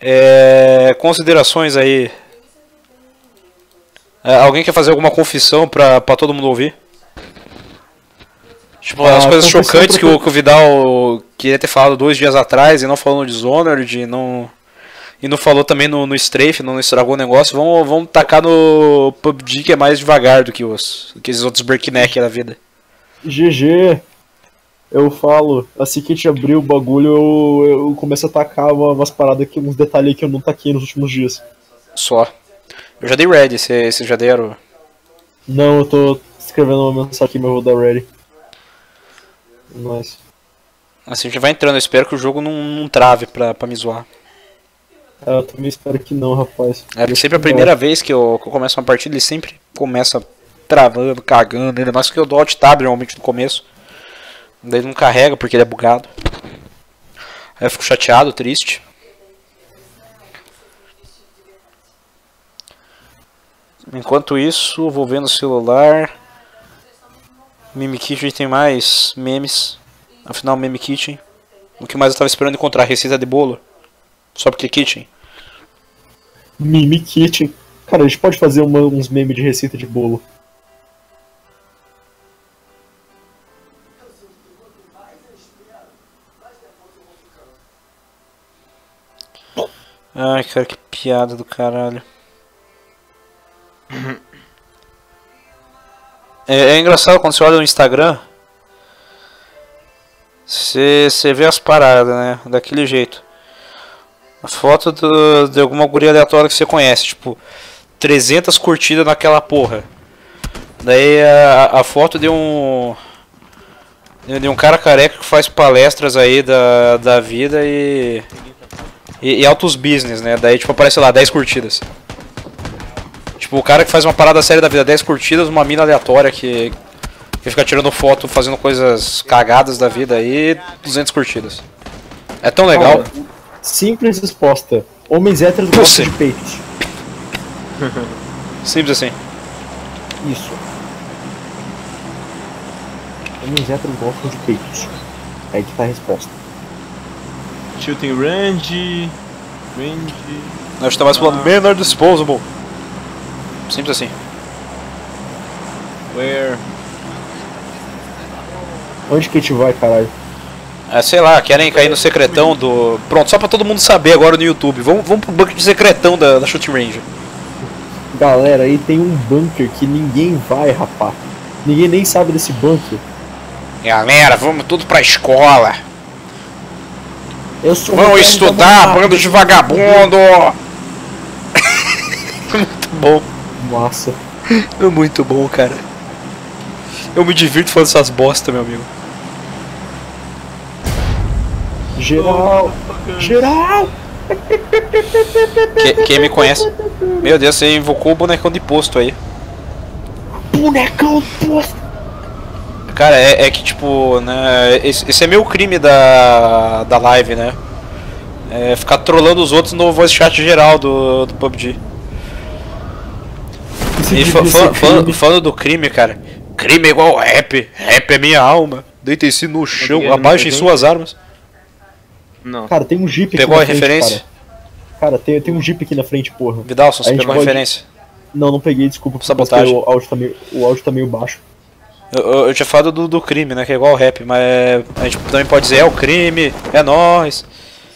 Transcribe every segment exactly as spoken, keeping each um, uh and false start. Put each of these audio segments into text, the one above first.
É, considerações aí. É, alguém quer fazer alguma confissão pra, pra todo mundo ouvir? Tipo, as Ah, coisas confissão chocantes que pra- o, que o Vidal queria ter falado dois dias atrás e não falou no Dishonored e não, e não falou também no, no Strafe, não estragou o negócio. Vamos, vamos tacar no P U B G, que é mais devagar do que, os, do que esses outros breakneck da vida. G G, eu falo, assim que a gente abrir o bagulho, eu, eu começo a tacar uma- umas paradas aqui, uns detalhes que eu não taquei nos últimos dias. Só. Eu já dei ready, vocês já deram? Não, eu tô escrevendo uma mensagem aqui, mas eu vou dar ready. Nice. Assim, a gente vai entrando, eu espero que o jogo não, não trave pra, pra me zoar. É, eu também espero que não, rapaz. É porque sempre a primeira vez que eu, que eu começo uma partida, ele sempre começa travando, cagando, ainda mais que eu dou alt tab normalmente no começo. Daí ele não carrega porque ele é bugado. Aí eu fico chateado, triste. Enquanto isso, vou ver no celular. Meme Kitchen tem mais memes. Afinal, Meme Kitchen. O que mais eu tava esperando encontrar? Receita de bolo. Só porque Kitchen. Mimi Kitchen. Cara, a gente pode fazer uma- uns memes de receita de bolo. Ai, cara, que piada do caralho. É, é engraçado quando você olha no Instagram. Você, você vê as paradas, né? Daquele jeito. A foto do, de alguma guria aleatória que você conhece. Tipo, trezentas curtidas naquela porra. Daí a, a foto de um. De um cara careca que faz palestras aí da, da vida e. E, e altos business, né? Daí tipo aparece lá dez curtidas. Tipo, o cara que faz uma parada séria da vida, dez curtidas, uma mina aleatória que, que fica tirando foto, fazendo coisas cagadas da vida aí, duzentas curtidas. É tão legal. Cara, simples resposta. Homens héteros Eu gostam sei. de peitos. Simples assim. Isso. Homens héteros gostam de peitos. Aí que tá a resposta. Shooting range. Range. Nós estamos falando Ah. menor disposable. Simples assim. Where? Onde que a gente vai, caralho? É, sei lá, querem cair no secretão do. Pronto, só pra todo mundo saber agora no YouTube. Vamos, vamos pro bunker de secretão da, da Shooting Range. Galera, aí tem um bunker que ninguém vai, rapá. Ninguém nem sabe desse bunker. Galera, vamos tudo pra escola. Eu sou Vão um estudar, cara bando de vagabundo! Muito bom, Massa. é muito bom, cara. Eu me divirto falando essas bosta, meu amigo. Geral! Geral! Que- quem me conhece? Meu Deus, você invocou o bonecão de posto aí. Bonecão posto! Cara, é, é que tipo, né, esse, esse é meio crime da, da live, né? É ficar trolando os outros no voice chat geral do, do P U B G. Isso E devia fa- ser fa- fa- crime. falando do crime, cara. Crime é igual rap. Rap é minha alma. Deitem-se no chão, Porque abaixem não suas armas. Não. Cara, tem um jeep Pegou aqui a na frente, referência? Cara, cara tem, tem um jeep aqui na frente, porra. Vidalson, A você gente pegou a pode- referência? Não, não peguei, desculpa. porque Sabotagem. O áudio tá meio, o áudio tá meio baixo. Eu, eu, eu tinha falado do, do crime, né? Que é igual rap, mas é- a gente também pode dizer é o crime, é nóis.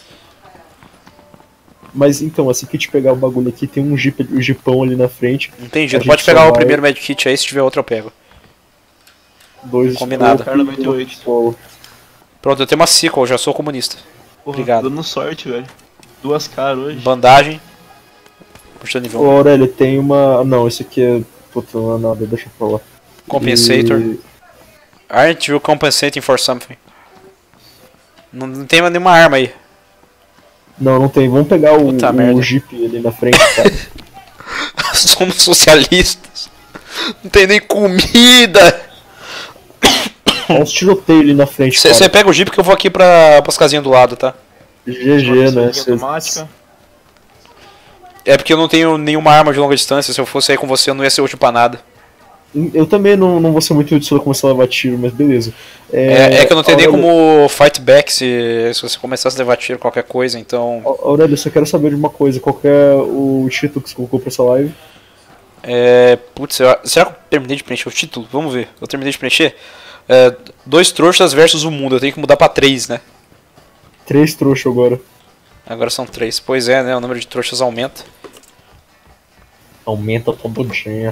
Mas então, assim que a gente pegar o bagulho aqui, tem um jeep, um jeepão ali na frente. Entendido. A Pode gente pegar só o vai- primeiro medkit aí, se tiver outro eu pego. Dois Combinado. scope e noventa e oito. outro solo. Pronto, eu tenho uma sequel, já sou comunista. Porra, Obrigado. dando sorte, velho. Duas caras hoje. Bandagem. Puxa nível Ô, Aurélio, tem uma. Não, esse aqui é. Puta, não é nada, deixa eu falar. Compensator. E- Aren't you compensating for something? Não, não tem mais nenhuma arma aí. Não, não tem. Vamos pegar o, Puta o merda. jeep ali na frente, cara. Somos socialistas. Não tem nem comida. Olha uns tiroteios ali na frente, Você cara. pega o jeep que eu vou aqui pra, pras casinhas do lado, tá? G G, né? Cê- Automática. É porque eu não tenho nenhuma arma de longa distância. Se eu fosse aí com você, eu não ia ser útil pra nada. Eu também não, não vou ser muito útil se eu começar a levar tiro, mas beleza. É, é que eu não tenho nem Aurélio, como fight back se, se você começasse a levar tiro, qualquer coisa, então. Aurélio, eu só quero saber de uma coisa. Qual que é o título que você colocou pra essa live? É. Putz, eu- será que eu terminei de preencher o título? Vamos ver. Eu terminei de preencher? É, dois trouxas versus o mundo. Eu tenho que mudar pra três, né? Três trouxas agora. Agora são três. Pois é, né? O número de trouxas aumenta. Aumenta todo dia.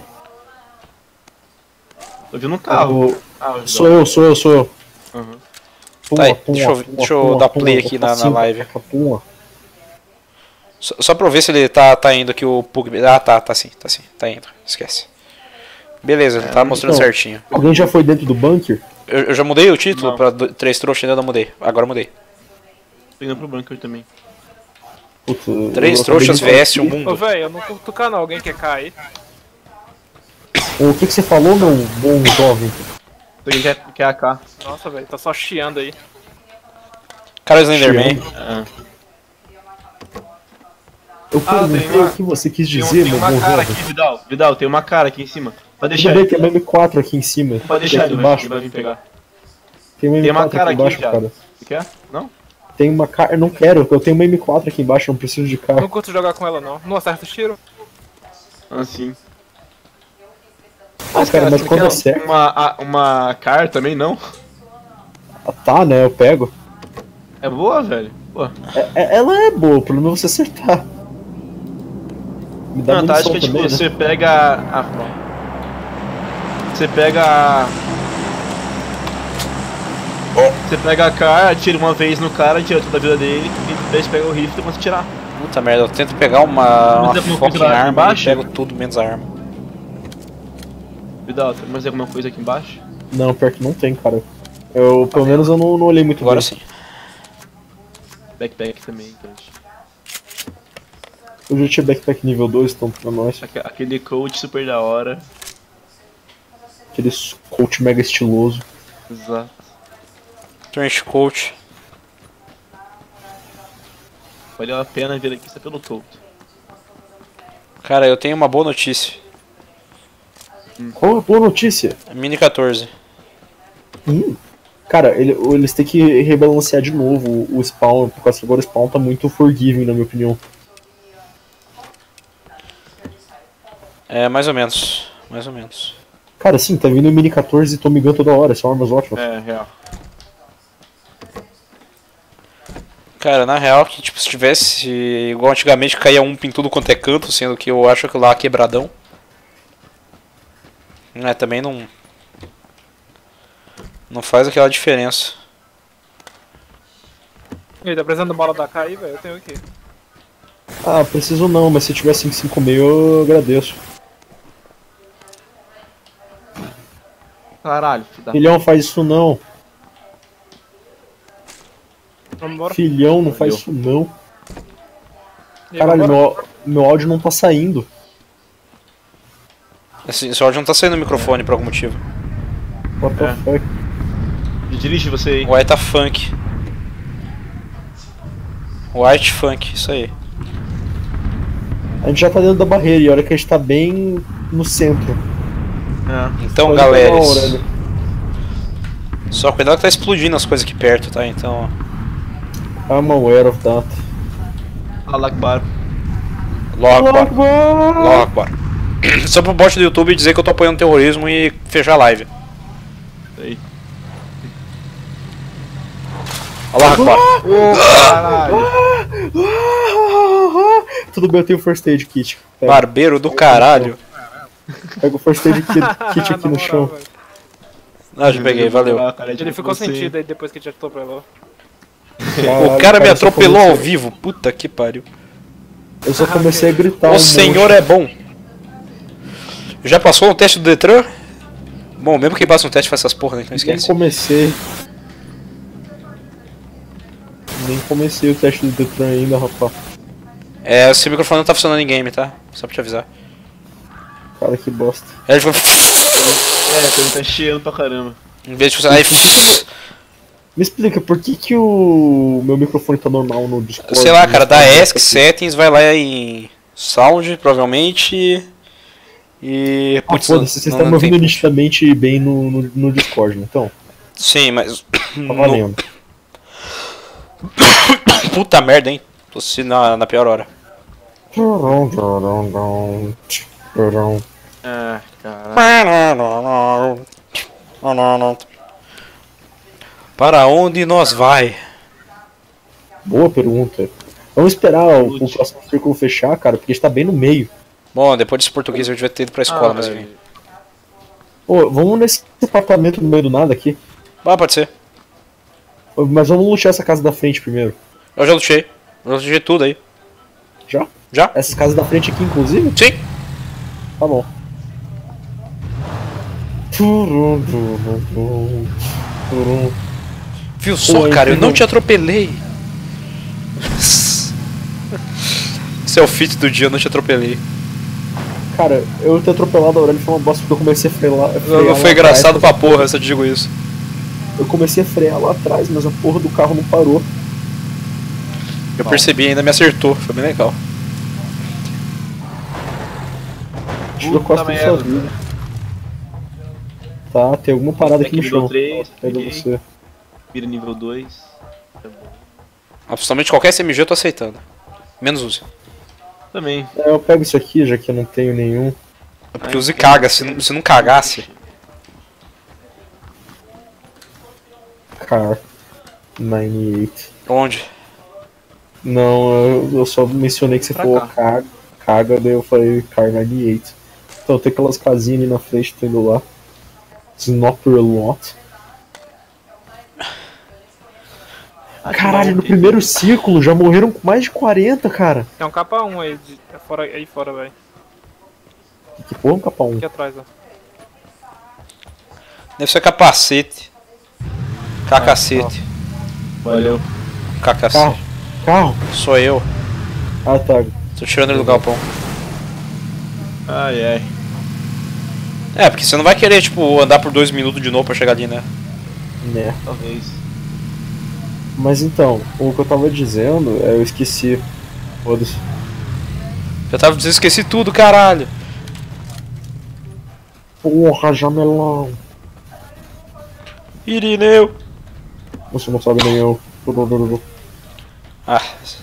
Tô vendo um carro. Ah, Sou eu, sou eu, sou eu. Uhum. Puma, Tá aí, puma, deixa eu- puma, deixa eu puma, dar puma, play vou aqui pra na- na cima, live. puma. Só, só pra eu ver se ele tá, tá indo aqui o Pug. Ah, tá, tá sim, tá sim, tá indo. Esquece. Beleza, tá mostrando então, certinho. Alguém já foi dentro do bunker? Eu, eu já mudei o título Não. pra do- três trouxas, ainda não mudei. Agora eu mudei. Tô indo pro bunker também. Puta, eu Três acabei trouxas de falar vs um aqui. Ô, mundo. velho, eu não curto o canal, alguém quer cair? O que, que você falou, meu bom jovem? Tô indo que é A K. Nossa, velho, tá só chiando aí. Cara Slenderman. Ah. Eu Ah, tem perguntei uma- o que você quis Tem, um- dizer, tem meu uma bom cara jovem. aqui, Vidal. Vidal, tem uma cara aqui em cima. Pode deixar Também ele. tem uma M quatro aqui em cima. Pode deixar aqui ele, embaixo. ele vai vir pegar. Tem uma Tem uma M quatro cara aqui aqui, embaixo, já. cara. Você quer? Não? Tem uma cara. Eu não quero, eu tenho uma M quatro aqui embaixo, não preciso de Não carro. curto jogar com ela, não. Não acerta os tiros. Ah, sim. Ah, cara, mas você quando quer acerta. Uma, a- uma car também não? Ah, tá, né? Eu pego. É boa, velho. Pô. É- é- ela é boa, o problema é você acertar. Me dá Não, tá, acho munição que é tipo, também, né? você pega. Ah, pronto. Você pega. Você pega a car, atira uma vez no cara, tira toda a vida dele, e depois pega o rifle e começa a tirar. Puta merda, eu tento pegar uma, uma Mas é uma fucking coisa lá arma e embaixo? pego tudo menos a arma. Vidal, tem mais alguma coisa aqui embaixo? Não, pior que não tem, cara. Eu, pelo menos eu não, não olhei muito Agora bem. sim. Backpack também, gente. Eu já tinha backpack nível dois, então pra nós. Aque- Aquele coach super da hora. Aquele coach mega estiloso. Exato. Trench coat. Valeu a pena vir aqui só pelo topo. Cara, eu tenho uma boa notícia. Qual a boa notícia? Mini quatorze. Hum. Cara, ele- eles têm que rebalancear de novo o, o spawn, por causa que agora o spawn tá muito forgiving, na minha opinião. É, mais ou menos. Mais ou menos. Cara, sim, tá vindo o Mini quatorze e Tommy Gun toda hora, são armas ótimas. É, real. Cara, na real, que tipo, se tivesse igual antigamente caía um em tudo quanto é canto, sendo que eu acho que lá quebradão. É, também não. Não faz aquela diferença. E aí, tá precisando de bala da K aí, velho? Eu tenho aqui. Ah, preciso não, mas se tiver cinco cinco seis eu agradeço. Caralho, filho da... Filhão, faz isso não. Vamos embora? Filhão, não faz isso não. E aí, Caralho, vambora? meu, meu áudio não tá saindo. Esse, esse áudio não tá saindo no microfone por algum motivo. What the É. fuck? Dirige você aí. White tá funk. White funk, isso aí. A gente já tá dentro da barreira e a hora que a gente tá bem no centro. É. Então, Pode galera, pegar, Aurélio. só cuidado que tá explodindo as coisas aqui perto, tá? Então, I'm aware of that. Allah Akbar. logo, Allahu bora. Akbar! Logo, bora. Só pro bot do YouTube dizer que eu tô apoiando terrorismo e fechar a live. Aí. Allah Akbar. Caralho. Tudo bem, eu tenho first aid kit. Pega, Barbeiro do caralho. pega o first aid kit, kit aqui Na no moral, chão. velho. Não, já peguei, valeu. Ah, cara, é tipo Ele ficou você. sentido aí depois que a gente atropelou. O cara me só atropelou comecei- ao vivo. Puta que pariu. Eu só comecei a gritar. um O senhor é bom. Já passou no teste do Detran? Bom, mesmo quem passa no teste faz essas porra, né? Então Nem esquece. comecei. Nem comecei o teste do Detran ainda, rapaz. É, seu microfone não tá funcionando em game, tá? Só pra te avisar. Cara, que bosta. Aí ele foi. É, então tá cheando pra caramba. Em vez de funcionar, aí. Me explica, por que que o meu microfone tá normal no Discord? Sei lá, cara, da Não tá E S C Settings, vai lá em Sound, provavelmente. E. Ah, Putz, foda-se, vocês não- estão me não tem- ouvindo nitidamente bem no, no, no Discord, então. Sim, mas. Tá valendo. Puta merda, hein? Tô se na, na pior hora. Ah, caralho. Para onde nós vai? Boa pergunta. Vamos esperar o, o próximo círculo fechar, cara, porque está bem no meio. Bom, depois desse português eu devia ter ido pra escola, Ah, mas velho. enfim. Ô, vamos nesse apartamento no meio do nada aqui. Ah, pode ser. Ô, Mas vamos lutear essa casa da frente primeiro. Eu já lutei. Eu já lutei tudo aí. Já? Já? Essas casas da frente aqui, inclusive? Sim. Tá bom. Viu só, Oi, cara? Eu não tudo. te atropelei. Esse é o feat do dia, eu não te atropelei. Cara, eu ter atropelado a Aurélio foi uma bosta porque eu comecei a frear lá. frear Não lá foi engraçado atrás, pra porra se eu te digo isso. Eu comecei a frear lá atrás, mas a porra do carro não parou. Eu percebi e ainda me acertou, foi bem legal. Tirou Puta costa da sua merda. vida. Tá, tem alguma parada Até aqui no que nível chão. três, Pega peguei. você. Vira nível dois. Tá bom. Absolutamente qualquer S M G eu tô aceitando. Menos use. Também. É, eu pego isso aqui, já que eu não tenho nenhum. É porque use caga, se não, se não cagasse. Car noventa e oito. Onde? Não, eu, eu só mencionei que você Pra falou cá. caga, caga, daí eu falei Car noventa e oito. Então tem aquelas casinhas ali na frente, tô indo lá. Snopper Lot. Caralho, no primeiro círculo já morreram mais de quarenta, cara. Tem um capa um aí, de, é fora, aí fora, velho. Que porra, um capa um. Aqui atrás, ó. Deve ser capacete. Cacacete. Valeu. Cacacete. Carro, carro. Sou eu. Ah, tá. Tô tirando ele do galpão. Ai, ai. É, porque você não vai querer, tipo, andar por dois minutos de novo pra chegar ali, né? Né. Talvez. Mas então, o que eu tava dizendo, é, eu esqueci. Foda-se. Eu tava dizendo, esqueci tudo, caralho. Porra, jamelão. Irineu. Você não sabe nem eu. Ah.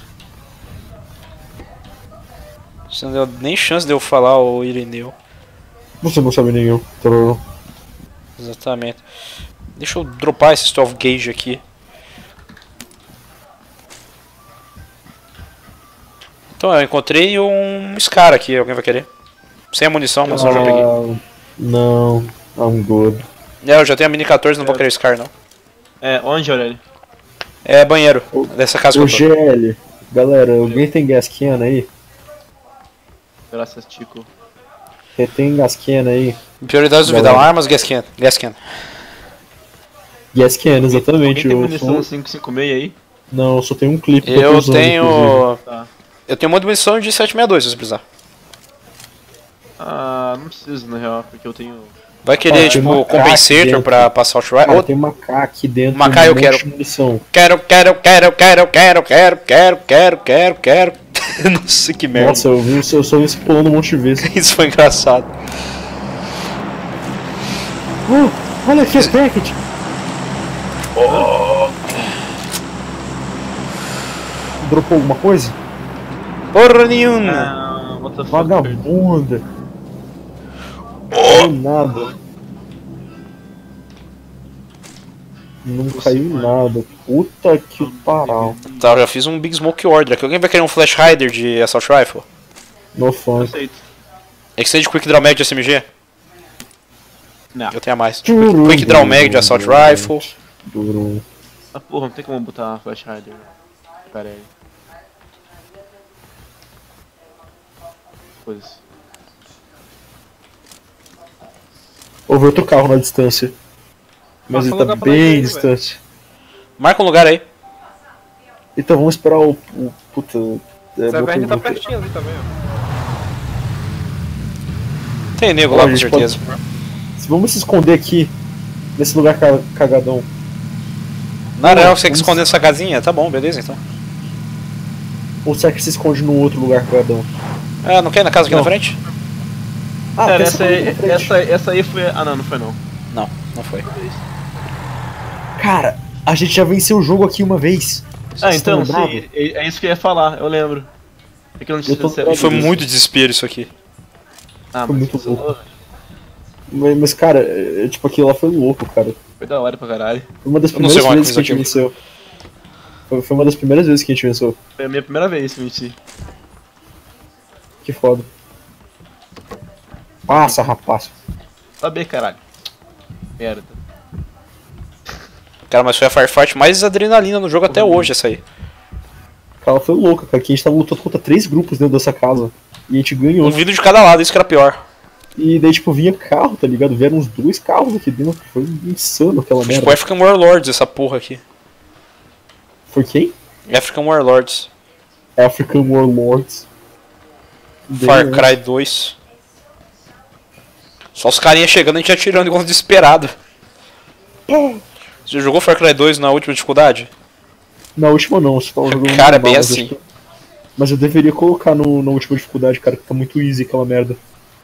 Você não deu nem chance de eu falar o Irineu. Você não sabe nem eu. Exatamente. Deixa eu dropar esse Stealth Gauge aqui. Então, eu encontrei um Scar aqui, alguém vai querer? Sem a munição, mas eu já peguei. Ah, não, I'm good. É, eu já tenho a mini quatorze, não vou querer Scar não. É, onde, Aurélio? É banheiro, dessa casa O que eu G L, galera, alguém tem gas can aí? Graças, Tico. Quem tem gas can aí? tô. Prioridades do Vidal, Galera. armas, gas can. Gas can. Gas can, Alguém exatamente. tem Eu munição sou... cinco cinco seis aí? Não, eu só tenho um clipe que eu tô Eu usando, inclusive. tenho... Tá. Eu tenho uma munição de sete sessenta e dois, se você precisar. Ah, não preciso na real, porque eu tenho. Vai querer, Ah, tem tipo, uma crack compensator dentro. pra passar o Shrive? Cara, Ou- tem uma K aqui dentro. Uma K um eu monte quero. de munição. Quero, quero, quero, quero, quero, quero, quero, quero, quero, quero. Nossa, que merda. Nossa, eu vi o seu- eu só vi você pulando um monte de vezes. Isso foi engraçado. Uh, olha aqui, packet! Dropou alguma coisa? Porra nenhuma. Ah, what the fuck? Vagabunda! Não caiu nada. Não caiu nada. Puta que pariu. Tá, eu já fiz um Big Smoke Order aqui. Alguém vai querer um Flash Hider de Assault Rifle? No Eu funk. aceito. Extended Quick Draw Mag de S M G? Não. Eu tenho a mais. Quick, Quick Draw Mag de Assault Rifle. Duro. Ah, porra, não tem como botar uma Flash Rider. Pera aí. Coisas. Houve outro carro na distância. Mas Nossa, ele tá lugar pra bem nós aí, distante. Marca um lugar aí. Então vamos esperar o. o puta. É, Essa boa verde tá pergunta. pertinho ali também, ó. Tem nego Ó, lá, a com gente certeza. pode- Vamos se esconder aqui. Nesse lugar ca- cagadão. Na real, você quer vamos- esconder essa casinha? Tá bom, beleza então. Ou será que se esconde num outro lugar cagadão? Ah, não quer ir na casa aqui Não. na frente? Ah, Cara, tem essa coisa aí, na frente. essa, essa aí foi. Ah, não, não foi não. Não, não foi. Cara, a gente já venceu o jogo aqui uma vez. Ah, Vocês então, estão lembrados? sim, é, é isso que eu ia falar, eu lembro. É que eu não Eu tô se- lembrado Foi disso. muito desespero isso aqui. Ah, Foi mas muito isso- louco. Mas, mas, cara, é, tipo, aquilo lá foi louco, cara. Foi da hora pra caralho. Foi uma das Eu não sei primeiras como é que vezes que a gente fiz aquilo. venceu. Foi, foi uma das primeiras vezes que a gente venceu. Foi a minha primeira vez que eu menti. Que foda. Passa, rapaz. Saber, caralho. Merda. Cara, mas foi a Firefight mais adrenalina no jogo até hoje, essa aí. Ela foi louca, cara. Que a gente tava lutando contra três grupos dentro dessa casa. E a gente ganhou. Um vidro de cada lado, isso que era pior. E daí, tipo, vinha carro, tá ligado? Vieram uns dois carros aqui dentro. Foi insano aquela Tipo, merda. African Warlords, essa porra aqui. Foi quem? African Warlords. African Warlords. Far Bem, né? Cry dois. Só os carinha chegando e a gente atirando igual um desesperado. Você jogou Far Cry dois na última dificuldade? Na última não, você tava jogando Cara, normal, bem mas assim. acho que- Mas eu deveria colocar no, na última dificuldade, cara, que tá muito easy aquela merda.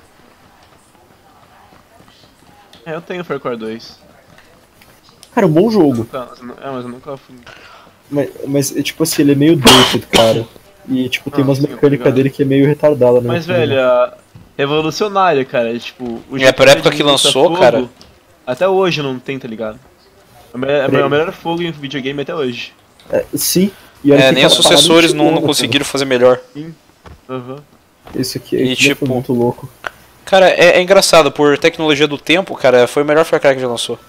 É, eu tenho Far Cry dois. Cara, é um bom jogo. Tá, mas eu nu- é, mas eu nunca fui. Mas, mas é, tipo assim, ele é meio dated, cara. E tipo, tem Ah, umas sim, mecânicas obrigado. dele que é meio retardada, né? Mas, velho, é revolucionária, cara. É, tipo, o É, jeito pra época que ele luta lançou, fogo, cara. Até hoje não tem, tá ligado? É o me- é o melhor fogo em videogame até hoje. É, sim. E olha É, que nem os aquela parada sucessores é não, não louca, conseguiram fazer melhor. Uhum. cara. Esse aqui, E, esse aqui tipo, foi muito louco. Cara, é, é engraçado, por tecnologia do tempo, cara, foi o melhor Far Cry que já lançou.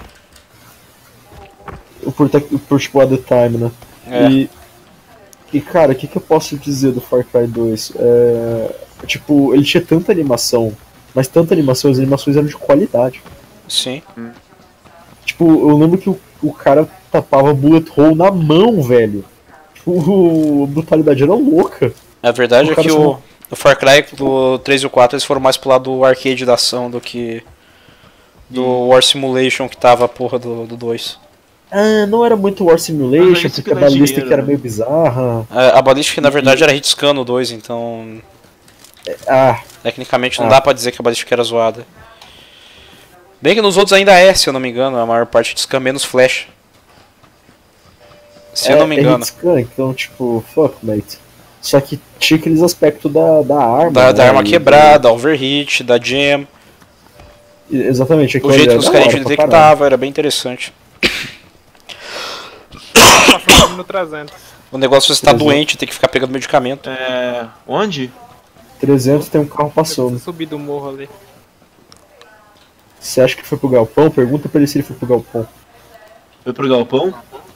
Por, tec- por tipo, at the time, né? É. E, e cara, o que, que eu posso dizer do Far Cry dois? É, tipo, ele tinha tanta animação, mas tanta animação, as animações eram de qualidade. Sim. Tipo, eu lembro que o, o cara tapava bullet hole na mão, velho. Tipo, a brutalidade era louca. A verdade O é cara que só o, não- o Far Cry do três e o quatro eles foram mais pro lado do arcade da ação do que do War Simulation que tava a porra do, do dois. Ah, não era muito War Mas Simulation, isso que porque a dá balística dinheiro, era né? meio bizarra. A, a Ballistic na verdade era hitscan no dois, então Ah, tecnicamente não Ah. dá pra dizer que a Ballistic era zoada. Bem que nos outros ainda é, se eu não me engano, a maior parte hitscan menos flash. Se eu não me é, é engano. hitscan, então, tipo, fuck, mate. Só que tinha aqueles aspectos da, da arma. Da, da né, arma e- quebrada, overhit, da jam, e- Exatamente, o aquilo jeito ali que os era caras da hora pra caralho. detectavam, era bem interessante. Passando no trezentos. O negócio é você tá Por exemplo. doente, tem que ficar pegando medicamento. É. Onde? trezentos tem um carro Se passando. subir do morro ali. Você acha que foi pro galpão? Pergunta pra ele se ele foi pro galpão. Foi pro galpão?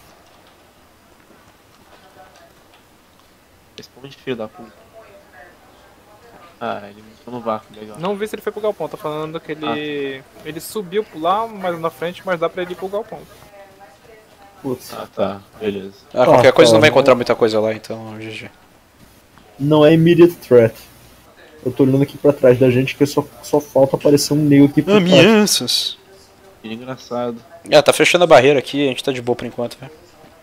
Responde, filho da puta. Ah, ele montou no vácuo, legal. Não vi se ele foi pro galpão, tô falando que ele. Ele subiu lá mais na frente, mas dá pra ele ir pro galpão. Putz. Ah, tá, beleza. Ah, qualquer Ah, coisa tá, não vai não- encontrar muita coisa lá, então G G. Não é immediate threat. Eu tô olhando aqui pra trás da gente que só, só falta aparecer um negro aqui por trás. Ameaças. Que engraçado. Ah, tá fechando a barreira aqui, a gente tá de boa por enquanto, velho.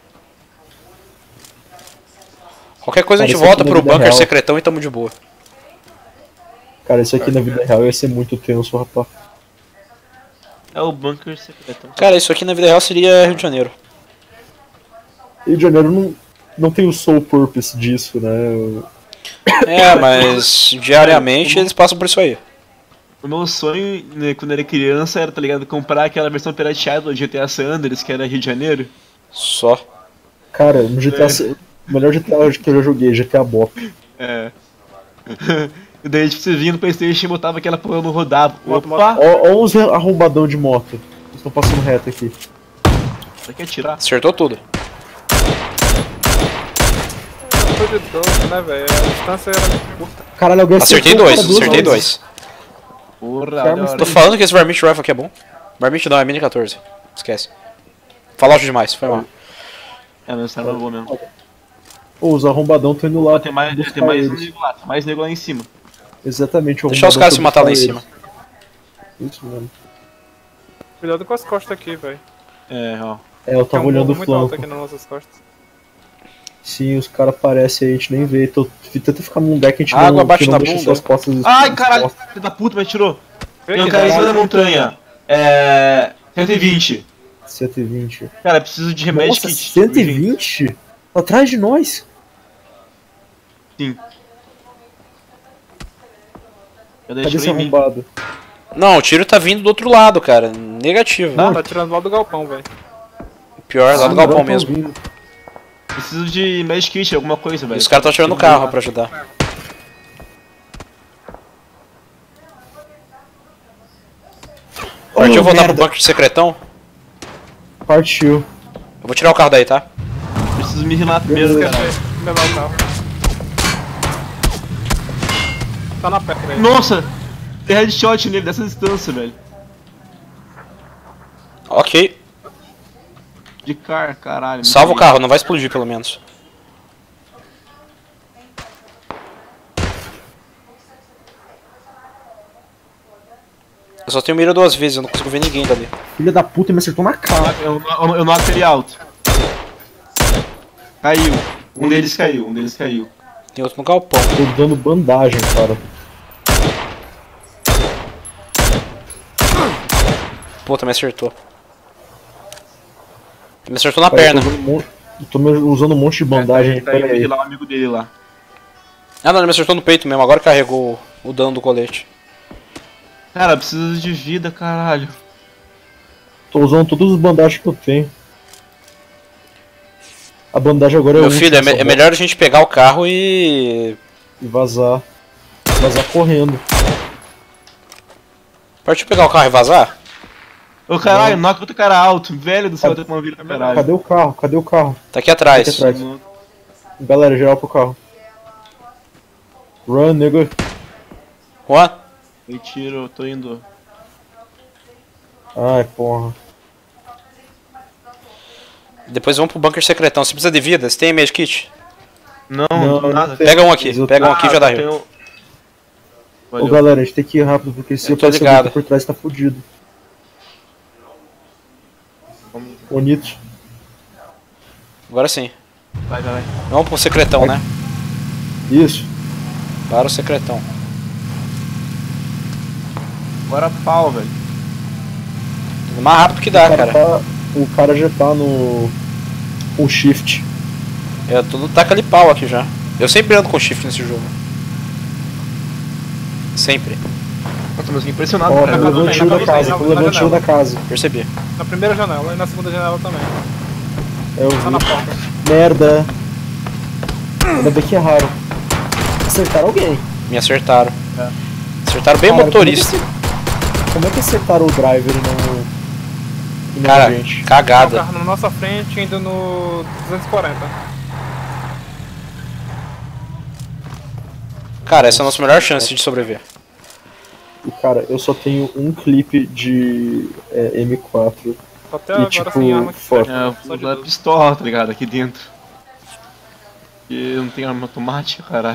Qualquer coisa a gente Cara, isso volta aqui na pro vida bunker real. secretão e tamo de boa. Cara, isso aqui na vida real ia ser muito tenso, rapaz. É o bunker secreto. Cara, isso aqui na vida real seria Rio de Janeiro. Rio de Janeiro não, não tem o sole purpose disso, né? É, mas diariamente eles passam por isso aí. O meu sonho, né, quando eu era criança, era, tá ligado, comprar aquela versão pirateada do G T A San Andreas, que era Rio de Janeiro. Só. Cara, no G T A. O melhor G T A que eu já joguei, G T A Bop. É. E daí, tipo, você vinha no PlayStation e botava aquela porra no rodava. Moto, Opa! Ó, ó uns arrombadão de moto. Eles estão passando reto aqui. Você quer atirar? Acertou tudo. Foi de doze, né, velho? A distância era muito curta. Caralho, alguém Acertei acertou o dois, cara duas acertei vezes. dois. Porra, Cara, da mas hora. Tô falando que esse Varmint Rifle aqui é bom. Varmint não, é Mini quatorze. Esquece. Fala alto demais, foi mal. É, mas essa arma é boa mesmo. Ô, os arrombadão estão indo lá. Tem mais, buscar tem mais um eles. nego lá, tem mais nego lá em cima. Exatamente, o Deixar os arrombadão caras foi se matar lá em buscar cima. eles. Isso mesmo. Cuidado com as costas aqui, velho. É, ó. É, eu Tem tava um olhando morro o muito alto flanco. aqui nas nossas costas. Sim, os caras aparecem aí, a gente nem vê. Tô, tenta ficar num lugar que a gente Água não, abaixo que não da deixa bunda. suas costas Ai, caralho, expostas. filho da puta, me atirou. Vê Tem um que cara em dá- cima da montanha. É. cento e vinte. cento e vinte. Cara, preciso de remédio Nossa, kit. cento e vinte? Atrás de nós? Sim. Eu Cadê deixei esse em mim. arrombado? Não, o tiro tá vindo do outro lado, cara. Negativo. Não, tá tirando lá do galpão, velho. Pior, lá do Sim, galpão agora eu tô mesmo. ouvindo. Preciso de medic kit, alguma coisa, E velho. os caras estão tirando o carro pra ajudar. Partiu Oh, voltar pro merda. bunker secretão? Partiu. Eu vou tirar o carro daí, tá? Preciso me rilar primeiro, Beleza. cara. Melhor o carro. Tá na pedra aí. Nossa! Tem headshot nele dessa distância, velho. Ok. De car, caralho. Salva o carro, não vai explodir pelo menos. Eu só tenho mira duas vezes, eu não consigo ver ninguém dali. Filha da puta me acertou na cara. Eu, eu, eu knock ele alto. Caiu. Um deles caiu, um deles caiu. Tem outro no galpão. Tô dando bandagem, cara. Puta, me acertou. Me acertou na Cara, perna. Eu tô usando, um mon- eu tô me- usando um monte de bandagem. Tá indo Pera aí. lá o amigo dele lá. Ah não, ele me acertou no peito mesmo, agora carregou o- o dano do colete. Cara, preciso de vida, caralho. Tô usando todos os bandagens que eu tenho. A bandagem agora é Meu útil filho, é, nessa me- é bosta. melhor a gente pegar o carro e... E vazar. Vazar correndo. Partiu pegar o carro e vazar? Ô caralho, knock outro cara alto. Velho do céu, tem uma vida pra caralho. Cadê o carro? Cadê o carro? Tá aqui atrás. Aqui atrás. Galera, geral pro carro. Run, nigga. Juan? Eu tiro, tô indo. Ai, porra. Depois vamos pro bunker secretão. Você precisa de vida? Você tem medkit? Não, Não, nada. não tem. Pega um aqui, Mas eu- pega um aqui e já dá rio. tenho... Ô Valeu. galera, a gente tem que ir rápido porque se Eu eu tô aparecer ligado. alguém por trás tá fudido. Vamos- Bonito. Agora sim. Vai, vai, vai. Vamos pro secretão, né? Isso. Para o secretão. Bora pau, velho. O mais rápido que dá, o, cara cara. tá- o cara já tá no. Com shift. Eu tô no taca de pau aqui já. Eu sempre ando com shift nesse jogo. Sempre. Nossa, mas que impressionado, Ó, cara. tô na levando casa tiro também, da na casa, casa tô também, levando na tiro da casa. Percebi. Na primeira janela e na segunda janela também. É, eu Tá vi. na porta. Merda. Ainda bem que erraram. Acertaram alguém. Me acertaram. É. Acertaram bem o Cara, motorista. Como é, que, como é que acertaram o driver e não. E não Cara, a gente? Tem um cagada. carro na nossa frente indo no duzentos e quarenta. Cara, essa é a nossa melhor chance de sobreviver. E cara, eu só tenho um clipe de é, M quatro. Tô até E, agora tipo, sem arma que foda. serve. É, eu Só vou de usar doze. pistola, tá ligado? Aqui dentro. Porque não tem arma automática, caralho.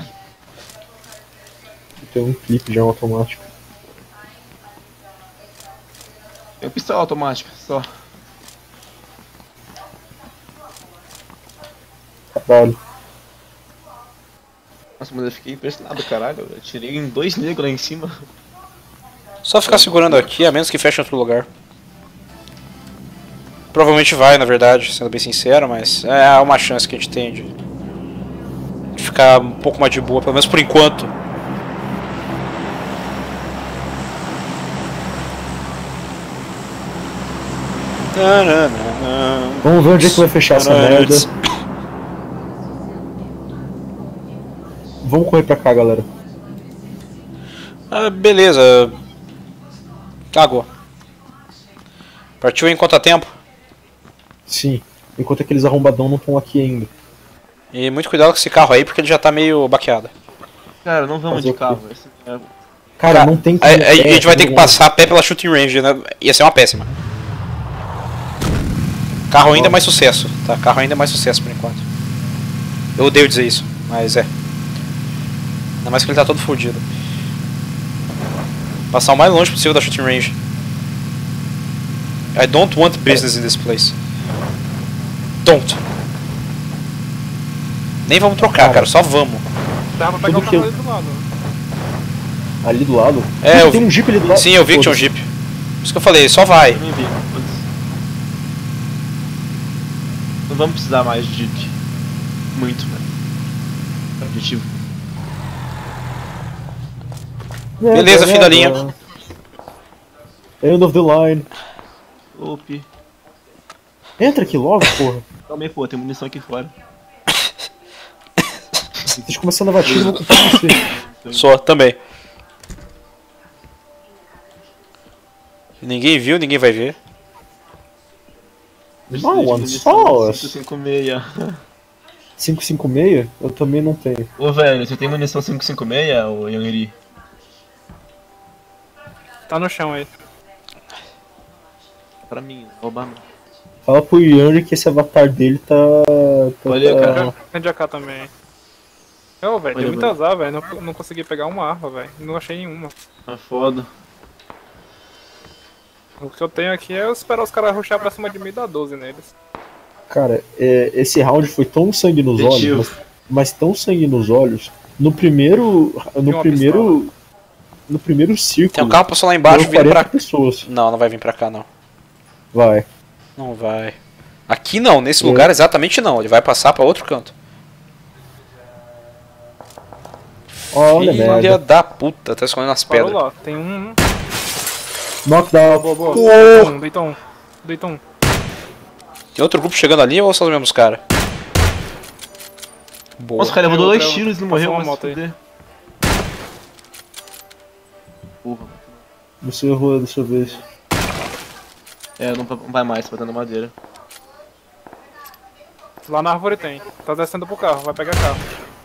Eu tenho um clipe de arma automática. Tem pistola automática, só. Caralho. Nossa, mas eu fiquei impressionado, caralho. Eu tirei em dois negros lá em cima. Só ficar segurando aqui, a menos que feche em outro lugar. Provavelmente vai, na verdade, sendo bem sincero, mas é uma chance que a gente tem de, de ficar um pouco mais de boa, pelo menos por enquanto. Vamos ver onde é que vai fechar essa merda. Vamos correr pra cá, galera. Ah, beleza. Cagou. Partiu em quanto tempo? Sim. Enquanto aqueles arrombadão não estão aqui ainda. E muito cuidado com esse carro aí, porque ele já tá meio baqueado. Cara, não vamos Fazer de o quê? carro. Esse é... Cara, não tem como. A, a- a gente vai ter que todo mundo. passar a pé pela shooting range, né? Ia ser uma péssima. Carro ainda é mais sucesso, tá? Carro ainda é mais sucesso por enquanto. Eu odeio dizer isso, mas é. Ainda mais que ele tá todo fodido. Passar o mais longe possível da shooting range. I don't want business in this place. Don't. Nem vamos trocar, cara, só vamos. Dá pra pegar o Tudo que carro eu- ali do lado. Ali do lado? É, Puxa, eu tem vi- um jeep ali do lado. Sim, eu vi que tinha um Foda-se. Jeep. Por isso que eu falei, só vai. Eu nem vi. Foda-se. Não vamos precisar mais de Jeep. Muito, velho. Objetivo. Beleza, É, fim da linha. End of the line. Opi. Entra aqui logo, porra. Calma aí, pô, tem munição aqui fora. Vocês começando a bater, eu vou comprar você. Só, também. Ninguém viu, ninguém vai ver. Não, one Munição sauce. cinco cinco seis. cinco cinco seis? Eu também não tenho. Ô, velho, você tem munição cinco cinco seis, ô Yangiri? Tá no chão aí. Pra mim, roubar não. Fala pro Yanri que esse avatar dele tá. tá Olha, tá- cara. Tem de A K também. Ô, velho, Olha, tem muito velho. azar, velho. Não, não consegui pegar uma arma, velho. Não achei nenhuma. Tá foda. O que eu tenho aqui é eu esperar os caras rushar pra cima de mim e dar doze neles. Cara, é, esse round foi tão sangue nos Objetivo. olhos, mas, mas tão sangue nos olhos. No primeiro. No uma primeiro. No primeiro círculo. Tem um carro passando lá embaixo, foram vindo quarenta pra... pessoas. Não, não vai vir pra cá, não. Vai. Não vai. Aqui não, nesse É. lugar exatamente não. Ele vai passar pra outro canto. Olha, Filha merda. da puta, tá escondendo as Parou pedras. lá, tem um. Knockdown. Boa, boa. Porra. Um, deitou um. Deitou um. Tem outro grupo chegando ali ou são os mesmos caras? Boa. Nossa, o cara levou Tem dois outra- tiros e não passou morreu, uma mas moto aí. fuder. Porra. Você errou dessa vez. É, não não vai mais, tá dando madeira. Lá na árvore tem. Tá descendo pro carro, vai pegar carro.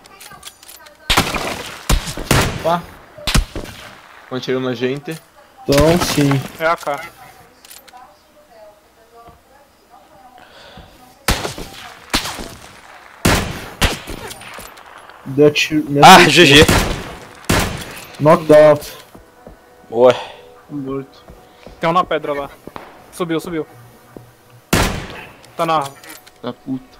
Pá. Quando tirou na gente. Então, sim. É A K. Deu tiro- me Ah, acertou. G G. Knockdown. Boa. Morto. Tem um na pedra lá. Subiu, subiu. Tá na árvore. Da puta.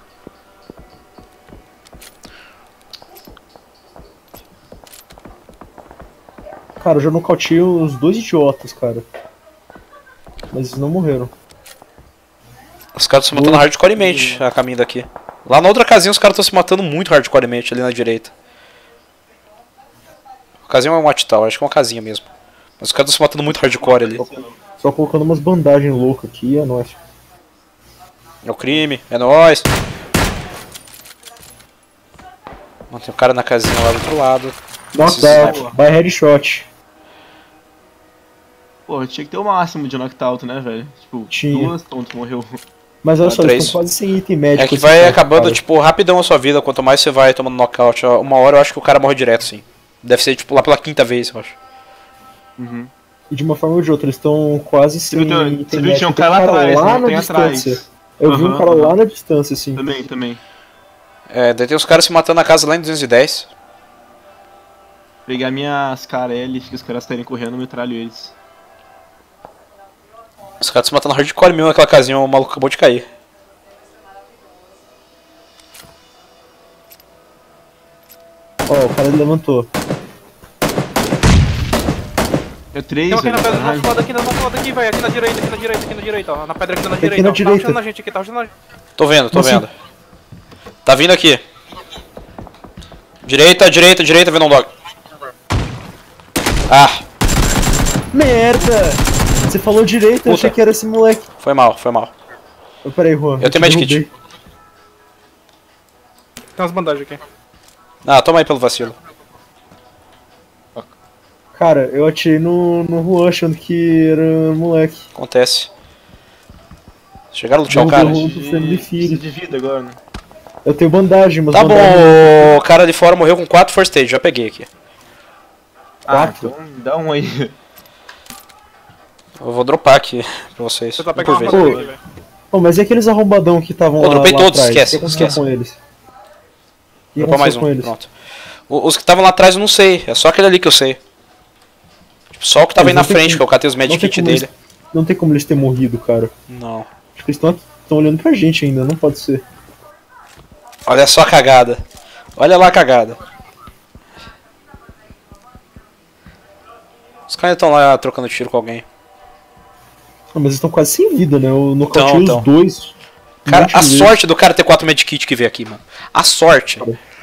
Cara, eu já nocauteei os dois idiotas, cara. Mas eles não morreram. Os caras estão se matando hardcoremente a caminho daqui. Lá na outra casinha os caras estão se matando muito hardcoremente ali na direita. A casinha é um watch tower, acho que é uma casinha mesmo. Mas os caras estão se matando muito hardcore ali. Só colocando umas bandagens loucas aqui, é nóis. É o crime, é nóis. Mano, tem um cara na casinha lá do outro lado. Knockdown. By headshot. Pô, tinha que ter o máximo de knockout, né, velho? Tipo, Tinha. duas tontos morreu. Mas olha Ah, só, três. eles estão quase sem item médico. É que esses vai caras, acabando, cara. tipo, rapidão a sua vida. Quanto mais você vai tomando knockout, ó, uma hora eu acho que o cara morre direto, sim. Deve ser, tipo, lá pela quinta vez, eu acho. Uhum. E de uma forma ou de outra, eles estão quase Você sem viu, tem- item você viu que tinha um médico. cara lá Tem atrás, lá né? na Tem distância. atrás. Eu vi um Aham, cara aham. lá na distância, assim. Também, também. É, daí tem os caras se matando na casa lá em duzentos e dez. Pegar minhas Carelli, que os caras estarem correndo, eu metralho eles. Os caras se matando hardcore mesmo naquela casinha, o maluco acabou de cair. Ó, o cara levantou. Deu três, Tem um aqui na velho, pedra do caralho. nosso lado, aqui do nosso lado, aqui, velho. Aqui na direita, aqui na direita, aqui na direita, ó. Na pedra aqui na Aqui direita. na ó. direita. Tá rushando na gente aqui, tá rushando na gente. Tô vendo, tô Como assim? vendo. Tá vindo aqui. Direita, direita, direita, vendo um dog. Ah, Merda! Você falou direito, eu Puta. achei que era esse moleque. foi mal, foi mal. Oh, peraí, Juan. Eu te tenho medkit. derrubei. Tem umas bandagens aqui. Ah, toma aí pelo vacilo. Cara, eu atirei no, no Juan achando que era um moleque. Acontece. Chegaram a lutear o cara? Derrubei De- o Family Precisa Feed. de vida agora, né? Eu tenho bandagem, mas Tá bom, bandagem... o cara de fora morreu com quatro first aid, já peguei aqui. Ah, Quatro? então dá um aí. Eu vou dropar aqui pra vocês. Você tá um por pegando vez. uma Pô, bandeja aqui, velho. Oh, mas e aqueles arrombadão que estavam Ô, lá, dropei lá todos, atrás? esquece, O que aconteceu esquece. com eles? O que Dropar mais aconteceu um, com eles? pronto. O- Os que estavam lá atrás eu não sei, é só aquele ali que eu sei. Tipo, só o que tava aí Eles na não tem frente, como- que eu catei os não tem medkit como dele. eles- Não tem como eles terem morrido, cara. Não. Acho que eles estão olhando pra gente ainda, não pode ser. Olha só a cagada. Olha lá a cagada. Os caras estão lá trocando tiro com alguém. Ah, mas eles estão quase sem vida, né? Eu nocauteei Então, os dois. um Cara, monte a de vezes. sorte do cara ter quatro medkit que veio aqui, mano. A sorte.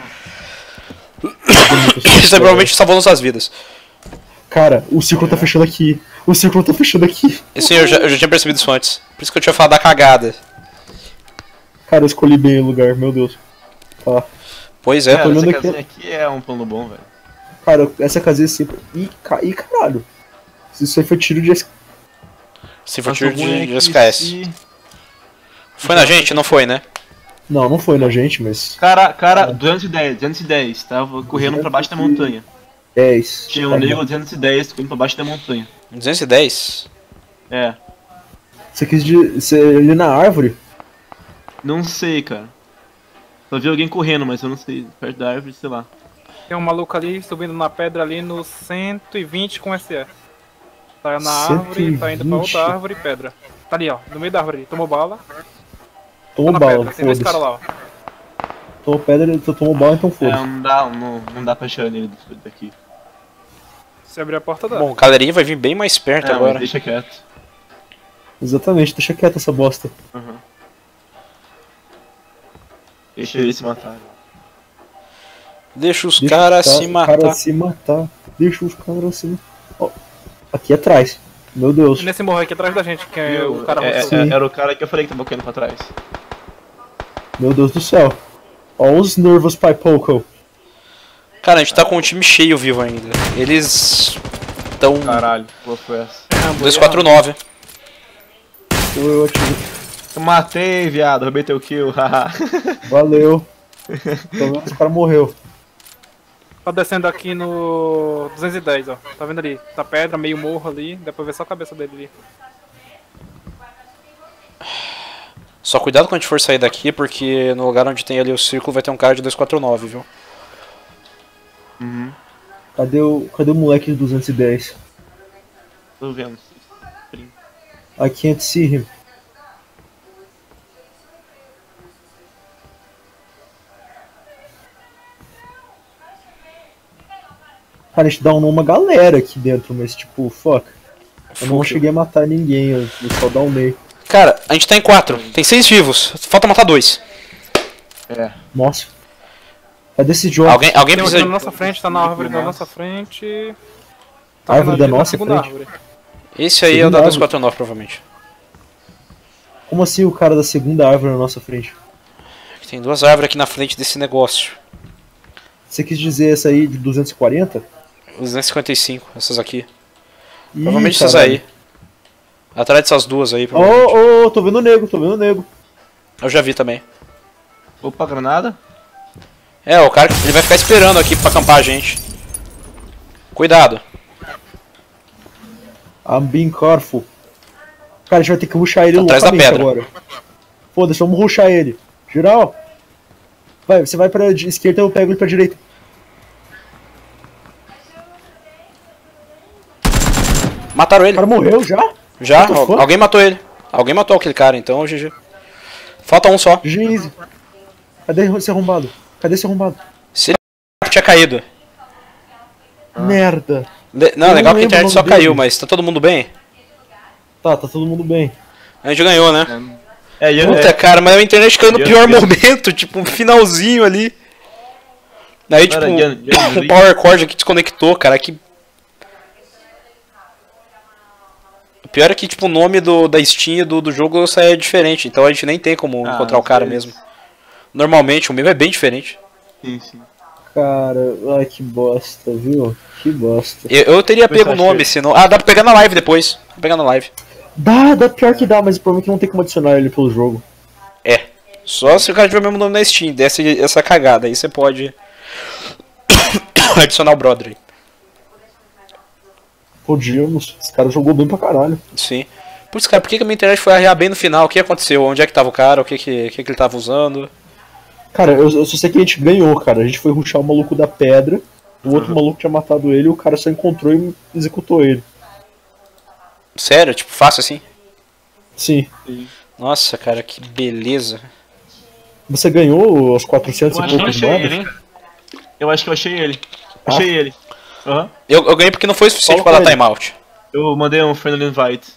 Isso aí provavelmente salvou nossas vidas. Cara, o círculo tá fechando aqui. O círculo tá fechando aqui. Sim, eu já, eu já tinha percebido isso antes. Por isso que eu tinha falado da cagada. Cara, eu escolhi bem o lugar, meu Deus. Tá. Pois é. Cara, essa olhando casinha aqui é um plano bom, velho. Cara, essa casinha sempre. Ih, ca... Ih, caralho. Isso aí foi tiro de. Se for Mas tiro o ruim é de, que de S K S. se- Foi na gente? Não foi, né? Não, não foi na gente, mas. Cara, cara, duzentos e dez, duzentos e dez, tava correndo pra baixo da montanha. dez. Tinha um nego duzentos e dez correndo pra baixo da montanha. duzentos e dez? É, Você quis de. Você ali na árvore? não sei, cara. Só vi alguém correndo, mas eu não sei, perto da árvore, sei lá. Tem um maluco ali subindo na pedra ali no cento e vinte com S E. Tá na cento e árvore, tá indo pra vinte. outra árvore e pedra. Tá ali, ó, no meio da árvore. Tomou bala. Tá Tomou na bala, pedra. Tem dois foda-se. caras lá, ó. Tomou pedra, tu tomou bala, então É, foda-se. não dá, não, não dá pra tirar nele daqui. Se abrir a porta, dá. Bom, a galerinha vai vir bem mais perto É, mas agora. deixa quieto. Exatamente, deixa quieto essa bosta. Uhum. Deixa ele se matar. Deixa os Deixa caras os se ca- matar. cara se matar. Deixa os caras se matar. Ó, aqui atrás. Meu Deus. E nesse morro aqui atrás da gente, que é Viu? o cara É- roxo. é- Sim. era o cara que eu falei que tava correndo pra trás. Meu Deus do céu. Ó os nervos Pipoco. Cara, a gente tá com um time cheio vivo ainda. Eles estão Caralho, qual foi essa? dois quatro nove. Eu, eu atirei. Eu matei, viado, roubei teu kill, haha. Valeu. Pelo menos o cara morreu. Tá descendo aqui no duzentos e dez, ó. Tá vendo ali? Tá pedra, meio morro ali. Dá pra ver só a cabeça dele ali. Só cuidado quando a gente for sair daqui, porque no lugar onde tem ali o círculo vai ter um cara de dois quatro nove, viu? Uhum, Cadê o, cadê o moleque de duzentos e dez? tô vendo. I can't see him. Cara, a gente dá um numa galera aqui dentro, mas tipo, fuck. Eu não Fuck. cheguei a matar ninguém, eu eu só downei. Cara, a gente tá em quatro. Tem seis vivos. Falta matar dois. É. Nossa. Cadê esse jogo? Alguém, alguém Tem um aqui precisa. na nossa frente, tá na árvore da nossa frente. Tá Árvore vendo da ali na nossa segunda frente? árvore. Esse aí é o Segunda da árvore. dois quatro nove, provavelmente. Como assim o cara da segunda árvore na nossa frente? Tem duas árvores aqui na frente desse negócio. Você quis dizer essa aí de duzentos e quarenta? Os duzentos e cinquenta e cinco, essas aqui. Ih, Provavelmente essas caralho. aí. Atrás dessas duas aí, provavelmente. Ô, ô, tô vendo o nego, tô vendo o nego. Eu já vi também. Opa, granada? É, o cara ele vai ficar esperando aqui pra acampar a gente. Cuidado. I'm being careful. Cara, a gente vai ter que rushar ele Tá atrás da loucamente pedra. agora. Foda-se, vamos rushar ele. Geral. Vai, você vai pra esquerda, eu pego ele pra direita. Mataram O ele. cara morreu já? Já? What the Al- fuck? Alguém matou ele. Alguém matou aquele cara, então, G G. Falta um só. G G easy. Cadê esse arrombado? Cadê esse arrombado? Se ele tinha caído. Merda. Le- Não, Eu legal não que a lembro internet o só nome caiu, dele. mas tá todo mundo bem? Tá, tá todo mundo bem. A gente ganhou, né? É, e Puta, é, cara, mas a internet caiu no Eu- pior eu- momento, tipo, um finalzinho ali. Aí, tipo, Cara, Ian- Ian- o power cord aqui desconectou, cara, que... O pior é que, tipo, o nome do, da Steam e do, do jogo é diferente, então a gente nem tem como Ah, encontrar o cara às mesmo. vezes. Normalmente, o meu é bem diferente. Sim, sim. Cara, ai que bosta, viu? Que bosta. Eu, eu teria Depois pego o você acha nome, que- senão... Ah, dá pra pegar na live depois. Vou pegar na live. Dá, dá pior que dá, mas o problema é que não tem como adicionar ele pelo jogo. É. Só se o cara tiver o mesmo nome na Steam, desse essa cagada, aí você pode adicionar o brother aí. Podíamos. Esse cara jogou bem pra caralho. Sim. Putz, cara, por que, que a minha internet foi arrear bem no final? O que aconteceu? Onde é que tava o cara? O que, que, que, que ele tava usando? Cara, eu, eu só sei que a gente ganhou, cara. A gente foi rushar o maluco da pedra. O outro maluco tinha matado ele e o cara só encontrou e executou ele. Sério? Tipo, fácil assim? Sim. Nossa, cara, que beleza. Você ganhou os quatrocentos Eu e achei poucos achei moedas? ele, hein? Eu acho que eu achei ele. Ah. Achei ele. Aham. Eu, eu ganhei porque não foi o suficiente Fala pra dar com ele. timeout. Eu mandei um friendly invite.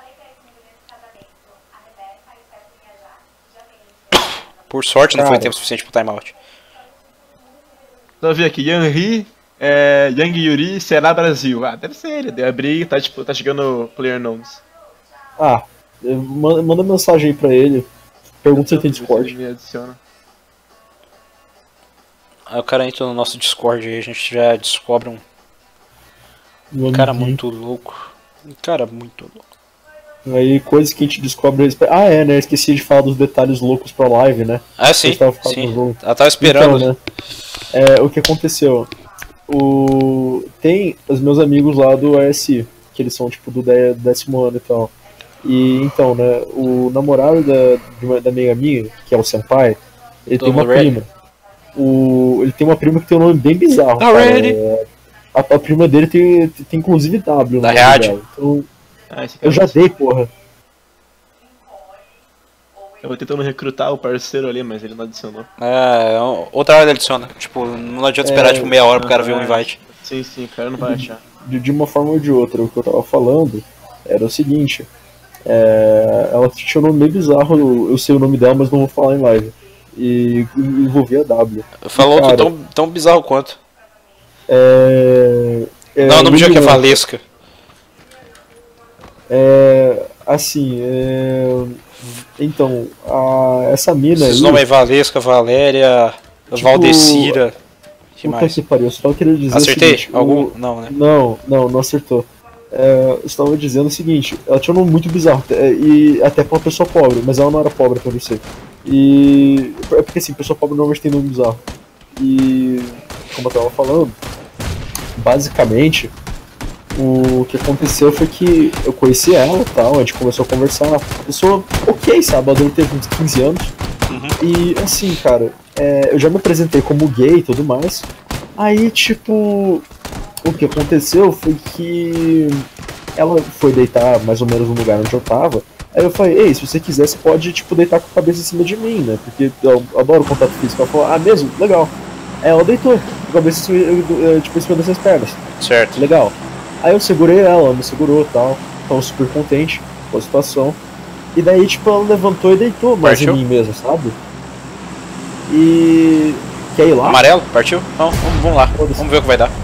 Por sorte não foi Cara. tempo suficiente pro timeout. Então eu vi aqui, Yanri, é, Yang Yuri, Será Brasil. Ah, deve ser ele. Deu abrir, tá, tipo, tá chegando player nomes. Ah, eh, manda, manda mensagem aí pra ele. Pergunta se ele tem Discord. Ele me adiciona. Aí o cara entra no nosso Discord aí, a gente já descobre um Um cara amiguinho. muito louco. Um cara muito louco. Aí coisas que a gente descobre. a respe- Ah, é, né? Esqueci de falar dos detalhes loucos pra live, né? Ah, sim, Vocês tavam ficando sim. no jogo. Ela tava esperando. Então, né? É, o que aconteceu? O... Tem os meus amigos lá do A S I, que eles são tipo do dé- décimo ano e tal. E então, né? O namorado da, de uma- da amiga minha, que é o Senpai, ele Todo tem uma mundo ready? prima. O... Ele tem uma prima que tem um nome bem bizarro. Tá cara. ready? É, A, a prima dele tem, tem inclusive W. Da no nome Read? dela. Então, Ah, esse cara eu já dei, porra. Eu vou tentando recrutar o parceiro ali, mas ele não adicionou. É, outra hora ele adiciona. Tipo, não adianta esperar É, tipo meia hora pro cara ver um Ah, invite. Sim, sim, o cara não vai achar. de, de uma forma ou de outra, o que eu tava falando era o seguinte: é, ela tinha um nome meio bizarro, eu, eu sei o nome dela, mas não vou falar em live. E envolvia a W. Falou Cara, tão, tão bizarro quanto. É, é, não, não me diga que é Lilian, Valesca. é, assim, é, então, a, essa mina Esses aí, nomes aí, Valesca, Valéria, Tipo, Valdecira. Que puta mais? que pariu, eu só tava querendo dizer Acertei? o seguinte, Algum? o- Não, né? Não, não, não acertou. É, eu estava dizendo o seguinte, ela tinha um nome muito bizarro, é, e até pra uma pessoa pobre, mas ela não era pobre, pelo que eu sei. E é porque assim, pessoa pobre normalmente tem nome bizarro. E como eu tava falando, basicamente o que aconteceu foi que eu conheci ela e tal, a gente começou a conversar, a pessoa ok, sabe, ela deve ter uns quinze anos. Uhum. E assim, cara, é, eu já me apresentei como gay e tudo mais. Aí, tipo, o que aconteceu foi que ela foi deitar mais ou menos no lugar onde eu tava. Aí eu falei, ei, se você quiser, você pode, tipo, deitar com a cabeça em cima de mim, né? Porque eu adoro contato físico. Ela falou, ah, mesmo? Legal. Aí ela deitou com a cabeça em cima, eu- eu, tipo, em cima dessas pernas. Certo. Legal. Aí eu segurei ela, ela me segurou e tal. Tava super contente com a situação. E daí, tipo, ela levantou e deitou mais Partiu? em mim mesmo, sabe? E... Quer ir lá? Amarelo? Partiu? Não, vamos, vamos lá. Foda-se. Vamos ver o que vai dar.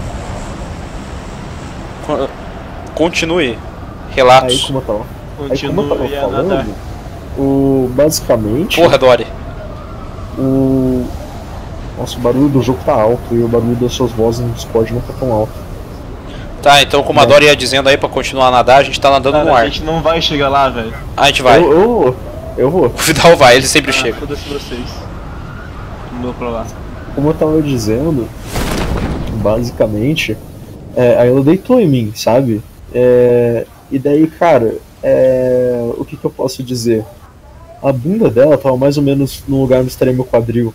Con- Continue. Aí Relatos. como eu tava, aí, como eu tava Continue a nadar. falando, o... basicamente, Porra, Dory. o... Nossa, o barulho do jogo tá alto e o barulho das suas vozes no Discord não tá tão alto. Tá, então como a Dory ia dizendo aí pra continuar a nadar, a gente tá nadando Cara, no a ar. gente não vai chegar lá, velho. Ah, a gente vai. Eu, eu, eu vou. O Vidal vai, ele sempre Ah, chega. foda-se vocês. Não vou pra lá. Como eu tava dizendo, basicamente, é, aí ela deitou em mim, sabe? É, e daí, cara, é, o que, que eu posso dizer? A bunda dela tava mais ou menos no lugar onde estaria meu quadril.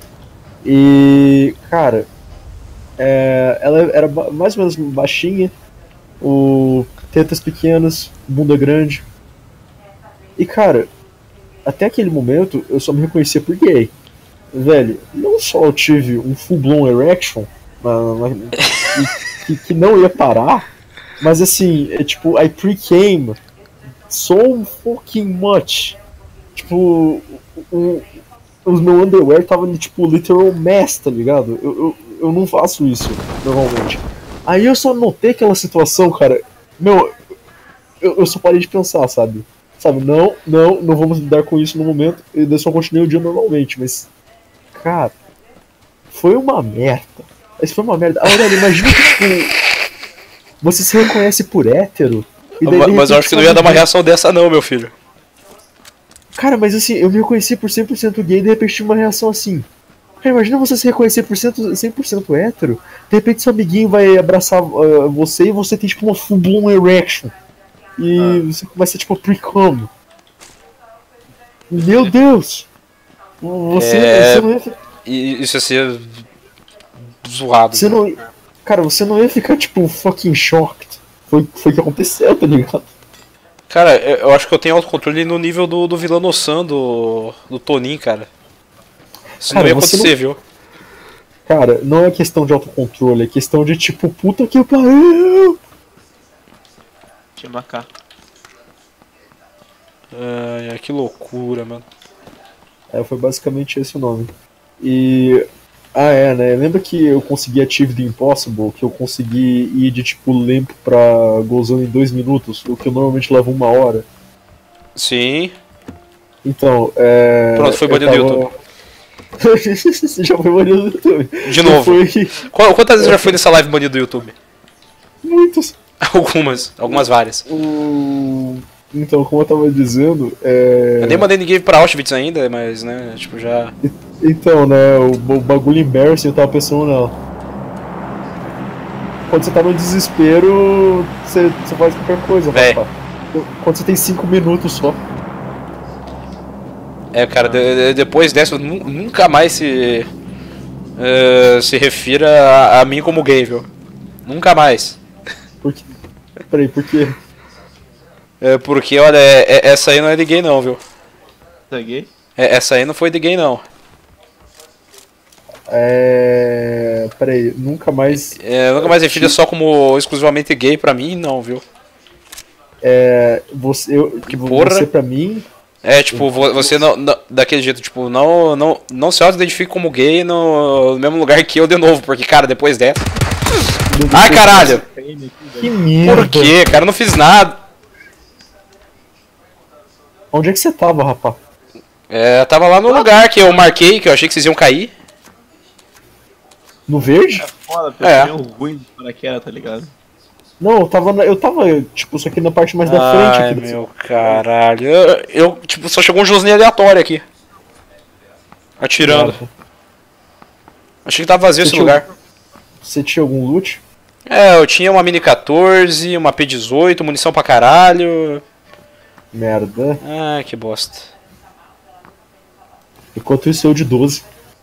E, cara, é, ela era ba- mais ou menos baixinha, o tetas pequenas, bunda grande. E, cara, até aquele momento eu só me reconhecia por gay. Velho, não só eu tive um full-blown erection na, na- e- que, que não ia parar, mas assim, é tipo, I pre-came so fucking much. Tipo, o, o meu underwear tava tipo literal mess, tá ligado? Eu, eu, eu não faço isso normalmente. Aí eu só notei aquela situação, cara. Meu, eu, eu só parei de pensar, sabe? Sabe, não, não, não vamos lidar com isso no momento. E eu só continuei o dia normalmente, mas. Cara, foi uma merda. Isso foi uma merda. Aurélio, imagina que tipo, você se reconhece por hétero. e daí, de Mas, mas eu repente, acho que não sai ia dar uma gay. reação dessa não, meu filho. Cara, mas assim, eu me reconheci por cem por cento gay e de repente tive uma reação assim. Cara, imagina você se reconhecer por cem por cento hétero, de repente seu amiguinho vai abraçar uh, você e você tem tipo uma full blown erection. E Ah. você começa tipo a pre-cum. Meu Deus! Você, É. você não ia ficar. E isso ia ser zoado. Você não, cara, você não ia ficar tipo fucking shocked. Foi, foi o que aconteceu, tá ligado? Cara, eu eu acho que eu tenho autocontrole no nível do, do Vilano-san do, do Tonin, cara. Isso Cara, não ia você acontecer, viu? Cara, não é questão de autocontrole, é questão de tipo, puta que pariu! Chama cá. Ai, ai, que loucura, mano. É, foi basicamente esse o nome. E. Ah, é, né? Lembra que eu consegui Achieve the Impossible? Que eu consegui ir de tipo limpo pra Gozão em dois minutos, o que eu normalmente leva uma hora. Sim. Então, é. Pronto, foi banido tava... do YouTube. Você já foi banido do YouTube. De novo. Foi... Qual- Quantas vezes já foi nessa live banido do YouTube? Muitos. Algumas, algumas várias. O... Então, como eu tava dizendo, é... Eu nem mandei ninguém pra Auschwitz ainda, mas, né, tipo, já... Então, né, o, o bagulho embarrassing eu tava pensando nela. Quando você tá no desespero, você, você faz qualquer coisa, Véi. rapaz. Quando você tem cinco minutos só. É, cara, de- de- depois dessa, eu nu- nunca mais se... eh, se refira a, a mim como gay, viu? Nunca mais. Por quê? Peraí, por quê? É, porque, olha, é- é- essa aí não é de gay não, viu? Tá gay? É, essa aí não foi de gay não. É... Peraí, nunca mais... É, nunca mais refira só como exclusivamente gay pra mim, não, viu? É... Você, eu, Que porra. você pra mim... É, tipo, vo- você não, não- daquele jeito, tipo, não, não, não se auto-identifique como gay no, no mesmo lugar que eu de novo, porque, cara, depois dessa... Ai, caralho! Que merda! Por quê, cara? Eu não fiz nada. Onde é que você tava, rapaz? É, eu tava lá no lugar que eu marquei, que eu achei que vocês iam cair. No verde? Foda, porque É. eu tenho ruim de paraquedas, tá ligado? Não, eu tava, na- eu tava, tipo, só que na parte mais da frente Ai, aqui. desse- meu caralho. Eu, eu, tipo, só chegou um Josinho aleatório aqui. Atirando. Merda. Achei que tava vazio Você esse tinha- lugar. Você tinha algum loot? É, eu tinha uma Mini quatorze, uma P dezoito, munição pra caralho. Merda. Ai, que bosta. Enquanto isso, eu de doze.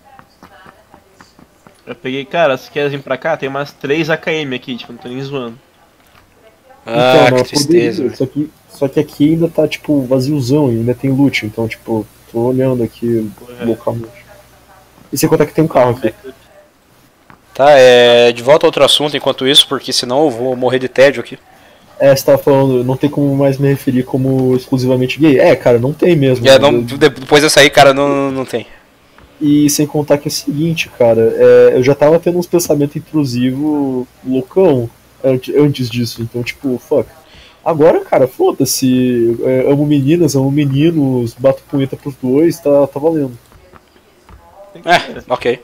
Eu peguei, cara, se quer vir pra cá, tem umas três A K M aqui, tipo, não tô nem zoando. Ah, não, que eu tristeza. poderia, só, que, só que aqui ainda tá, tipo, vaziozão e ainda tem loot. Então, tipo, tô olhando aqui Porra. localmente. E você conta que tem um carro aqui. Tá, é. De volta a outro assunto enquanto isso, porque senão eu vou morrer de tédio aqui. É, você tava falando, não tem como mais me referir como exclusivamente gay. É, cara, não tem mesmo. É, né? não, de- depois dessa aí, cara, não, não tem. E sem contar que é o seguinte, cara, é, eu já tava tendo uns pensamentos intrusivos loucão antes, antes disso, então tipo, fuck. Agora, cara, foda-se, é, amo meninas, amo meninos, bato punheta pros dois, tá, tá valendo. Tem que É, ser. ok.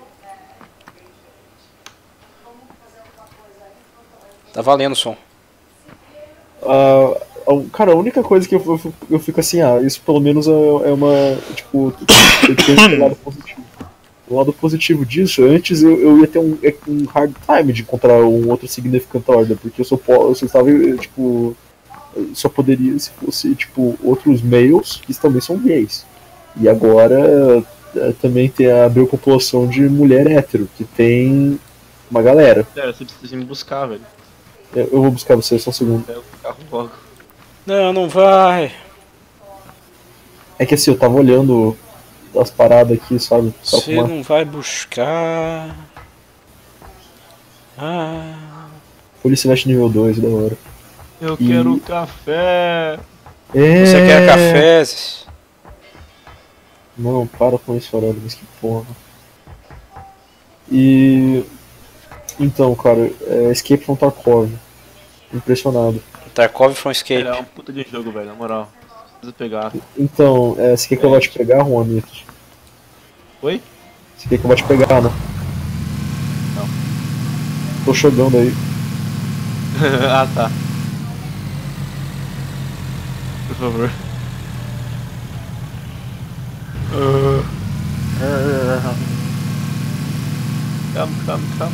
Tá valendo o som. Ah, a- cara, a única coisa que eu, eu, fico- eu fico assim, ah, isso pelo menos é, é uma, tipo, tem um lado positivo. O lado positivo disso, antes eu, eu ia ter um, é, um hard time de encontrar um outro significant order, porque eu só, po- eu só estava, tipo, eu só poderia se fosse, tipo, outros males que também são gays. E agora é, também tem, abriu a população de mulher hétero, que tem uma galera. Sério, você precisa me buscar, velho. Eu, eu vou buscar você, só um segundo. Pega o carro logo. Não, não vai. É que assim, eu tava olhando as paradas aqui, sabe? Tava com Você uma- não vai buscar. Ah. Policilete nível dois, da hora. Eu E- quero café. É... Você quer café? Não, para com isso, Aurélio, mas que porra. E... Então, cara, é Escape from Tarkov. Impressionado. Tarkov from Escape. Ele é um puta de jogo, velho, na moral. Precisa pegar. Então, é, você quer que eu vá te pegar, Juanito? Oi? Você quer que eu vá te pegar, né? Não. Tô chegando aí. Ah, tá. Por favor. Come, come, come.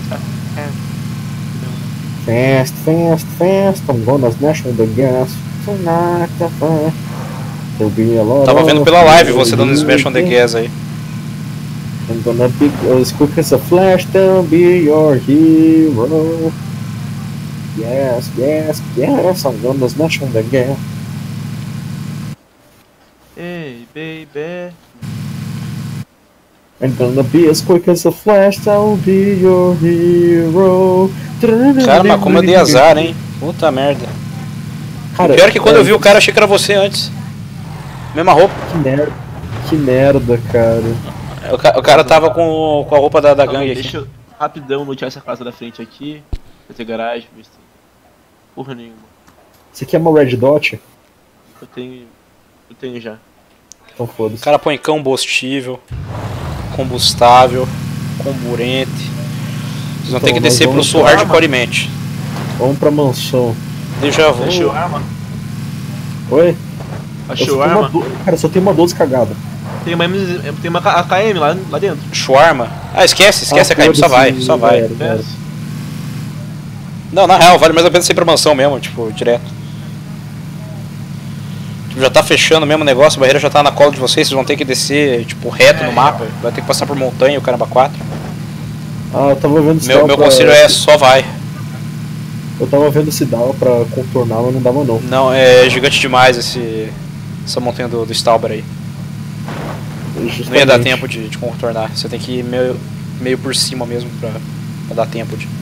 Fast, fast, fast, I'm gonna smash on the gas. Tonight, the fun. There'll be a lot Tava of vendo pela live people você dando smash on the gas aí. I'm gonna be as quick as a flash, then be your hero. Yes, yes, yes, I'm gonna smash on the gas. Ei, baby. I'm gonna be as quick as a flash, I'll be your hero. Cara, mas como eu dei azar, hein? Puta merda. Cara, Pior que quando é, eu vi o cara, achei que era você antes. Mesma roupa. Que merda, que merda, cara. O, ca o cara tava com, com a roupa da, da gangue aqui. Deixa eu rapidão lutear essa casa da frente aqui. Vai ter garagem, ver se tem porra nenhuma. Isso aqui é uma red dot? Eu tenho. Eu tenho já. Então O foda-se. cara põe combustível, combustável, comburente. Vocês vão Então, ter que nós descer pro vamos sul pra hardcoremente. Vamos pra mansão. Deixa vu. Achou arma? Oi? Eu Achou só tenho arma? uma do... Cara, só tem uma doze cagada. Tem uma, M- tem uma A K M lá, lá dentro. Shawarma. Ah, esquece, esquece Ah, a K M, só vai, foda-se, só vai. galera, galera. Não, na real, vale mais a pena você ir pra mansão mesmo, tipo, direto. Tipo, já tá fechando mesmo o negócio, a barreira já tá na cola de vocês, vocês vão ter que descer, tipo, reto É, no mapa. Vai ter que passar por montanha, o caramba quatro. Ah, eu tava vendo se Meu, dava meu pra... conselho é só vai. Eu tava vendo se dava pra contornar, mas não dava não. Não, é gigante demais esse essa montanha do, do Stauber aí. Não ia dar Justamente. tempo de, de contornar. Você tem que ir meio, meio por cima mesmo pra, pra dar tempo de.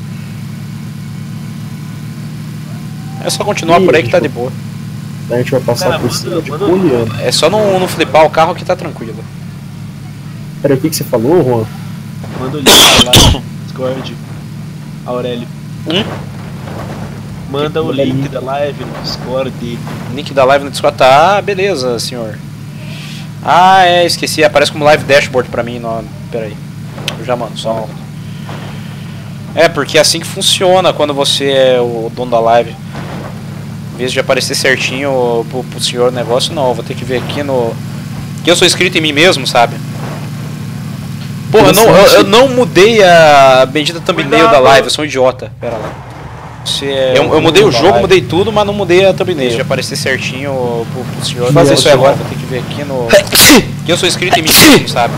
É só continuar Ih, por aí que tá deixa de boa. A gente vai passar Cara, por manda- cima de manda- Poliana. É só não, não flipar o carro que tá tranquilo. Peraí, o que, que você falou, Juan? Manda o link lá no Discord. Aurélio. Hum? Manda o Manda link link. da live no Discord. Link da live no Discord tá. Ah, beleza, senhor. Ah, é, esqueci. Aparece como live dashboard pra mim. No... Pera aí. Eu já mando, só um minuto. É, porque é assim que funciona quando você é o dono da live. Em vez de aparecer certinho pro, pro senhor o negócio, não. Eu vou ter que ver aqui no. Que eu sou inscrito em mim mesmo, sabe? Porra, eu não, eu, eu não mudei a bendita thumbnail da live, eu sou um idiota. Pera lá. Você é eu, eu mudei o jogo, mudei tudo, mas não mudei a thumbnail. De aparecer certinho pro, pro senhor. Vou fazer isso aí agora, vou ter que ver aqui no. Que eu sou inscrito em mim mesmo, sabe?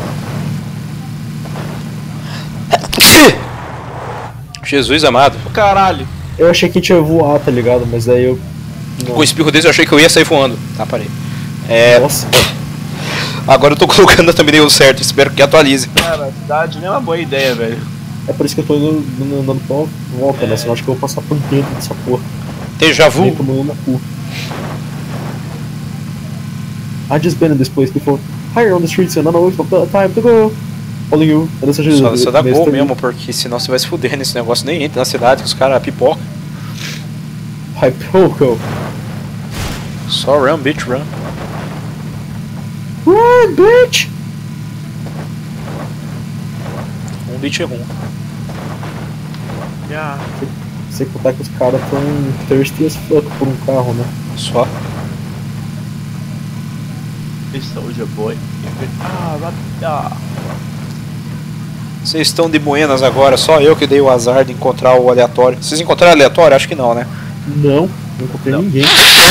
Jesus amado. Caralho. Eu achei que a gente ia voar, tá ligado? Mas aí eu... Não. Com o espirro desse eu achei que eu ia sair voando. Tá, parei. É. Nossa, Agora eu tô colocando a thumbnail certo, espero que atualize. Cara, a cidade não é uma boa ideia, velho. é por isso que eu tô indo, indo andando pra uma volta, É. né? Senão acho que eu vou passar por dentro dessa porra. Déjà vu. Nem tomando na cu. I just been in this place before. Higher on the streets and I know it's the time to go. Following you. And this is Só, só dá nesse gol também. mesmo, porque senão você vai se fuder nesse negócio. Nem entra na cidade que os caras pipoca. Vai, Poco. Só run, bitch, run. Run, bitch! Um bitch rum. Yeah. Sem contar que os caras tão thirsty as fuck por um carro, né? Só. Esse Soldier Boy. Ah, rápida. Vocês estão de buenas agora, só eu que dei o azar de encontrar o aleatório. Vocês encontraram aleatório? Acho que não, né? Não, não encontrei Não. ninguém.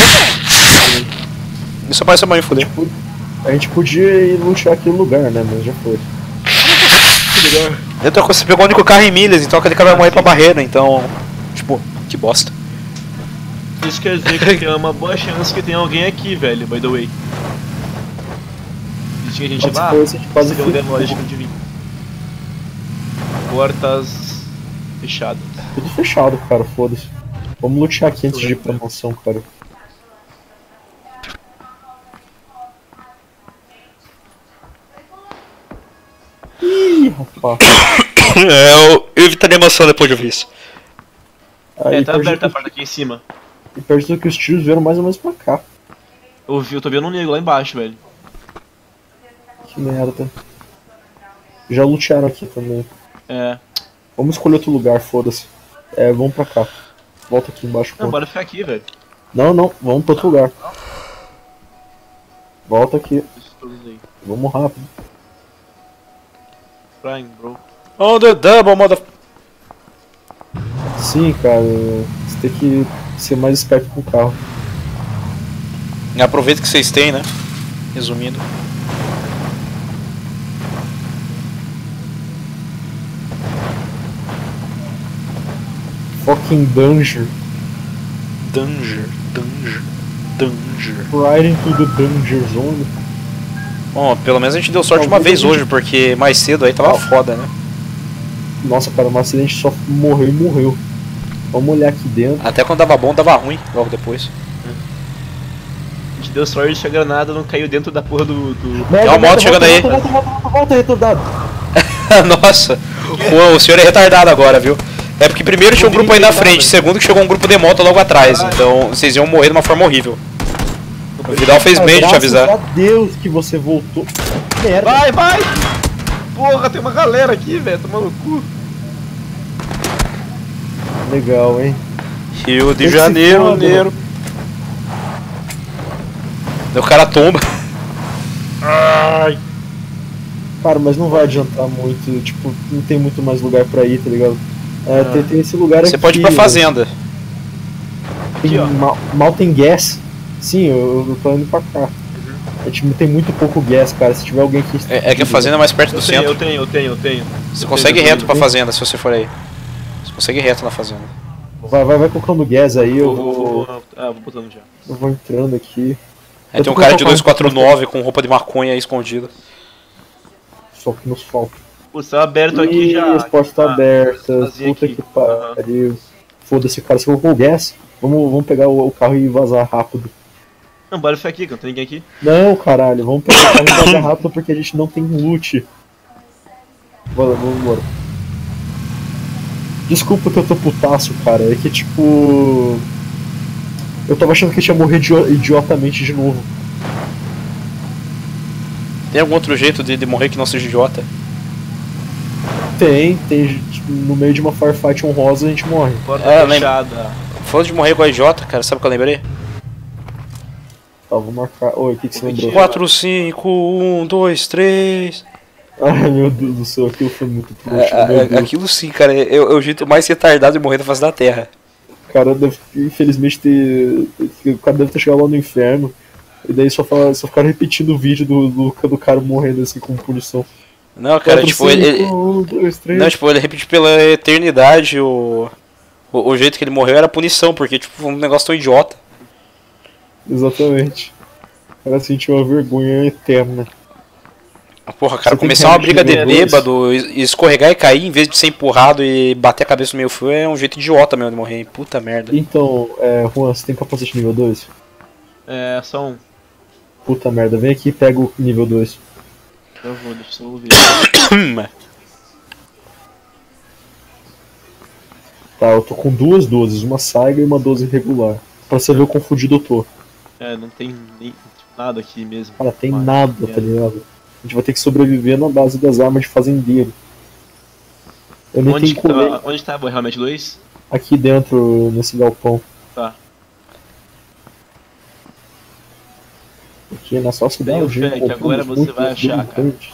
Isso apareceu pra me fuder. A gente podia ir lutear aquele lugar, né? Mas já foi. E outra coisa, você pegou o único carro em milhas, então aquele cara vai morrer pra barreira, então. Tipo, que bosta. Isso quer dizer que tem uma boa chance que tem alguém aqui, velho, by the way. E tinha gente Quando lá, se fosse, a gente quase seria um foi. demológico de vir. Portas fechadas. Tudo fechado, cara, foda-se. Vamos lutear aqui antes de ir pra mansão, cara. Ih, rapaz. É, eu, eu evitaria a maçã depois de ouvir isso. Aí É, tá perto, aberta a porta aqui em cima. e perto do que os tiros vieram mais ou menos pra cá. Eu, vi, eu tô vendo um nego lá embaixo, velho. Que merda. Já lutearam aqui também. É. Vamos escolher outro lugar, foda-se. É, vamos pra cá. Volta aqui embaixo. Não, pô. bora ficar aqui, velho. Não, não, vamos pra outro lugar. Volta aqui. Esses todos aí. Vamos rápido. Flying, bro. On the double, mother. Sim, cara. Você tem que ser mais esperto com o carro. Aproveita que vocês têm, né? Resumindo. Fucking danger. Danger, danger, danger. Right into the danger zone. Bom, pelo menos a gente deu sorte uma vez hoje, porque mais cedo aí tava foda, né? Nossa, cara, um acidente só morreu e morreu. Vamos olhar aqui dentro. Até quando dava bom, dava ruim logo depois. A gente deu sorte que a granada não caiu dentro da porra do... do... Tem uma moto chegando aí. Volta, volta, volta, volta, volta, retardado. Nossa, o, o senhor é retardado agora, viu? É porque primeiro tinha um grupo aí na frente, segundo que chegou um grupo de moto logo atrás, então vocês iam morrer de uma forma horrível. O Vidal fez bem de te avisar. Graças a Deus que você voltou. Merda. Vai, vai! Porra, tem uma galera aqui, velho, tomando cu. Legal, hein? Rio de Esse Janeiro, foda, Janeiro. O cara tomba. Ai. Cara, mas não vai adiantar muito, tipo, não tem muito mais lugar pra ir, tá ligado? É, tem, tem esse lugar aqui. Você pode ir pra fazenda. Tem Aqui, ó. mal, mal tem gas. Sim, eu, eu tô indo pra cá. A gente tem muito pouco gas, cara. Se tiver alguém aqui. É, é que a fazenda é mais perto do Eu tenho, centro. eu tenho, eu tenho, eu tenho. Você Eu consegue tenho, eu reto pra tenho. fazenda se você for aí. Você consegue reto na fazenda. Vai, vai, vai colocando gas aí, eu Eu vou, vou, vou, vou, ah, vou botando já. eu vou entrando aqui. Aí Eu tem um tô cara com de o carro dois quatro nove com roupa de maconha aí escondido. Só que nos falta. Putz, tá aberto aqui Ih, já. as portas estão Ah, abertas. vazio Puta aqui. que pariu. Foda-se, cara. Você colocou o gas? Vamos, vamos pegar o, o carro e vazar rápido. Não, bora ficar aqui, que não tem ninguém aqui. Não, caralho. Vamos pegar o carro e vazar rápido porque a gente não tem loot. Bora, vamos embora. Desculpa que eu tô putaço, cara. É que tipo. Eu tava achando que eu tinha morrido idio- idiotamente de novo. Tem algum outro jeito de, de morrer que não seja idiota? Tem, tem. Tipo, no meio de uma firefight honrosa a gente morre. Porta É, lembra- fechada. Falando de morrer igual idiota, cara, sabe o que eu lembrei? Tá, vou marcar. Oi, o que, que você lembrou? quatro, cinco, um, dois, três. Ai meu Deus do céu, aquilo foi muito É, trouxa, é, meu é, Deus. aquilo sim, cara, é, é o jeito mais retardado de morrer da face da terra. O cara deve, infelizmente, ter. O cara deve ter chegado lá no inferno. E daí só, fala, só ficaram repetindo o vídeo do, do, do cara morrendo assim como punição. Não, cara, Quatro, tipo, cinco, ele. ele- um, dois, três. Não, tipo, ele repete pela eternidade o, o. O jeito que ele morreu era punição, porque, tipo, foi um negócio tão idiota. Exatamente. O cara sentiu uma vergonha eterna. Porra, cara, Você tem começar uma que briga de reagir a bêbado, e escorregar e cair em vez de ser empurrado e bater a cabeça no meio fio é um jeito idiota mesmo de morrer, hein? Puta merda. Então, é, Juan, você tem capacete nível dois? É, só um. Puta merda, vem aqui e pega o nível dois. Eu vou, deixa eu só ouvir. Tá, eu tô com duas dozes, uma Saiga e uma doze regular. Pra você ver o quão fudido eu tô. É, não tem nem nada aqui mesmo. Cara, tem Mas, nada, é. tá ligado? A gente vai ter que sobreviver na base das armas de fazendeiro. Eu nem Onde, tenho que colete tava, onde tava realmente dois? aqui dentro, nesse galpão. Tá. Aqui na só cidade. Tenho fé que encontramos agora você muitos vai achar, cara. delinquentes.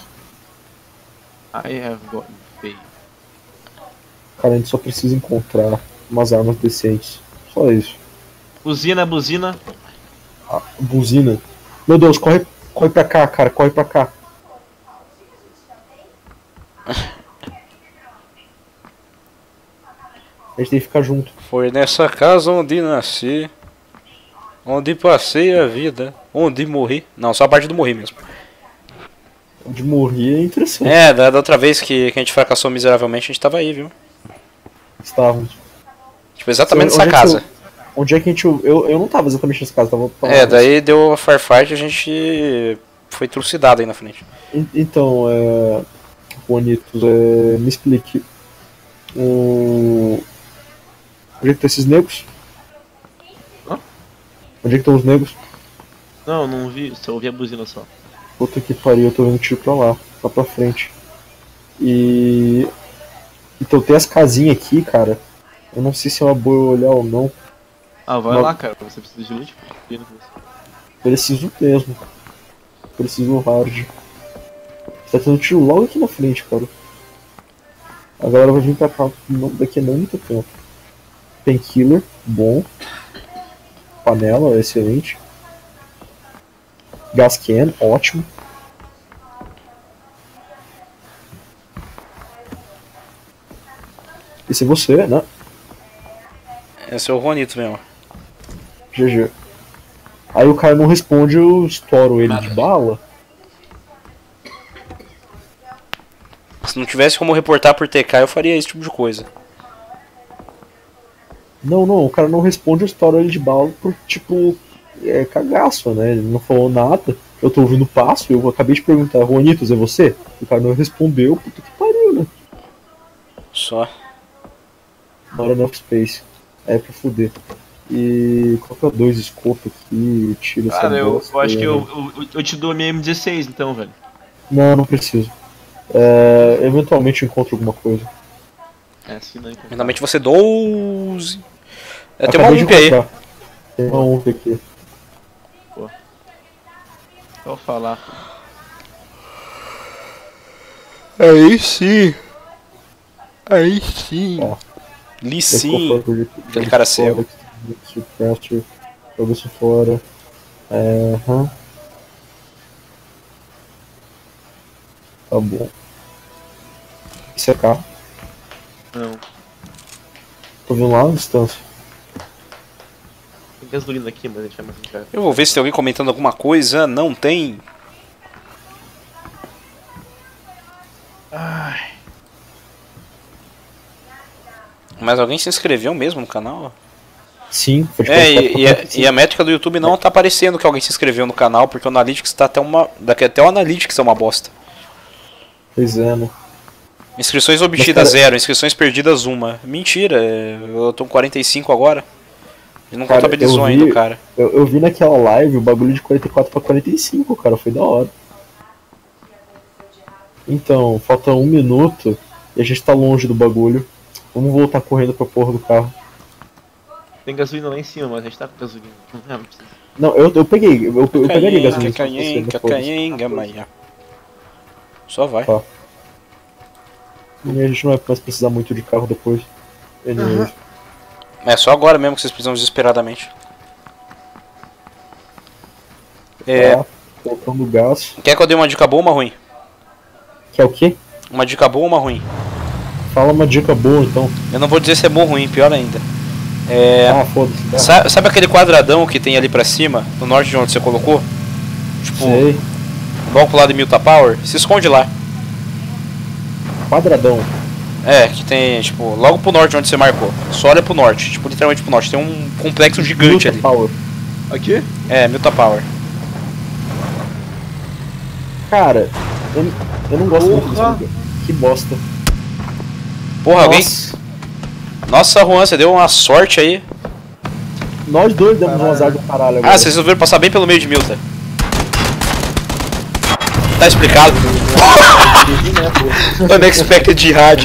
I have gotten faith. Cara, a gente só precisa encontrar umas armas decentes. Só isso. Buzina, buzina. Ah, buzina. Meu Deus, corre, corre pra cá, cara, corre pra cá. A gente tem que ficar junto. Foi nessa casa onde nasci, onde passei a vida, onde morri. Não, só a parte do morri mesmo. De morrer é interessante. É, da, da outra vez que, que a gente fracassou miseravelmente, a gente tava aí, viu? Estávamos. Tipo, exatamente Onde nessa é que casa. eu- Onde é que a gente. Eu, eu não tava exatamente nessa casa, tava. É, daí deu a firefight e a gente foi trucidado aí na frente. En- Então, é. Bonitos, é. Me explique. O. Onde é que estão esses negros? Hã? Onde é que estão os negros? Não, não vi, só ouvi a buzina só. Puta que pariu, eu tô vendo tiro pra lá, lá pra frente. E. Então tem as casinhas aqui, cara. Eu não sei se é uma boa eu olhar ou não. Ah, vai Não. lá, cara, você precisa de loot? Pena com você. Preciso mesmo. Preciso hard. Tá tendo tiro logo aqui na frente, cara. A galera vai vir pra cá não- daqui a não muito tempo. Painkiller, bom. Panela, excelente. Gas can, ótimo. Esse é você, né? Esse é o Juanito mesmo. G G. Aí o cara não responde, eu estouro ele de bala. Se não tivesse como reportar por T K, eu faria esse tipo de coisa. Não, não, o cara não responde a história de bala por, tipo, é cagaço, né? Ele não falou nada. Eu tô ouvindo o passo, eu acabei de perguntar, Juanitos, é você? O cara não respondeu, puta que pariu, né? Só. Not enough space. É pra fuder. E coloca dois scopes aqui, tira essa Cara, eu, bosta, eu acho que né? eu, eu, eu te dou a minha M dezesseis então, velho. Não, não preciso. É, eventualmente eu encontro alguma coisa. É, assim não encontro. Finalmente você doze. É, tem uma Acabei de U M P aí. encontrar. Tem uma U M P aqui. Só falar. Aí sim. Aí sim. Ó. Li sim. Aquele Aquele cara cego. Suppressor, joga isso fora. É, hum. Tá bom. Isso é carro. Não. Tô vendo lá na distância. Tem gasolina aqui, mas a gente vai mais entrar. Eu vou ver se tem alguém comentando alguma coisa. Não tem. Ai. Mas alguém se inscreveu mesmo no canal? Sim, foi de É, quatro e, pra e, a, quarenta e cinco. e a métrica do YouTube não tá aparecendo que alguém se inscreveu no canal, porque o Analytics tá até uma. Daqui até o Analytics é uma bosta. Pois é, né? Inscrições obtidas cara- zero, inscrições perdidas uma. Mentira, é, eu tô com quarenta e cinco agora. Ele não Cara, contabilizou eu vi- ainda, cara. Eu, eu vi naquela live o bagulho de quarenta e quatro pra quarenta e cinco, cara, foi da hora. Então, falta um minuto e a gente tá longe do bagulho. Vamos voltar correndo pra porra do carro. Tem gasolina lá em cima, mas a gente tá com gasolina. Não, não precisa. Não, eu, eu peguei, eu, eu pegaria gasolina. Cacainha, cacainha, amanhã. Só vai. Tá. E a gente não vai mais precisar muito de carro depois. Anyways. É só agora mesmo que vocês precisam desesperadamente. É, Tá, colocando gás. quer que eu dê uma dica boa ou uma ruim? Que é o quê? Uma dica boa ou uma ruim? Fala uma dica boa então. Eu não vou dizer se é bom ou ruim, pior ainda. É, Ah, foda-se. Tá. sabe, sabe aquele quadradão que tem ali pra cima, no norte de onde você colocou? Tipo, Sei. logo pro lado de Milta Power? Se esconde lá. Quadradão. É, que tem, tipo, logo pro norte de onde você marcou. Só olha pro norte, tipo, literalmente pro norte. Tem um complexo gigante Luta ali. Power. Aqui? É, Milta Power. Cara, eu, eu não gosto muito desse Porra. lugar. Que bosta. Porra, alguém. Nossa, Nossa, Juan, você deu uma sorte aí. nós dois demos um Caralho. azar do caralho agora. Ah, vocês resolveram passar bem pelo meio de Milta. Tá explicado. Unexpected Jihad.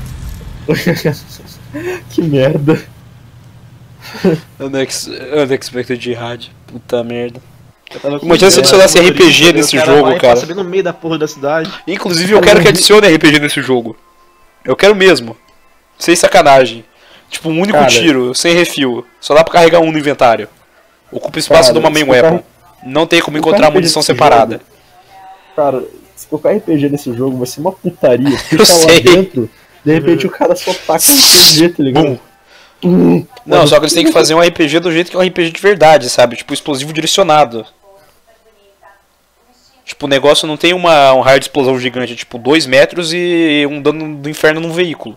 Que merda. Unex... Unexpected Jihad. Puta merda. Eu tava com Imagina se ideia, adicionasse motorista, R P G daí o nesse cara jogo, vai e cara. Passa bem no meio da porra da cidade. Inclusive, eu quero que adicione R P G nesse jogo. Eu quero mesmo. Sem sacanagem. Tipo, um único Cara. tiro, sem refil. Só dá pra carregar um no inventário. Ocupa espaço Cara, de uma main se colocar- weapon. Não tem como se encontrar colocar munição nesse separada. jogo, Cara, se colocar R P G nesse jogo vai ser uma putaria. Porque Eu tá lá sei. dentro, de repente o cara só taca um R P G, tá ligado? Bum. Hum. Não, só que eles têm que fazer um R P G do jeito que é um R P G de verdade, sabe? Tipo, explosivo direcionado. Tipo, o negócio não tem uma, um raio de explosão gigante, é tipo dois metros e um dano do inferno num veículo.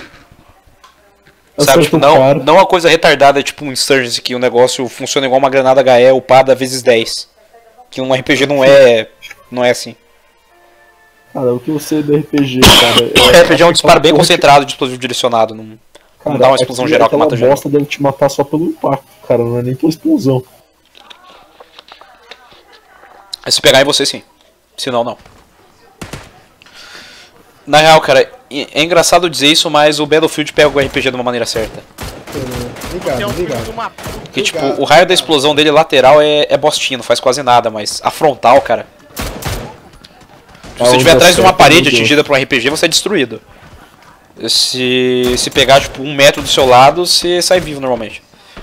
Sabe, Acerta tipo, o não, cara. não uma coisa retardada, tipo um Insurgency, que o negócio funciona igual uma granada H E upada vezes dez. Que um R P G não é, não é assim. Cara, o que eu sei do R P G, cara. O R P G é um disparo bem porra que- concentrado de explosivo direcionado. Não, Cara, não dá uma explosão aqui, geral que aquela mata geral. bosta deve te matar só pelo impacto, cara, não é nem pela explosão. É se pegar em você, sim. Se não, não. Na real, cara, é engraçado dizer isso, mas o Battlefield pega o R P G de uma maneira certa. Obrigado, obrigado. Porque, tipo, o raio da explosão dele lateral é, é bostinho, não faz quase nada, mas a frontal, cara. Se você estiver atrás de uma parede atingida por um R P G, você é destruído. Se, se pegar, tipo, um metro do seu lado, você sai vivo normalmente.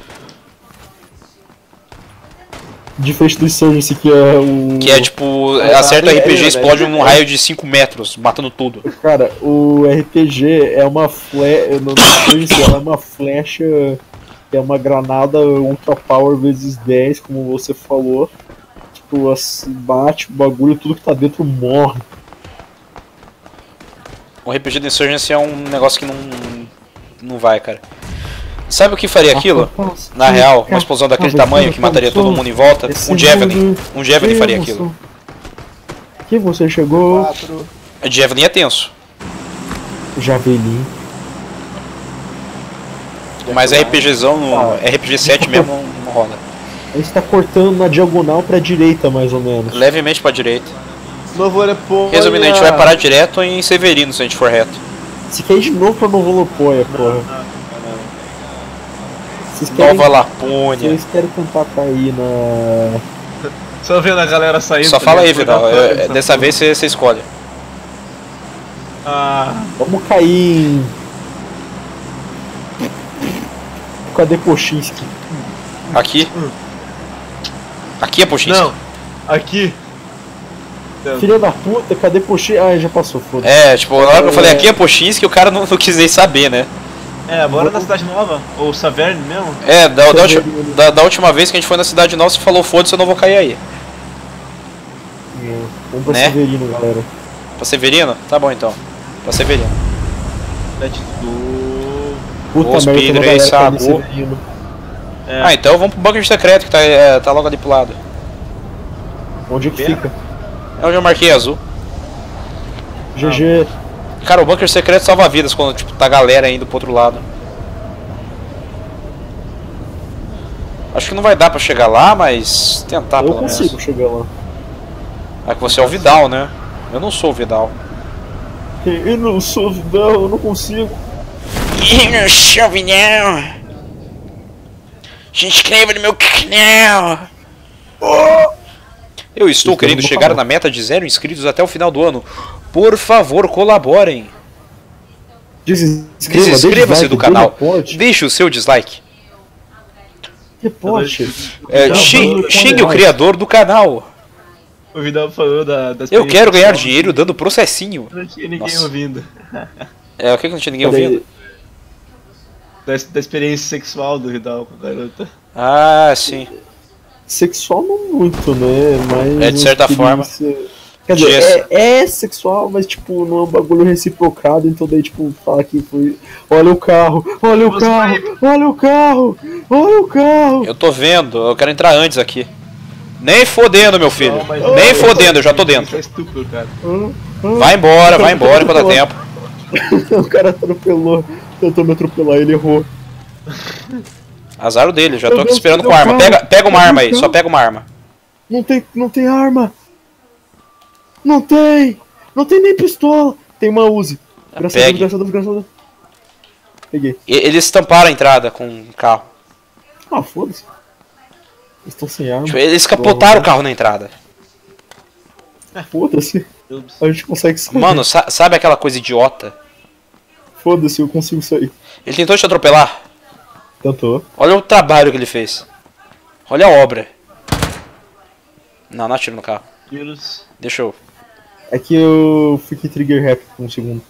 Diferente do Insurgency, que é o... Que é, tipo, Ah, acerta o é, R P G e é, explode é, num é. raio de cinco metros, matando tudo. Cara, o R P G é uma flecha... No Insurgency, ela é uma flecha... É uma granada Ultra Power vezes dez, como você falou. Tipo, assim, bate o bagulho, tudo que tá dentro morre. O R P G do Insurgency é um negócio que não, não vai, cara. Sabe o que faria aquilo? Na real, uma explosão daquele tamanho que mataria todo mundo em volta? Um Javelin. Um Javelin faria aquilo. Que você chegou? O Javelin é tenso. Javelin. Mas RPGzão, no R P G sete mesmo, não rola. A gente tá cortando na diagonal pra direita, mais ou menos. Levemente pra direita. Novo Lepoia. Resumindo, a gente vai parar direto em Severino se a gente for reto. Se quer ir de novo pra Novo Lepoia, porra. Vocês querem, Nova Lapônia. vocês querem tentar cair na... Só vendo a galera saindo. Só fala aí, Vidal. Eu- Dessa vez você você escolhe. Ah, Vamos cair em... Cadê Pochinski? Aqui. Aqui é Puxinski. não. Aqui. Filha da puta, cadê Pochinski? Ah, já passou, foda-se. É, tipo, na hora que eu falei aqui é Puxinski, o cara não, não quis nem saber, né? É, bora na Cidade Nova. Ou Saverne mesmo. É, da, da, ulti- da, da última vez que a gente foi na Cidade Nova, você falou, foda-se, eu não vou cair aí. Vamos pra Né? Severino, galera. Pra Severino? Tá bom então. Pra Severino. Let's go. Puta Os merda, tem uma Pedro aí, galera caindo em Sagu. Severino. É. Ah, então vamos pro bunker secreto que tá, é, tá logo ali pro lado. Onde é que É? fica? É onde eu marquei azul. G G. Cara, o bunker secreto salva vidas quando tipo, tá a galera indo pro outro lado. Acho que não vai dar pra chegar lá, mas tentar Eu pelo consigo menos. chegar lá. É que você é o Vidal, né? Eu não sou o Vidal. Eu não sou Vidal, eu não consigo. Eu não sou o Vidal. Se inscreva no meu canal. Eu estou Isso querendo eu não vou chegar falar. na meta de zero inscritos até o final do ano. Por favor, colaborem. Desinscreva, Desinscreva-se do canal. Reporte. Deixe o seu dislike. Reporte. É, Tá xing- bom, xingue o vai. criador do canal. O Vidal falou da, das Eu quero ganhar experiências. dinheiro dando processinho. Não tinha ninguém Nossa. ouvindo. É, o que que não tinha ninguém Peraí, ouvindo? Da, da experiência sexual do Vidal com a garota. Ah, sim. Sexual não muito, né? Mas. É, de certa experiência- Quer dizer, Disso. é, é sexual, mas tipo, não é um bagulho reciprocado, então daí, tipo, fala que foi. Olha o carro, olha o Você carro, olha o carro, olha o carro. Eu tô vendo, eu quero entrar antes aqui. Nem fodendo, meu filho. Não, mas- Nem fodendo, eu já tô Isso dentro. é estúpido, cara. Vai embora, vai embora enquanto dá tempo. O cara atropelou, tentou me atropelar, ele errou. Azar o dele, já Meu tô aqui Deus, esperando com meu arma. carro, Pega, pega uma meu arma aí, carro. só pega uma arma. Não tem, não tem arma. Não tem, não tem nem pistola. Tem uma Uzi. Graças a Deus, Pegue. graças a Deus, graças a Deus. Peguei. E- Eles tamparam a entrada com o carro. Ah, foda-se. Eles estão sem arma. Tipo, eles capotaram o carro na entrada. Foda-se. Ups. A gente consegue sair. Mano, sa- sabe aquela coisa idiota? Foda-se, eu consigo sair. Ele tentou te atropelar. Tentou. Olha o trabalho que ele fez. Olha a obra. Não, não atiro no carro. Tiros. Deixa eu. É que eu fiquei trigger happy por um segundo.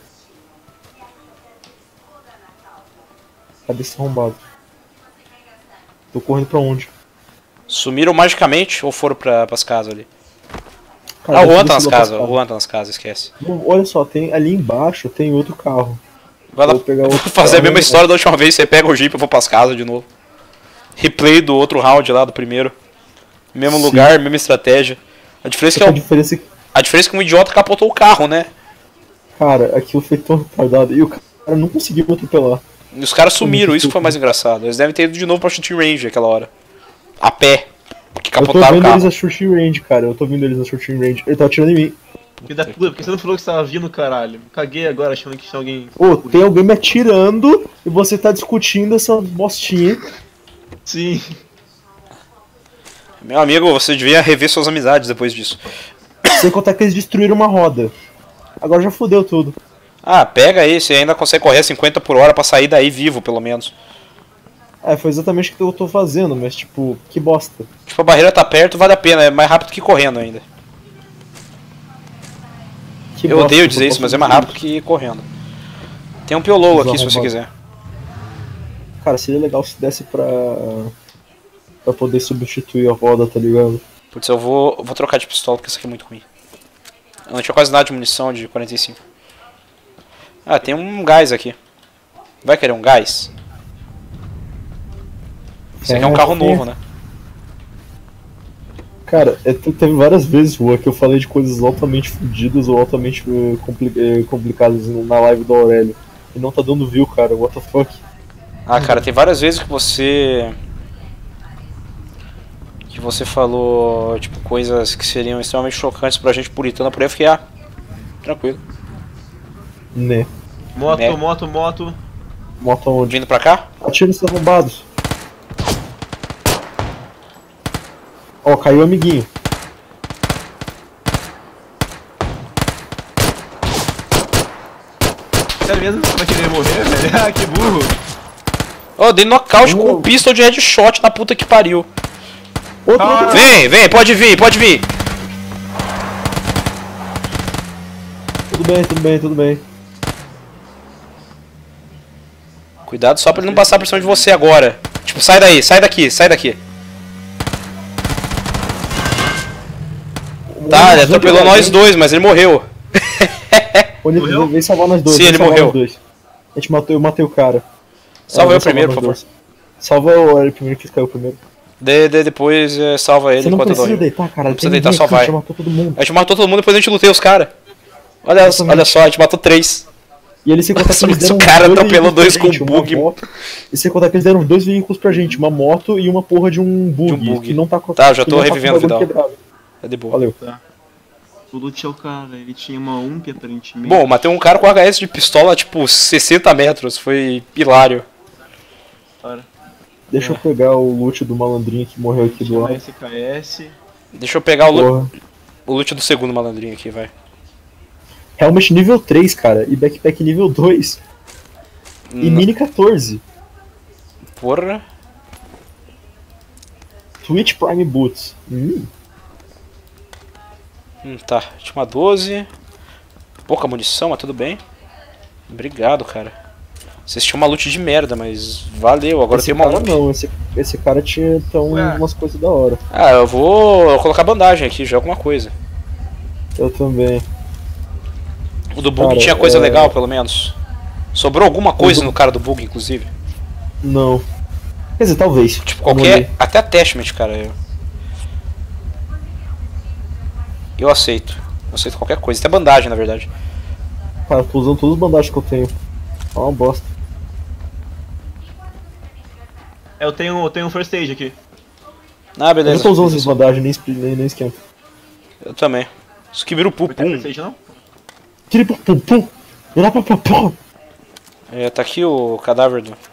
Cadê esse arrombado? Tô correndo pra onde? Sumiram magicamente ou foram pra, pras casas ali? Cara, Ah, o deve Juan ter tá nas sido lá casas, pras o Juan tá nas casas, esquece. Não, olha só, tem ali embaixo tem outro carro. Vai lá Vou pegar vou outro fazer a carro, mesma né? história da última vez, você pega o Jeep e eu vou pras casas de novo. Replay do outro round lá, do primeiro. Mesmo Sim. lugar, mesma estratégia. A diferença é Só que, que a é o- diferença é que, a diferença é que um idiota capotou o carro, né? cara, aquilo foi tão retardado e o cara não conseguiu me atropelar. E os caras sumiram, isso que foi mais engraçado. Eles devem ter ido de novo pra shooting range aquela hora. A pé. Porque Eu tô capotaram o vendo eles carro. na shooting range, cara. Eu tô vendo eles na shooting range. Ele tá atirando em mim. Filho da puta, por que você não falou que você tava vindo, caralho? Caguei agora achando que tinha alguém. Ô, tem alguém me atirando e você tá discutindo essa bostinha. Sim. Meu amigo, você devia rever suas amizades depois disso. Sem contar que eles destruíram uma roda. Agora já fodeu tudo. Ah, pega aí, você ainda consegue correr a cinquenta por hora pra sair daí vivo, pelo menos. É, foi exatamente o que eu tô fazendo, mas tipo, que bosta. Tipo, a barreira tá perto, vale a pena, é mais rápido que correndo ainda. Que Eu bosta odeio que eu dizer isso, posso mas é mais dizer. rápido que correndo. Tem um piololo aqui se você Desarrombado. quiser. Cara, seria legal se desse pra. pra poder substituir a roda, tá ligado? Putz, eu vou, eu vou trocar de pistola porque isso aqui é muito ruim. Eu não tinha quase nada de munição de quarenta e cinco. Ah, tem um gás aqui. Vai querer um gás? Isso aqui é um carro novo, né? Cara, é, teve várias vezes, Rua, que eu falei de coisas altamente fodidas ou altamente uh, compli uh, complicadas na live do Aurélio. E não tá dando view, cara, what the fuck. Ah, cara, tem várias vezes que você... Que você falou, tipo, coisas que seriam extremamente chocantes pra gente puritana por aí, eu fiquei, ah, tranquilo. Né. Moto, Né. moto, moto. Moto onde? Vindo pra cá? Atira nos arrombados. Ó, caiu o amiguinho. Sério mesmo? Como é que ele ia morrer, velho? Ah, que burro. Ó, oh, dei nocaute com Uh. um pistol de headshot na puta que pariu. Outro, Ah. outro. Vem, vem, pode vir, pode vir. Tudo bem, tudo bem, tudo bem. Cuidado só pra ele não passar por cima de você agora. Tipo, sai daí, sai daqui, sai daqui. Tá, ele atropelou nós dois, mas ele morreu. Ô, Nico, Morreu? vem salvar nós dois. Sim, vem ele salvar morreu. nós dois. A gente matou, eu matei o cara. Salva É, eu vem salvar primeiro, nós por favor. dois. Salva o Aurélio primeiro, que caiu primeiro. De, de, depois é, salva ele Você não enquanto eu precisa dou. deitar, cara. Não precisa deitar, só aqui, vai. já matou todo mundo. A gente matou todo mundo, depois a gente lutei os caras. Olha, Exatamente. olha só, a gente matou três. E eles se contar que eles Nossa, deram o cara dois atropelou veículos dois pra com gente, bug. uma moto. E se contar que eles deram dois veículos pra gente, uma moto e uma porra de um bug. De um bug. Que não tá com Tá, eu já que tô não tá com revivendo o bagulho Vidal. quebrado. É de boa. Valeu. O Lute é o cara, ele tinha uma U M P aparentemente. Bom, matei um cara com H S de pistola, tipo, sessenta metros. Foi hilário. Cara, Deixa eu pegar o loot do malandrinho que morreu aqui do chama lado. S K S. Deixa eu pegar o, lu- Porra. o loot do segundo malandrinho aqui, vai. Helmet nível três, cara. E backpack nível dois. E Não. mini quatorze. Porra. Twitch Prime Boots. Hum. Hum, tá, tinha uma doze. Pouca munição, mas tudo bem. Obrigado, cara. Vocês tinham uma loot de merda, mas valeu. Agora esse tem uma cara U M P. não, esse, esse cara tinha então Ué. umas coisas da hora. Ah, eu vou colocar bandagem aqui, já é alguma coisa. Eu também. O do bug Cara, tinha coisa é- legal, pelo menos. Sobrou alguma coisa do- no cara do bug, inclusive. Não. Quer dizer, talvez. Tipo, Eu não qualquer. olhei. Até attachment, cara. Eu, eu aceito. Eu aceito qualquer coisa. Até bandagem, na verdade. Cara, eu tô usando todas as bandagens que eu tenho. É uma bosta. É, eu tenho, eu tenho um first aid aqui. Ah, Eu beleza. já tô usando essas bandagens, nem, espri- nem, nem esquenta. Eu também. Isso que vira o Não tem pupum. first aid não? Tire pum pum pum. Virar pum pum pum. É, tá aqui o cadáver do.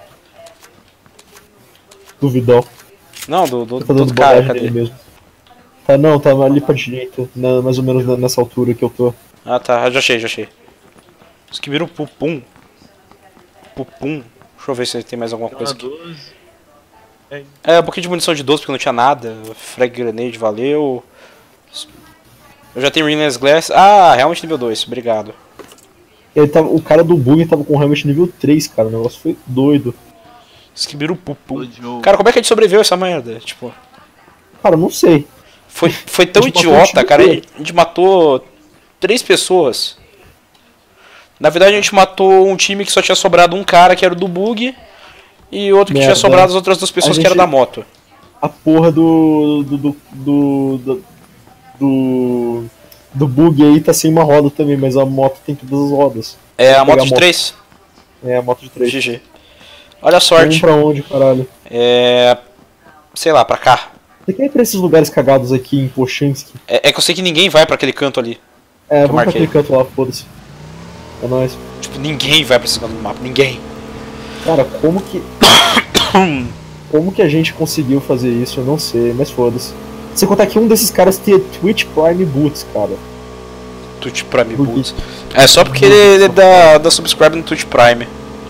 Do Vidal. Não, do, do, Tá do dando outro cara, bandagem cadê? nele mesmo. Tá, não, tá ali pra direita. Na, mais ou menos na- nessa altura que eu tô. Ah tá, já achei, já achei. Isso que vira o pupum. Pupum. Deixa eu ver se tem mais alguma coisa aqui. doze. É, um pouquinho de munição de doze porque não tinha nada. Frag grenade, valeu. Eu já tenho Ringless Glass. Ah, realmente nível dois, obrigado. Ele tava, o cara do bug tava com realmente nível três, cara. O negócio foi doido. Skibiru pupum. Joe. Cara, como é que a gente sobreviveu a essa merda? Tipo, Cara, não sei. foi, foi tão A gente matou idiota, um cara. A time gente matou três pessoas. Na verdade, a gente matou um time que só tinha sobrado um cara, que era o do bug, e outro que tinha Merda. sobrado as outras duas pessoas, A que era gente- da moto. A porra do. do. do. do. do, do, do bug aí tá sem uma roda também, mas a moto tem todas as rodas. É a Vou pegar moto a de moto. três? É a moto de três. G G. Olha a Um sorte. pra onde, caralho? É. Sei lá, pra cá. Você quer ir pra esses lugares cagados aqui em Pochinski? É, é que eu sei que ninguém vai pra aquele canto ali. É, eu vamos pra marquei. aquele canto lá, foda-se. É nóis. Tipo, ninguém vai pra esse canto do mapa. Ninguém. Cara, como que. Como que a gente conseguiu fazer isso? Eu não sei, mas foda-se. Você contar que um desses caras tinha Twitch Prime Boots, cara. Twitch Prime Por quê? Boots. É só porque ele é da, da subscribe no Twitch Prime.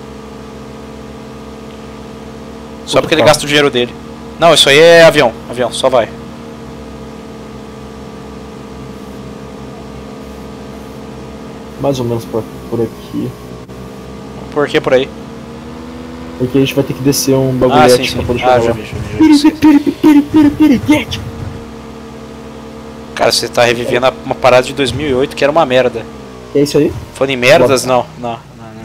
Só Outro porque ele carro. gasta o dinheiro dele. Não, isso aí é avião. Avião, só vai. Mais ou menos por, por aqui. Por que por aí? Porque a gente vai ter que descer um Ah, bagulhete sim, pra sim. poder chegar Ah, já lá. vi, já vi. Já vi. Piri, piri, piri, piri, piri, piriguete. Cara, você tá revivendo uma parada de dois mil e oito que era uma merda. É isso aí? Falando em merdas, não, não, não,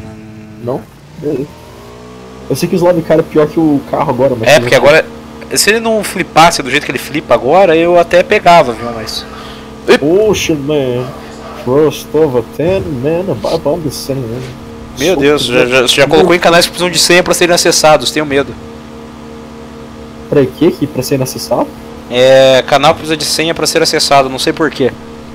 Não? Beleza. Eu sei que o Slavicar é pior que o carro agora, mas... É, porque agora, se ele não flipasse do jeito que ele flipa agora, eu até pegava, viu, mas... Ocean Man, first over ten men above the sun. Meu Deus, já, já, já colocou em canais que precisam de senha pra serem acessados, tenho medo. Pra quê? Que pra ser inacessado? É, canal que precisa de senha pra ser acessado, não sei porquê.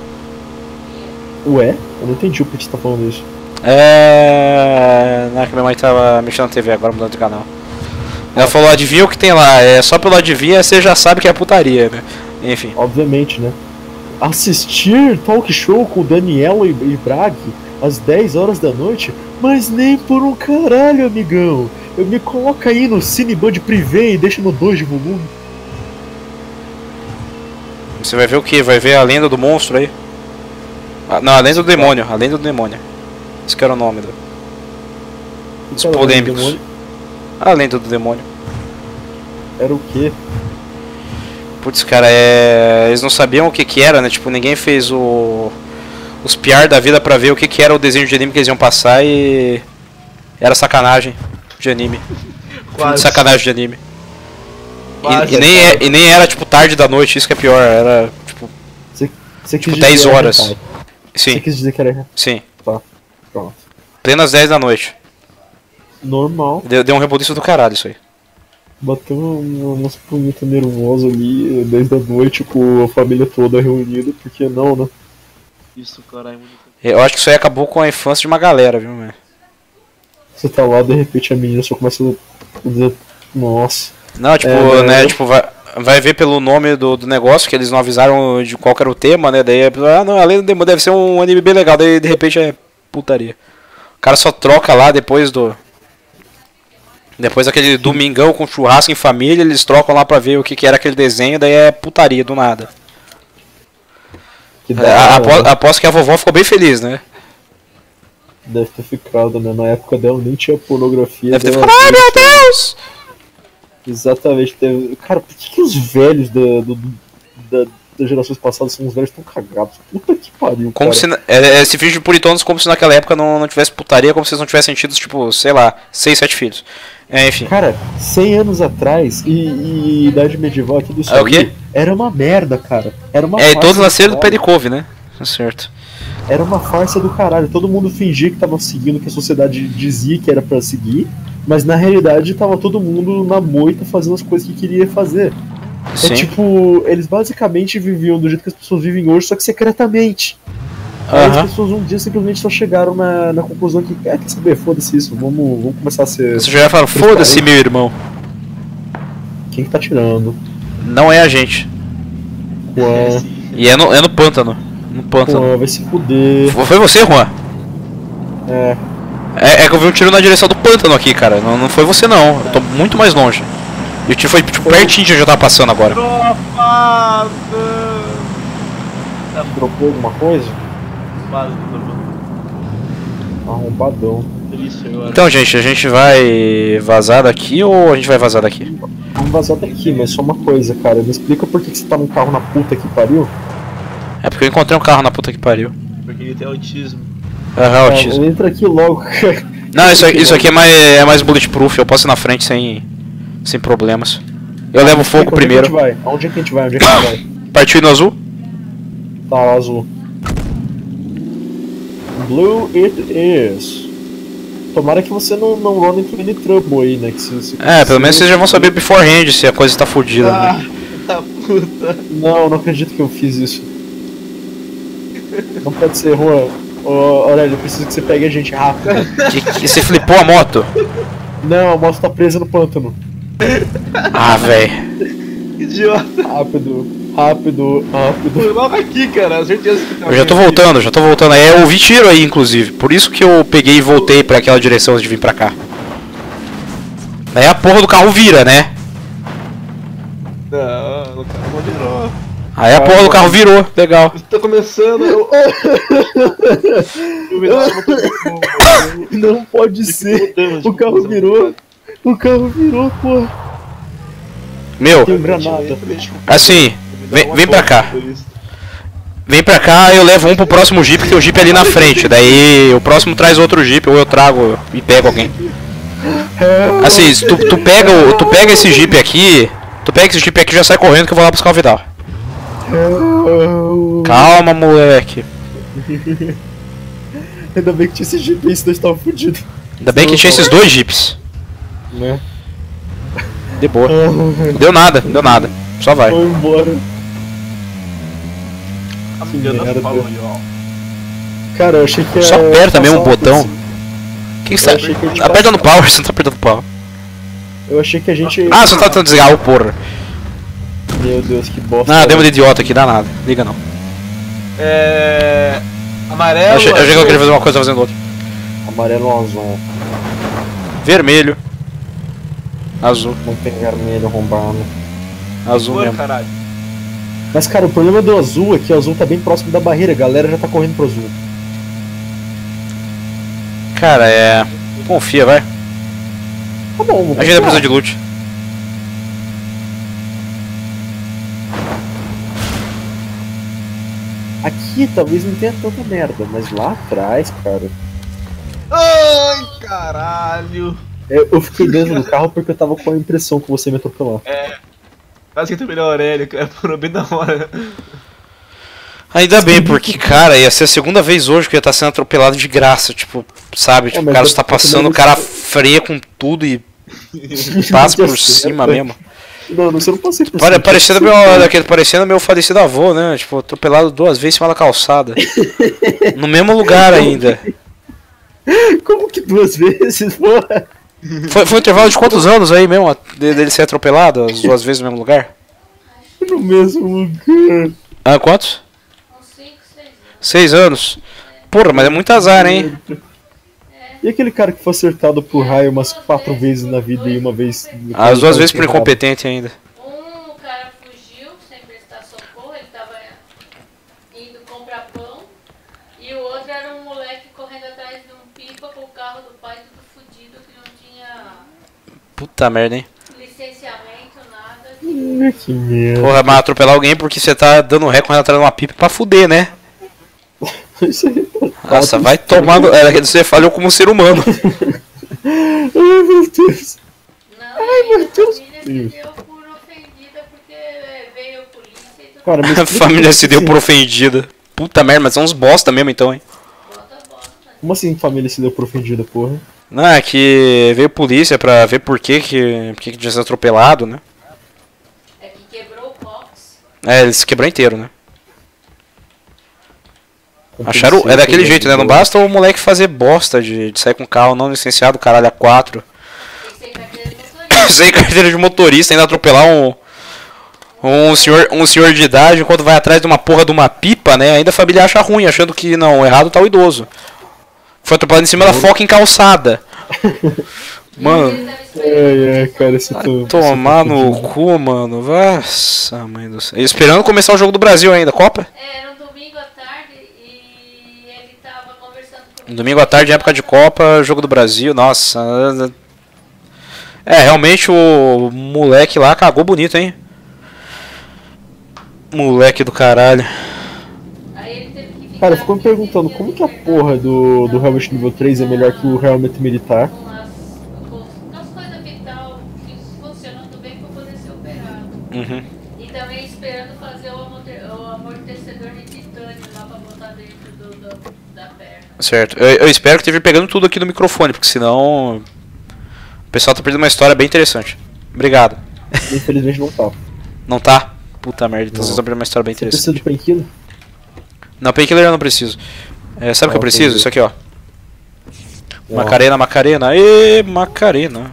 Ué? Eu não entendi o porquê você tá falando isso. É... Não, é que minha mãe tava mexendo na T V, agora mudando de canal. Ela falou, adivinha o que tem lá, é só pelo adivinha você já sabe que é putaria, né? Enfim. Obviamente, né? Assistir talk show com Daniela e e Brag às dez horas da noite? Mas nem por um caralho, amigão. Eu me coloca aí no Cineband Privé e deixa no dois de volume. Você vai ver o que? Vai ver a lenda do monstro aí? Ah, não, a lenda do demônio, a lenda do demônio. Esse que era o nome do... dos Qual era o nome do polêmicos. demônio? A lenda do demônio. Era o quê? Putz, cara, é... eles não sabiam o que que era, né? Tipo, ninguém fez o... os P R da vida pra ver o que que era o desenho de anime que eles iam passar e... era sacanagem de anime. Filme de sacanagem de anime. E, e, nem é, e nem era, tipo, tarde da noite, isso que é pior. Era, tipo, Você, você tipo quis dez dizer horas. hentai. Você Sim, quis dizer que era... sim. Tá, pronto. Plenas dez da noite. Normal. Deu, deu um rebuliço do caralho isso aí. Bateu uma, umas punheta nervosa ali, dez da noite, com a família toda reunida, porque não, né? Isso, caralho, muito. Eu acho que isso aí acabou com a infância de uma galera, viu, velho? Você tá lá, de repente a menina só começa a dizer, nossa. Não, tipo, É, né, eu- tipo, vai, vai ver pelo nome do, do negócio, que eles não avisaram de qual que era o tema, né, daí, ah, não, além do demônio, deve ser um anime bem legal, daí de repente é putaria. O cara só troca lá depois do... Depois daquele domingão com churrasco em família, eles trocam lá pra ver o que que era aquele desenho, daí é putaria do nada. Que É, da a- hora, apo- né? Aposto que a vovó ficou bem feliz, né? Deve ter ficado, né? Na época dela nem tinha pornografia. Deve ter dela ficado, ai viu meu que- Deus! Exatamente. Teve... Cara, por que, que os velhos da, do, da, das gerações passadas são uns velhos tão cagados? Puta que pariu, Como cara. se, na- é, é, se finge de puritanos como se naquela época não, não tivesse putaria, como se eles não tivessem tido, tipo, sei lá, seis, sete filhos. É, enfim. Cara, cem anos atrás e, e idade medieval, tudo isso É o aí, quê? era uma merda, cara. Era uma É, e farsa todos nasceram do caralho. Pericove, né? Tá certo. Era uma farsa do caralho. Todo mundo fingia que tava seguindo o que a sociedade dizia que era pra seguir, mas na realidade tava todo mundo na moita fazendo as coisas que queria fazer. Sim. É tipo, eles basicamente viviam do jeito que as pessoas vivem hoje, só que secretamente. Aí Aham. as pessoas um dia simplesmente só chegaram na, na conclusão que, ah, quer saber, foda-se isso, vamos, vamos começar a ser. Você já ia falar, foda-se, meu irmão. Quem que tá tirando? Não é a gente. Juan, E é no, é no pântano. No pântano. Juan, vai se fuder. Foi você, Juan? É, É, é que eu vi um tiro na direção do pântano aqui, cara. Não, não foi você, não. Eu tô muito mais longe. E o tiro foi tipo, pertinho de onde eu tava passando agora. Dropado! dropou alguma coisa? Quase dropado. Arrombadão. Isso agora. Então, gente, a gente vai vazar daqui ou a gente vai vazar daqui? Vamos vazar daqui, mas só uma coisa, cara. Me explica por que, que você tá num carro na puta que pariu? É porque eu encontrei um carro na puta que pariu. Porque ele tem autismo. Aham, Ah, autismo. entra aqui logo. Não, isso, isso aqui é mais, é mais bulletproof, eu posso ir na frente sem, sem problemas. Eu levo fogo Onde é que a gente primeiro. vai? Aonde é que a gente vai? Onde é que a gente vai? Partiu no azul? Tá, azul. Blue it is. Tomara que você não, não run into any trouble aí, né? Que se, se, É, pelo se- menos vocês já vão saber beforehand se a coisa tá fodida. Ah, Né? tá puta. Não, não acredito que eu fiz isso. Não pode ser, Juan. Ô, Aurélio, eu preciso que você pegue a gente rápido. Que, que, você flipou a moto? Não, a moto tá presa no pântano. Ah, véi. Idiota. Rápido, rápido, rápido. Foi logo aqui, cara. Certeza que tá Eu já tô aqui. voltando, já tô voltando. É, eu ouvi tiro aí, inclusive. Por isso que eu peguei e voltei pra aquela direção antes de vir pra cá. Daí a porra do carro vira, né? Não, o cara não virou. Aí a porra do carro virou, legal. Tá começando. Eu... eu virava uma coisa boa. Não pode ser. O carro virou. O carro virou, pô. Meu, Tem granada. assim, vem, vem pra cá. Vem pra cá, eu levo um pro próximo jeep, que tem o jeep ali na frente. Daí o próximo traz outro jeep, ou eu trago e pego alguém. Assim, tu, tu, pega, o, tu pega esse jeep aqui, tu pega esse jeep aqui e já sai correndo que eu vou lá buscar o Vidal. Calma, moleque. Ainda bem que tinha esse jeep aí, senão eu tava fudido. Ainda bem que tinha esses dois jeeps. Né? De boa. Não deu nada, não deu nada. Só vai. Vamos embora. Tá me dando merda. pau aí, ó. Cara, eu achei que Só ia aperta mesmo o passar uma botão. coisa. Que que Eu você achei que a gente tá apertando passava. power, você não tá apertando power. Eu achei que a gente... Ah, você tá tentando desligar o porra. Meu Deus, que bosta. Ah, demo de idiota aqui, dá nada. Liga não. É. Eu Amarelo. achei, eu achei que eu azul. queria fazer uma coisa fazendo outra. Amarelo ou azul? Vermelho. Azul. Não tem vermelho arrombado. Azul Mano, mesmo. caralho. Mas cara, o problema do azul é que o azul tá bem próximo da barreira, a galera já tá correndo pro azul. Cara, é. Confia, vai. Tá bom, vamos A gente ainda confiar. precisa de loot. Aqui talvez não tenha tanta merda, mas lá atrás, cara. Ai, caralho. Eu, eu fiquei dentro do carro porque eu tava com a impressão que você me atropelar. Quase que eu tomei a Aurélio, cara. Por bem da hora. Ainda bem, porque, cara, ia ser a segunda vez hoje que eu ia estar sendo atropelado de graça. Tipo, sabe? Tipo, mas o cara eu- está eu passando, também o cara freia com tudo e passa por cima mesmo. Não, não, você não passei por Pare, cima. parecendo, meu, daquele, parecendo meu falecido avô, né? Tipo, atropelado duas vezes em cima da calçada. No mesmo lugar ainda. Como que duas vezes, porra? Foi, foi um intervalo de quantos anos aí mesmo, de- dele ser atropelado as duas vezes no mesmo lugar? No mesmo lugar. Ah, quantos? Uns cinco, seis anos. Seis anos? Porra, mas é muito azar, hein? E aquele cara que foi acertado por raio umas quatro vezes na vida e uma vez... As duas vezes por incompetente ainda. Um, o cara fugiu sem prestar socorro, ele tava indo comprar pão. E o outro era um moleque correndo atrás de um pipa com o carro do pai tudo fudido, que não tinha Puta merda, hein? licenciamento, nada. Hum, que merda. Porra, mas atropelar alguém porque você tá dando ré correndo atrás de uma pipa pra fuder, né? Isso aí. Nossa, vai tomar no... É, você falhou como ser humano. Ai, meu Deus. Não, Ai, meu Deus. A família se deu por ofendida porque é, veio a polícia e tudo. Cara, me A explica família como se deu assim- por ofendida. Puta merda, mas são uns bosta mesmo então, hein? Bota bosta. Como assim família se deu por ofendida, porra? Não, é que veio polícia pra ver por que que, por que, que tinha sido atropelado, né? É que quebrou o box. É, eles quebrou inteiro, né? Com Acharam. princípio, É daquele jeito, né? Não porra. basta o moleque fazer bosta de, de sair com carro não licenciado, caralho, a quatro. Tem que ser carteira de motorista. Sem carteira de motorista, ainda atropelar um. Um senhor, um senhor de idade enquanto vai atrás de uma porra de uma pipa, né? Ainda a família acha ruim, achando que não, errado tá o idoso. Foi atropelado em cima da foca em calçada. Mano, Ele tava esperando. Ai, ai, cara, esse vai tô... tomar no cu, mano. Nossa, mãe do céu. E esperando começar o jogo do Brasil ainda, Copa? É, era um domingo à tarde e ele tava conversando comigo. Domingo à tarde, época de Copa, jogo do Brasil, nossa. É, realmente o moleque lá cagou bonito, hein? Moleque do caralho. Aí ele teve que ficar Cara, ficou me perguntando como que a porra do, do Helmet nível três é melhor que o Helmet militar. Com as, com as coisas vital funcionando bem para poder ser operado. Uhum. E também esperando fazer o, amorte- o amortecedor de titânio lá para botar dentro do, do- da perna. Certo. Eu, eu espero que esteja pegando tudo aqui no microfone, porque senão o pessoal tá perdendo uma história bem interessante. Obrigado. Infelizmente não tá. Não tá? Puta merda, então Não. vocês estão perdendo uma história bem Você precisa interessante. de painkiller? Não, painkiller eu não preciso. É, sabe o que eu Ah, preciso? entendi. Isso aqui, ó. Ó. Macarena, Macarena. Ê, Macarena.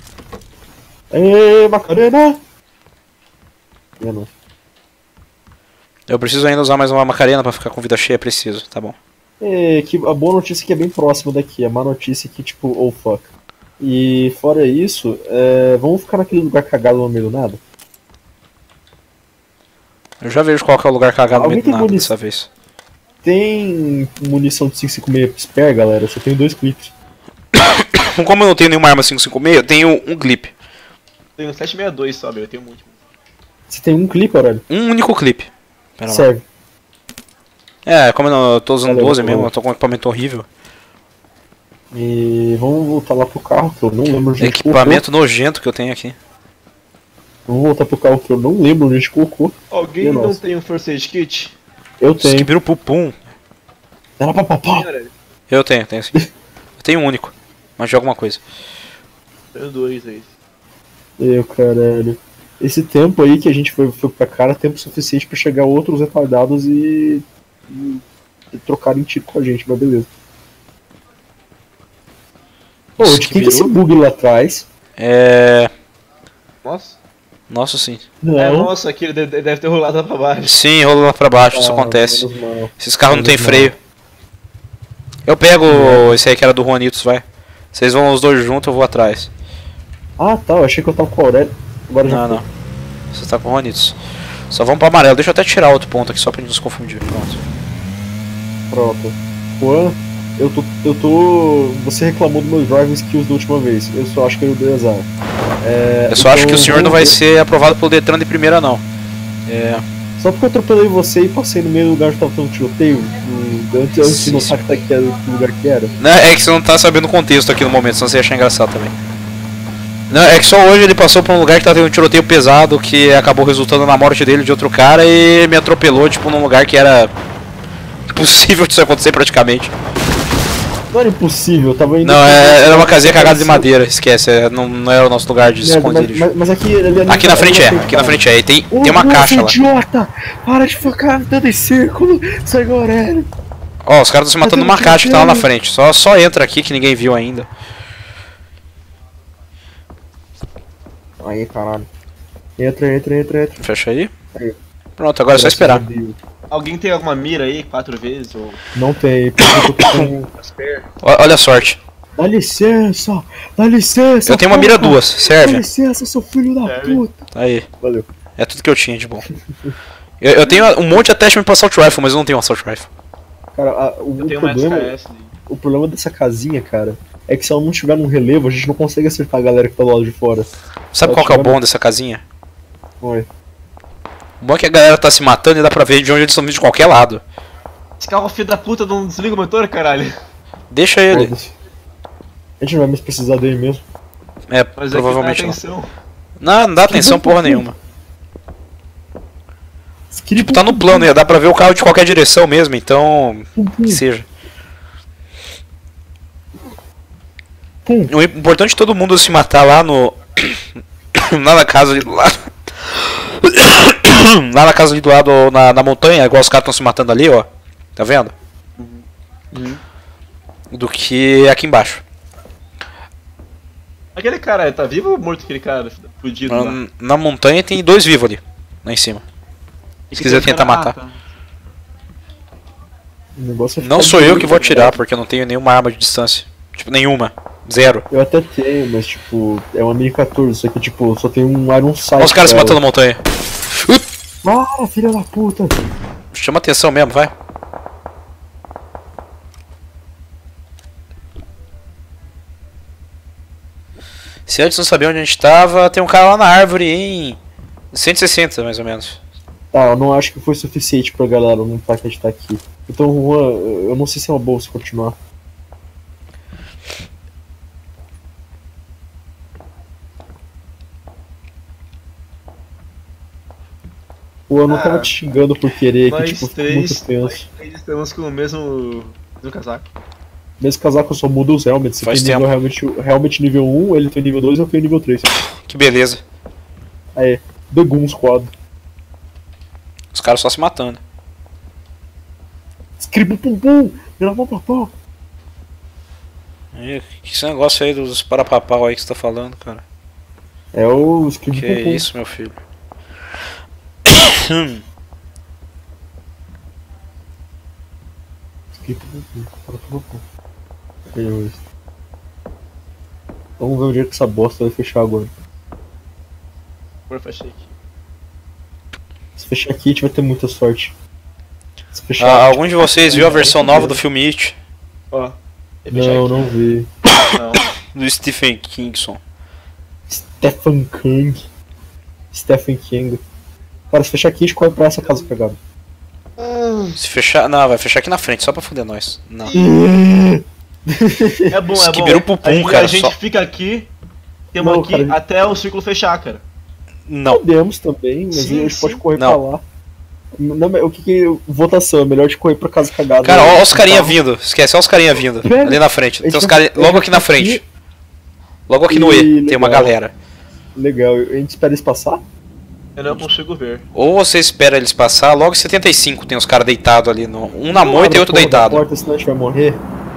Ê, Macarena! Eu não. Eu preciso ainda usar mais uma Macarena pra ficar com vida cheia, preciso, tá bom. É, que a boa notícia é que é bem próximo daqui, a má notícia é que tipo, oh fuck. E fora isso, é, vamos ficar naquele lugar cagado no meio do nada? Eu já vejo qual que é o lugar cagado no Alguém meio do tem nada munição? dessa vez. Tem munição de cinco cinco seis spare, galera, eu só tenho dois clipes. Como eu não tenho nenhuma arma cinco cinco seis, eu tenho um clipe. Tenho um sete sessenta e dois só, meu. Eu tenho muito. Você tem um clipe, Aurélio? Um único clipe. Pera lá. Serve. É, como eu não eu tô usando Valeu, doze valeu. mesmo, eu tô com um equipamento horrível. E vamos voltar lá pro carro, que eu não lembro onde a gente Equipamento nojento que eu tenho aqui. colocou. Vamos voltar pro carro que eu não lembro onde a gente colocou. Alguém E não nossa? tem um First Aid Kit? Eu tenho. Skibiro pupum. Era pra papá. Eu tenho, tenho sim. Eu tenho um único, mas de alguma coisa. Tenho dois aí. Eu, caralho. Esse tempo aí que a gente foi, foi pra cara, tempo suficiente pra chegar outros retardados e, e, e trocarem tiro com a gente, mas beleza. Pô, Isso de que quem que é esse virou? bug lá atrás? É. Nossa. Nossa, sim. Não. É, nossa, aquele deve, deve ter rolado lá pra baixo. Sim, rola lá pra baixo, isso Ah, acontece. menos mal. Esses carros não tem Menos mal. freio. Eu pego esse aí que era do Juanitos, vai. Vocês vão os dois juntos, eu vou atrás. Ah, tá, eu achei que eu tava com o Aurélio. Agora já Não, foi. não. Você tá com o Juanitos. Só vamos pro amarelo. Deixa eu até tirar outro ponto aqui só pra gente não se confundir. Pronto. Pronto. Juan, eu tô, eu tô. Você reclamou dos meus driving skills da última vez. Eu só acho que eu dei azar. É, Eu só acho então, que o senhor não vai vamos ver. ser aprovado pelo Detran de primeira, não. É. Só porque eu atropelei você e passei no meio do lugar que tava tendo tiroteio, no- antes, antes de Sim, notar que, tá- que, era, que lugar que era. Não, é que você não tá sabendo o contexto aqui no momento, senão você ia achar engraçado também. Não, é que só hoje ele passou por um lugar que tá tendo um tiroteio pesado que acabou resultando na morte dele de outro cara e me atropelou, tipo, num lugar que era impossível disso acontecer praticamente. Não era impossível, eu tava indo. Não, é, era uma casinha cagada de Apareceu. madeira, esquece, é, não, não era o nosso lugar de Merda, mas, esconderijo. mas, mas aqui, ali, ali Aqui na frente é, aqui na frente é, e tem, tem uma caixa lá. Idiota! Para de ficar andando em círculo! Sai do Aurélio! Ó, os caras estão se matando Mas numa eu caixa que tá lá na quero. frente, só, só entra aqui que ninguém viu ainda. Aí, caralho. Entra, entra, entra, entra. Fecha aí. Aí. Pronto, agora é só esperar. Graças a Deus. Alguém tem alguma mira aí, quatro vezes? Ou Não tem, porque eu tô com. spare? Ó- Olha a sorte. Dá licença! Dá licença! Eu tenho uma mira porra! duas, Dá serve? licença, seu filho da Serve. puta! Aí. Valeu. É tudo que eu tinha de bom. Eu, eu tenho um monte de attachment pra Assault Rifle, mas eu não tenho um Assault Rifle. Cara, a- o, Eu o tenho uma problema, S K S ali. o problema dessa casinha, cara, é que se ela não tiver num relevo, a gente não consegue acertar a galera que tá do lado de fora. Sabe Eu qual que é o tinha- bom dessa casinha? Oi. O bom é que a galera tá se matando e dá pra ver de onde eles estão vindo de qualquer lado. Esse carro filho da puta não desliga o motor, caralho. Deixa ele. Foda-se. A gente não vai mais precisar dele mesmo. É, Mas provavelmente é não. que dá atenção. Não, não dá atenção porra nenhuma. Tipo, Tá no plano, ia dar pra ver o carro de qualquer direção mesmo, então. Que seja. Pum. O importante é todo mundo se matar lá no. lá na casa ali do lado. lá na casa ali do lado, na, na montanha, igual os caras estão se matando ali, ó. Tá vendo? Do que aqui embaixo. Aquele cara, tá vivo ou morto aquele cara? Fudido lá. Na, na montanha tem dois vivos ali. Lá em cima. Se quiser tentar matar. tá. O negócio é Não ficar sou de eu olho, que vou tá atirar, ligado? porque eu não tenho nenhuma arma de distância. Tipo, nenhuma. Zero. Eu até tenho, mas tipo, é uma mini quatorze, só que tipo, só tem um Iron Sight. Olha os caras se pra matando na montanha. ela. Ah, filha da puta! Chama atenção mesmo, vai. Se antes não sabia onde a gente tava, tem um cara lá na árvore em cento e sessenta, mais ou menos. Tá, eu não acho que foi suficiente pra galera não tá que a gente tá aqui. Então, Juan, eu não sei se é uma boa se continuar. Pô, eu não Ah, tava te xingando por querer, que Nós tipo, fico três, muito nós tenso. três estamos com o mesmo, mesmo casaco. Nesse casaco eu só mudo os helmets. Você Faz tem nível realmente, realmente nível um, ele tem nível dois, eu tenho nível três. Que beleza. Aí, The Goon Squad. Os caras só se matando. Scribo pum pum! Vira mão pra pau! E, que esse negócio aí dos parapapau aí que você tá falando, cara? É o Scribo Que pum pum. isso, meu filho. Scribo pum pum. Para pum pum. Meu. Vamos ver o dia que essa bosta vai fechar agora. Por fechei aqui. Se fechar aqui, a gente vai ter muita sorte. Se fechar. Ah, algum de vocês viu a versão nova do filme It? Ó. ia fechar Não, aqui. não vi. Não. Do Stephen Kingson. Stephen King. Stephen King. Cara, se fechar aqui, a gente corre pra essa casa cagada. Ah, não. Se fechar. Não, vai fechar aqui na frente, só pra foder nós. Não. É bom, Isso é que bom. vira o pupum, Aí cara, a gente só- fica aqui, temos Não, aqui cara. até o círculo fechar, cara. Não. Podemos também, mas Sim, a gente sim. pode correr Não. pra lá. Não, mas o que que. Votação, é melhor de correr pra casa cagada. Cara, ó, ó os Tá. carinha vindo. Esquece, ó os carinha vindo. Velho, Ali na frente. a Tem gente os vai- carinha. a Logo gente aqui na vai frente. aqui- Logo aqui no E. Ih, Tem uma legal. galera. Legal, a gente espera eles passar? Eu não consigo ver. Ou você espera eles passar, logo em setenta e cinco tem os caras deitados ali. No... Um na moita Abre e a outro porra da deitado. Porta, senão a gente vai morrer.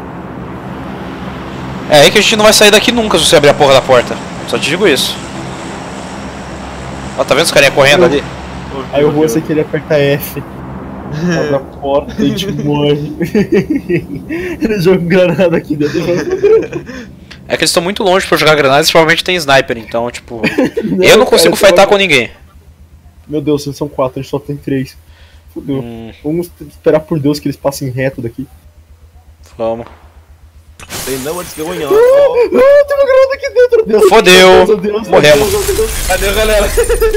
É aí que a gente não vai sair daqui nunca se você abrir a porra da porta. Só te digo isso. Ó, tá vendo os carinha correndo ali? Aí o Rua sem querer apertar F. Abre a porta e a gente morre. Eles jogam granada aqui dentro. É que eles estão muito longe pra jogar granada e provavelmente tem sniper, então, tipo. eu não consigo cara, fightar só- com ninguém. Meu Deus, eles são quatro, a gente só tem três. Fudeu. Hum, Vamos esperar por Deus que eles passem reto daqui. vamos. They know what's going on. Ah, tem uma granada aqui dentro, Deus. Fodeu. Meu Deus, meu Deus, Morremos. meu Deus, meu Deus. Cadê, galera?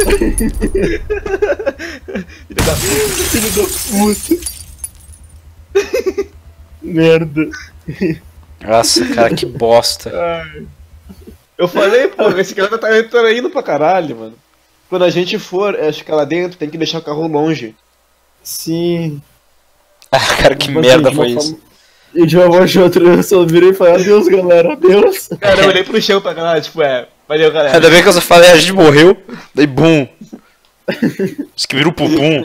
Filho da Filho da puta. Merda. Nossa, cara, que bosta. Ai. Eu falei, pô, esse cara tá entrando indo pra caralho, mano. Quando a gente for é, ficar lá dentro, tem que deixar o carro longe. Sim. Ah, cara, que Mas, merda gente, foi uma isso. forma- E de uma voz de outra, eu só virei e falei, adeus, galera, adeus. Cara, eu olhei pro chão pra caralho, tipo, é, valeu, galera. Ainda bem que eu só falei, a gente morreu. Daí, bum. Isso que vira o pupum.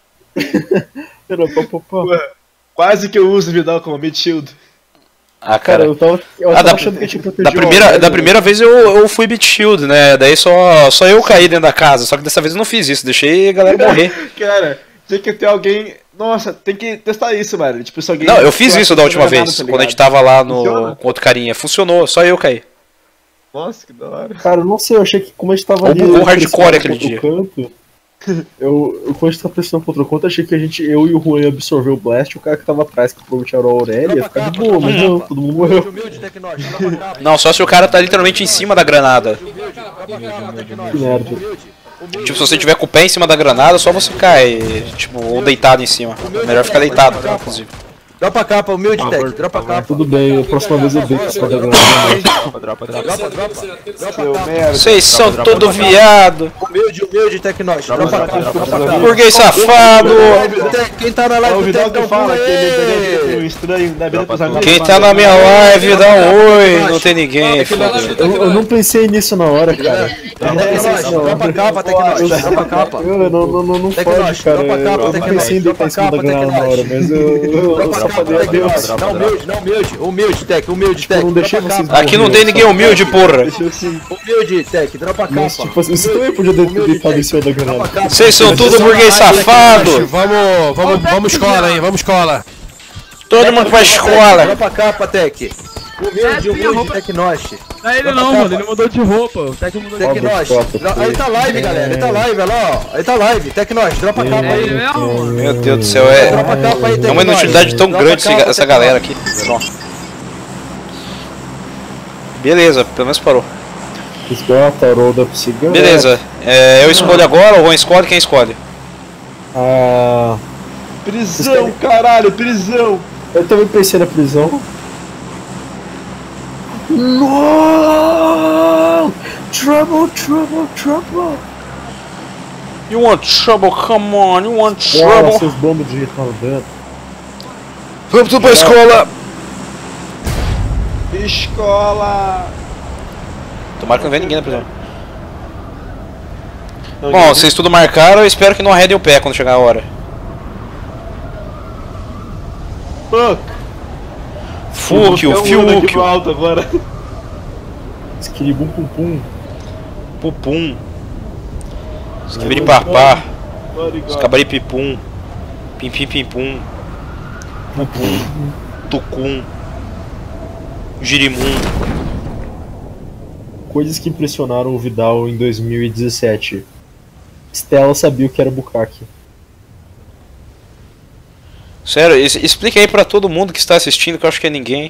Era pá, pá, pá. Quase que eu uso o Vidal como mid shield. Ah, Cara, cara. eu tava, eu Ah, tava da, achando que eu tinha protegido da, primeira, alguém, da né? primeira vez eu, eu fui beat shield, né? Daí só, só eu caí dentro da casa. Só que dessa vez eu não fiz isso. Deixei a galera morrer. Cara, tinha que ter alguém. Nossa, tem que testar isso, mano. Tipo, se alguém. Não, eu fiz isso da última Nada, vez. tá Quando a gente ligado? tava lá no, Funciona? com outro carinha. Funcionou, só eu caí. Nossa, que da hora. Cara, eu não sei, eu achei que como a gente tava Ou ali. bugou hardcore pressionando aquele contra dia. o Canto, eu, eu, quando a gente tava pressionando contra o canto, eu achei que a gente, eu e o Juan ia absorver o Blast, o cara que tava atrás, que provavelmente era o Aurélio, ia ficar de boa, mas não, todo mundo morreu. Humilde, Tecnote, tropa capa. Não, só se o cara tá literalmente em cima da granada. Humilde, tropa capa, Tecnote. Que merda. Humilde, humilde. Tipo, se você tiver com o pé em cima da granada, só você cai. Tipo, ou deitado em cima. Melhor ficar deitado, né, inclusive. Dropa capa, humilde, Tech, dropa capa. Tudo bem, a próxima vez eu deito em cima da granada. Dropa, dropa, dropa. Dropa Seu capa. merda. Vocês são todo viado. Humilde, humilde, Tecnote, dropa capa. Dropa capa. Burguês safado. Tech, Quem tá na É live o do Vidal Tech, que dá um fala pulo que ele aí. é um estranho da vida pros amigos. Quem tá na minha live, dá um oi. Não tem ninguém. foda-se. Eu, eu não pensei nisso na hora, cara. Tecnote, dropa capa, Tecnote, dropa capa. Eu não, não, não, não Tecnote, pode, cara. dropa capa, Eu não Tecnote, pensei em deitar em cima da dropa granada na capa, hora, mas eu, eu, eu Dropa só capa, falei adeus. Tecnote. Não, humilde, não, humilde, humilde, Tech, humilde, Tech. Eu não deixei dropa vocês capa. Aqui não tem ninguém humilde, porra. Humilde, Tech, dropa capa. Mas, tipo assim, você também podia ter deitado em cima da granada. Vocês são tudo burguês safado. Vamos, vamos, vamos escola, hein? Vamos escola. Todo mundo pra escola. Dropa capa, Tech. Humilde, humilde, Tecnote. Não é ele não, mano, ele mudou de roupa. O Tec mudou de roupa. Tecnote. tropa, Dro- Aí tá live, galera. Aí tá live, olha lá, ó. Aí tá live. Tecnote, dropa capa É ele aí. mesmo, mano. Meu Deus do céu, é. Dropa capa aí, É uma Tecnote. inutilidade tão Dropa grande esse- capa, essa Tecnote. galera aqui. Pronto. Beleza, pelo menos parou. Esgota, roda pro cigano. Beleza, é, eu escolho agora, ou o Juan escolhe, quem escolhe? Ah, Prisão, caralho, prisão. eu também pensei na prisão. No! Trouble, trouble, trouble! You want trouble, come on, you want Bora, trouble. seus bombos de retardante. Vamos tudo pra escola. Escola. Tomara que não venha ninguém na prisão. Não, Bom, vocês tudo marcaram, eu espero que não arredem o pé quando chegar a hora. Fuck. Fuck you, Vou buscar um aqui fuck pro you. alto agora. Esquilibum pum pum. Pupum. Esquibiri papá. Body God. Escabari pipum. Pim pim pim pum. Tucum. Girimum. Coisas que impressionaram o Vidal em dois mil e dezessete. Stella sabia o que era bukkake. Sério, es- explica aí pra todo mundo que está assistindo, que eu acho que é ninguém.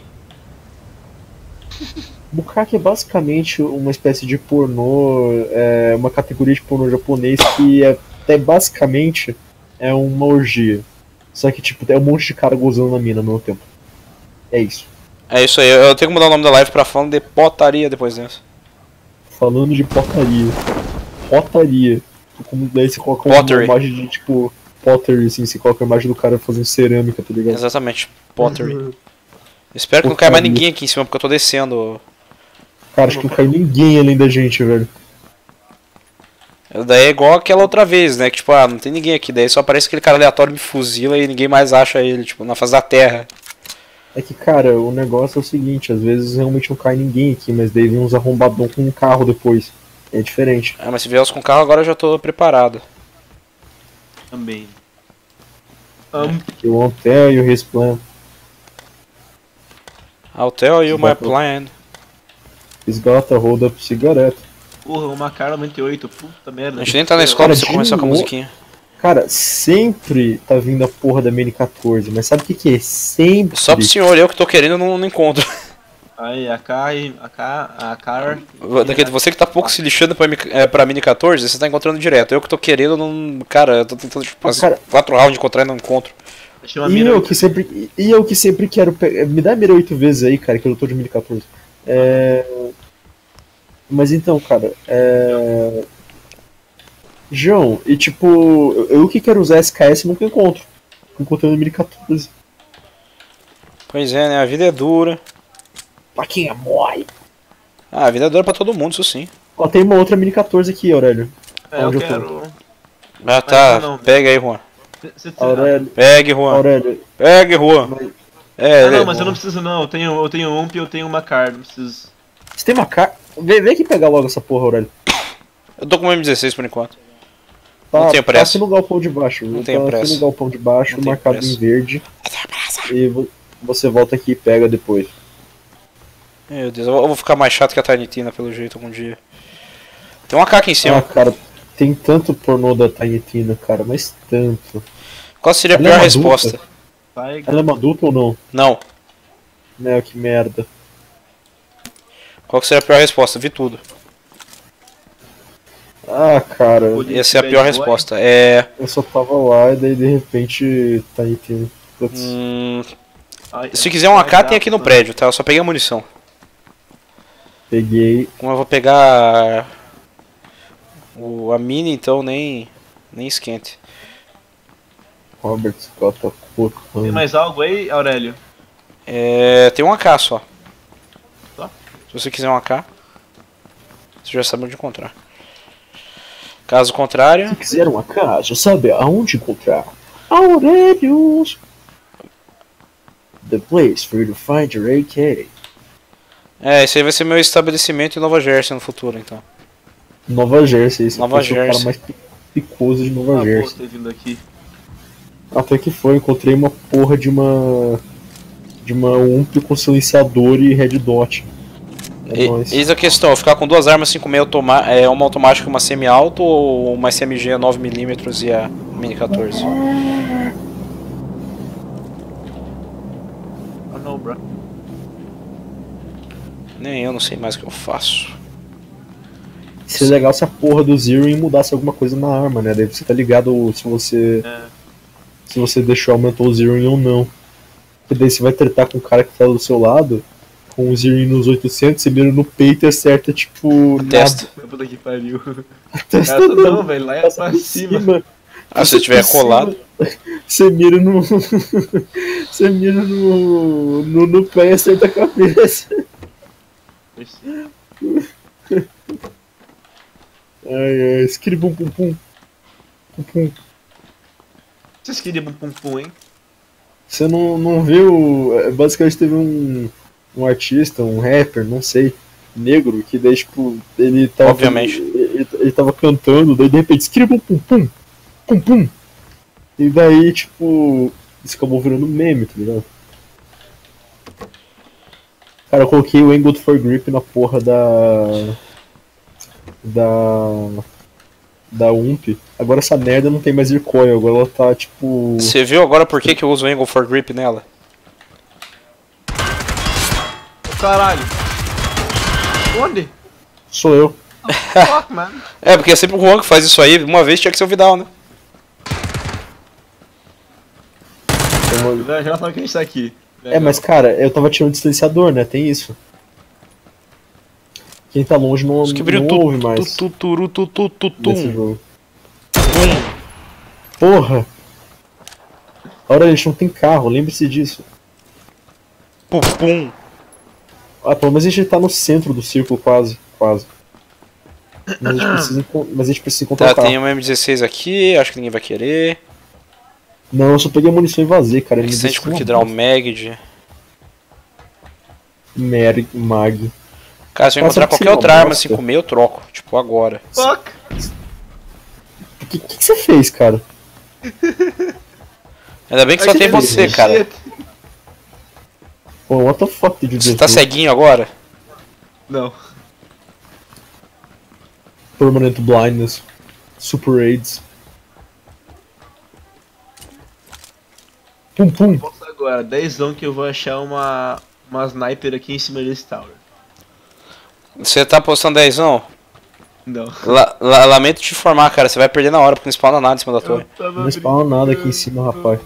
Bukkake é basicamente uma espécie de pornô, é, uma categoria de pornô japonês que é, é basicamente é uma orgia. Só que, tipo, tem um monte de cara gozando na mina ao mesmo tempo. É isso. É isso aí, eu tenho que mudar o nome da live pra falando de potaria depois dessa. Falando de potaria. Potaria. Como daí você coloca Pottery. uma imagem de, tipo, pottery, assim, você coloca a imagem do cara fazendo cerâmica, tá ligado? Exatamente, pottery. Espero que não caia mais ninguém aqui em cima, porque eu tô descendo. Cara, acho que não cai ninguém além da gente, velho. Daí é igual aquela outra vez, né? Que tipo, ah, não tem ninguém aqui. Daí só aparece aquele cara aleatório me fuzila e ninguém mais acha ele, tipo, na face da terra. É que, cara, o negócio é o seguinte, às vezes realmente não cai ninguém aqui, mas daí vem uns arrombadão com um carro depois. É diferente. Ah, mas se vier os com carro agora eu já tô preparado. Também. Um, Eu won't tell you his plan. I'll tell you my plan. He's got a hold up cigarette. porra, uma cara noventa e oito, puta merda. A gente nem tá na escola Cara, pra você de começar com a novo- musiquinha. Cara, sempre tá vindo a porra da Mini quatorze, mas sabe o que que é? Sempre. Só pro senhor, eu que tô querendo, não, não encontro. Aí, a K, e- a K, a Car. Daqui, você que tá pouco se lixando pra, M- é, pra Mini quatorze, você tá encontrando direto. Eu que tô querendo, não. Cara, eu tô tentando tipo, fazer Cara- quatro rounds de encontrar e não encontro. Achei uma E mira. eu que sempre, e eu que sempre quero pegar. Me dá a mira oito vezes aí, cara, que eu tô de Mini quatorze. É... Mas então, cara, é... João, e tipo, eu, eu que quero usar S K S nunca encontro. Fico encontrando Mini quatorze. Pois é, né? A vida é dura. Paquinha mole. Ah, a vida é dura pra todo mundo, isso sim. Ó, tem uma outra Mini quatorze aqui, Aurélio. É, eu Onde eu tô? quero. Ah, tá. não, não. Pega aí, Juan. Cê- cê- Pegue, Aurélio, Juan. Aurélio. Pegue, Juan. Mas- É, Ah, ele- não, mas eu não preciso não. Eu tenho, eu tenho um e eu tenho uma card, não preciso. Você tem uma cara. Vem, vem aqui pegar logo essa porra, Aurélio. eu tô com o M dezesseis por enquanto. Tá, Não tenho tá pressa. aqui no galpão de baixo. Não tá tenho aqui pressa. no galpão de baixo, Não tenho marcado pressa. em verde. E vo- você volta aqui e pega depois. Meu Deus, eu vou eu vou ficar mais chato que a Tiny Tina pelo jeito algum dia. Tem uma K aqui em cima. Ah, cara, tem tanto pornô da Tiny Tina, cara, mas tanto. Qual seria a ela é pior uma resposta? Vai, Ela é uma adulta ou não? Não. Né, que merda. Qual que seria a pior resposta? Vi tudo. Ah, cara, Essa é a pior Bad boy. resposta. É. eu só tava lá e daí de repente Tiny Tina. Putz. Hum, Ai, se quiser um A K, ai, tem aqui no tá. prédio, tá? Eu só peguei a munição. Peguei. Como eu vou pegar o, a mini, então nem, nem esquente. Robert Scott Tem Cook. mais algo aí, Aurélio? É, tem um A K só. Só? Se você quiser um A K, você já sabe onde encontrar. Caso contrário, Se quiser uma casa, sabe aonde encontrar? Aurelius! The place for you to find your A K. é, esse aí vai ser meu estabelecimento em Nova Jersey no futuro, então. Nova Jersey, esse Nova aqui é o cara Jersey. mais pi- picoso de Nova Ah, pô, Jersey. ter vindo aqui. Até que foi, encontrei uma porra de uma. De uma U M P com silenciador e red dot. É E, nóis. eis a questão, ficar com duas armas cinco seis automa é uma automática e uma semi-auto ou uma S M G nove milímetros e a Mini quatorze? Oh não, bro. Nem eu não sei mais o que eu faço. Seria legal se a porra do Zero mudasse alguma coisa na arma, né? Daí você tá ligado se você. É. Se você deixou aumentou o Zero ou não. Porque daí você vai tretar com o cara que tá do seu lado, com o Zero nos oitocentos, você mira no peito e acerta tipo. na Testa. Puta que pariu. testa Essa não, não, velho, lá é passa pra por cima. Ah, se tiver por cima, colado. Você mira no. Você mira no. no, no pé e acerta a cabeça. Ai ai, escreve pum pum pum. Pum pum. Vocês queriam um pum pum, hein? Você não, não viu. é, Basicamente teve um, um artista, um rapper, não sei, negro, que daí, tipo, ele tava. Obviamente. Ele, ele tava cantando, daí de repente, escreva pum pum, pum pum. E daí, tipo, isso acabou virando meme, tá ligado? Cara, eu coloquei o Angled for Grip na porra da. Da. Da U M P. Agora essa merda não tem mais recoil, agora ela tá tipo. Você viu agora por que, que eu uso o Angle for Grip nela? Caralho. Onde? Sou eu. Fuck, mano. É, porque é sempre o Juan que faz isso aí. Uma vez tinha que ser o Vidal, né? mas- Já já sabe que a gente tá aqui. É, mas cara, eu tava tirando o distanciador, né? Tem isso. Quem tá longe não, Os que brilham não tu, ouve mais tu, tu, tu, tu, tu, tu, nesse tum. jogo. Porra! Ora, a gente não tem carro, lembre-se disso. Pum, pum. Ah, pelo menos a gente tá no centro do círculo, quase. Quase. Mas a gente precisa, encon- mas a gente precisa encontrar Tá, o carro. tem uma M dezesseis aqui, acho que ninguém vai querer. Não, eu só peguei a munição e vazei, cara. Ele me Extente disse Quick uma Draw bosta. Mag. Merg, Mag. Cara, se eu Nossa, encontrar que qualquer seria outra uma arma bosta. cinco seis, eu troco. Tipo, agora. Fuck! O que, que, que você fez, cara? Ainda bem que só tem você, cara. Pô, what the fuck did you Você just tá do? ceguinho agora? Não. Permanent blindness. Super AIDS. Pum pum. Posso agora, dezão que eu vou achar uma, uma sniper aqui em cima desse tower. Você tá postando dezão? Não. La, la- lamento te informar, cara. Você vai perder na hora, porque não spawna nada em cima da torre. Não spawna nada aqui em cima, rapaz.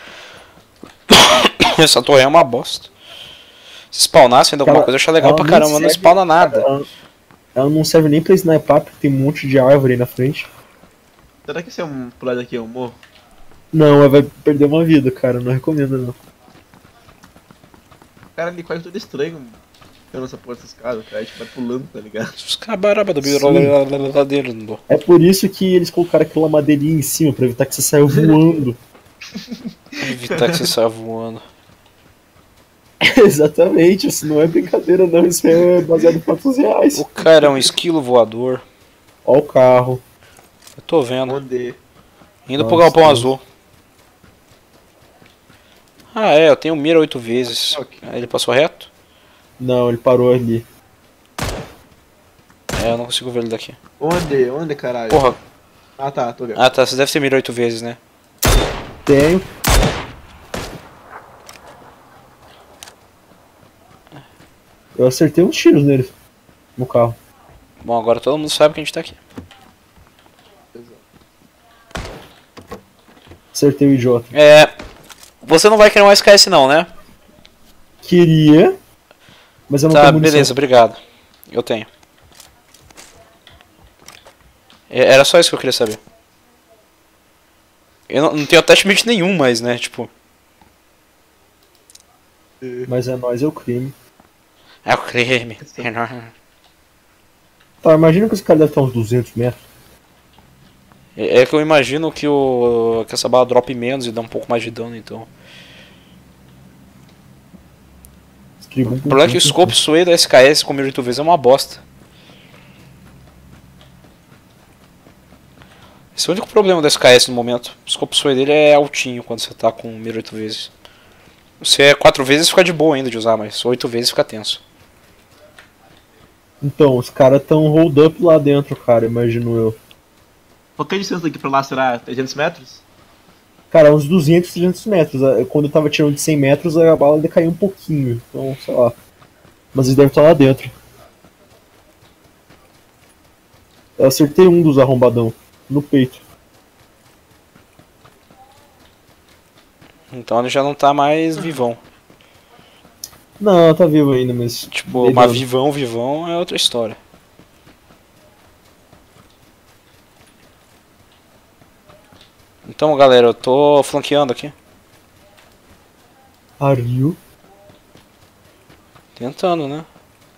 Essa torre é uma bosta. Se spawnasse ainda alguma Cara, coisa, eu achar legal ela pra nem caramba, mas não serve- spawna nada. Ela, ela não serve nem pra sniper, porque tem um monte de árvore aí na frente. Será que se eu pular daqui eu morro? Não, ela vai perder uma vida, cara. Não recomendo, não. Cara, ali quase tudo estranho. Ficando essa porra dessas casas, cara. A gente vai pulando, tá ligado? Os cabaraba do Sim. biro. É por isso que eles colocaram aquela madeirinha em cima, pra evitar que você saia voando. Evitar que você saia voando. Exatamente, isso não é brincadeira, não. Isso é baseado em fatos reais. O cara é um esquilo voador. Ó o carro. Eu tô vendo. Onde? Indo Nossa, pro galpão Deus. azul. Ah, é, eu tenho mira oito vezes. Ok. Aí ele passou reto? Não, ele parou ali. É, eu não consigo ver ele daqui. Onde? Onde, caralho? Porra. Ah tá, tô vendo. Ah, tá, você deve ter mira oito vezes, né? Tenho. Eu acertei uns tiros nele. No carro. Bom, agora todo mundo sabe que a gente tá aqui. Acertei o idiota. É. Você não vai querer um S K S não, né? Queria. Mas eu não Tá, tenho munição. beleza, obrigado. Eu tenho. É, Era só isso que eu queria saber. Eu não, não tenho attachment nenhum mais, né? Tipo. Mas é nós, é o crime. É o creme. Tá, imagina que esse cara deve estar uns duzentos metros. É é que eu imagino que, o, que essa bala drop menos e dá um pouco mais de dano, então. Escribo um O problema é que o scope sway da S K S com mira oito vezes é uma bosta. Esse é o único problema da S K S no momento. O scope sway dele é altinho quando você tá com mira oito vezes. Se é quatro vezes fica de boa ainda de usar, mas oito vezes fica tenso. Então, os caras tão hold up lá dentro, cara, imagino eu. Qualquer distância daqui pra lá será trezentos metros? Cara, uns duzentos, trezentos metros. Ah, quando eu tava tirando de cem metros, a bala decaiu um pouquinho. Então, sei lá. Mas eles devem estar lá dentro. Eu acertei um dos arrombadão. No peito. Então ele já não tá mais vivão. Não, tá vivo ainda, mas. Tipo, dei mas dano. vivão, vivão é outra história. Então, galera, eu tô flanqueando aqui. Are you? Tentando, né?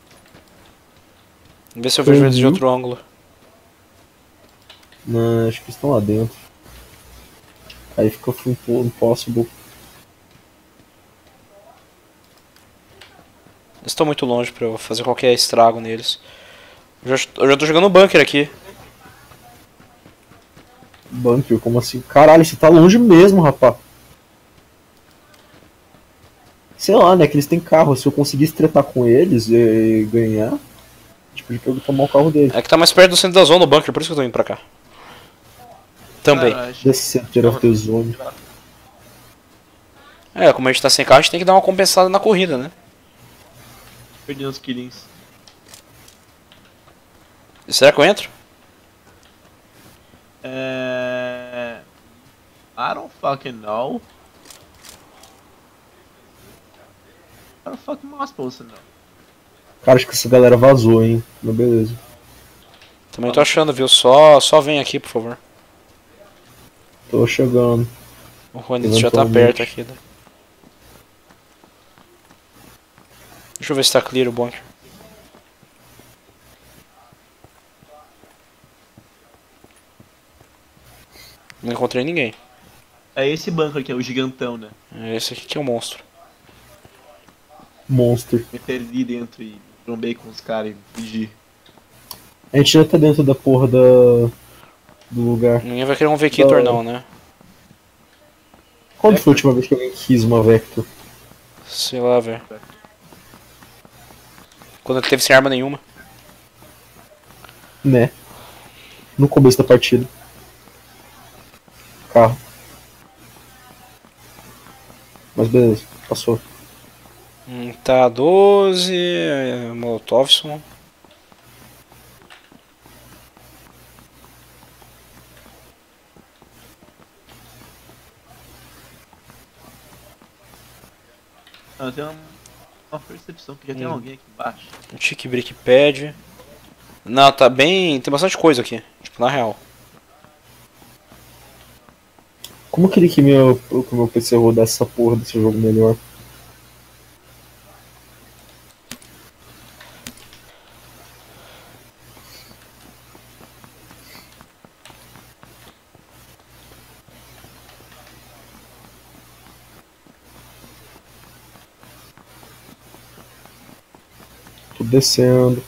Vamos ver se eu vejo eles de Uhum. outro ângulo. Não, acho que estão lá dentro. Aí fica full impossible. Eles estão muito longe pra eu fazer qualquer estrago neles. Eu já, eu já tô jogando bunker aqui. Bunker, como assim? Caralho, você tá longe mesmo, rapaz. Sei lá, né? Que eles têm carro. Se eu conseguisse tretar com eles e ganhar, tipo, de eu tomar o carro dele. É que tá mais perto do centro da zona o bunker, por isso que eu tô indo pra cá. Também. Caralho. The Center of the Zone. É, como a gente tá sem carro, a gente tem que dar uma compensada na corrida, né? Perdi uns quilinhos. Será que eu entro? É... I don't fucking know. How the fuck am I supposed to know? Cara, acho que essa galera vazou, hein? Mas beleza. Também tô achando, viu? Só, só vem aqui, por favor. Tô chegando. O Juanito já tá perto aqui, né? Deixa eu ver se tá clear o bunker. Não encontrei ninguém. É esse bunker aqui, é o gigantão, né? É esse aqui que é o monstro. Monster. Me perdi dentro e trombei com os caras e fugi. A gente já tá dentro da porra da... do lugar. Ninguém vai querer um Vector Da- não, né? Quando foi a última vez que alguém quis uma Vector? Sei lá, velho. Quando ele teve sem arma nenhuma. Né? No começo da partida. Carro. Mas beleza, passou. Hum, tá doze, é, Molotovson. Ah, tem uma, uma percepção que já tem Hum. alguém aqui embaixo. Um Chique Brick Pad. Não, tá bem. Tem bastante coisa aqui. Tipo, na real. Como eu queria que meu, que meu P C rodasse essa porra desse jogo melhor? Tô descendo.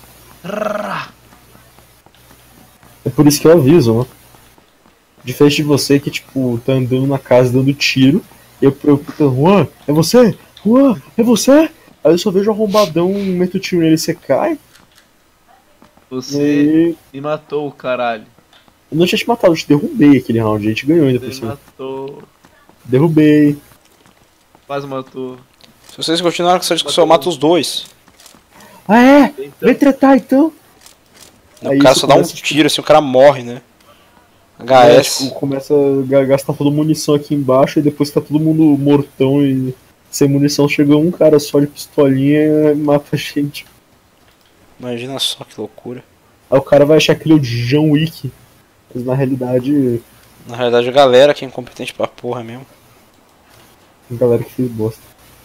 É por isso que eu aviso, né? Diferente de você que, tipo, tá andando na casa dando tiro, e eu preocupo, Juan, é você? Juan, é você? Aí eu só vejo um arrombadão, meto o tiro nele e você cai. E Você aí, me matou, caralho. eu não tinha te matado, eu te derrubei aquele round, a gente ganhou ainda por Você me cima. matou. Derrubei. Quase matou. Se vocês continuarem com essa discussão, eu mato os dois. Ah é? Então, Vem tretar então. O Aí cara isso só dá um começa, tipo, tiro, assim, o cara morre, né? É, H S. tipo, começa a gastar toda a munição aqui embaixo e depois tá todo mundo mortão e sem munição chega um cara só de pistolinha e mata a gente. Imagina só que loucura. Aí o cara vai achar que ele é o John Wick. Mas na realidade, Na realidade a galera que é incompetente pra porra mesmo. tem galera que fez bosta.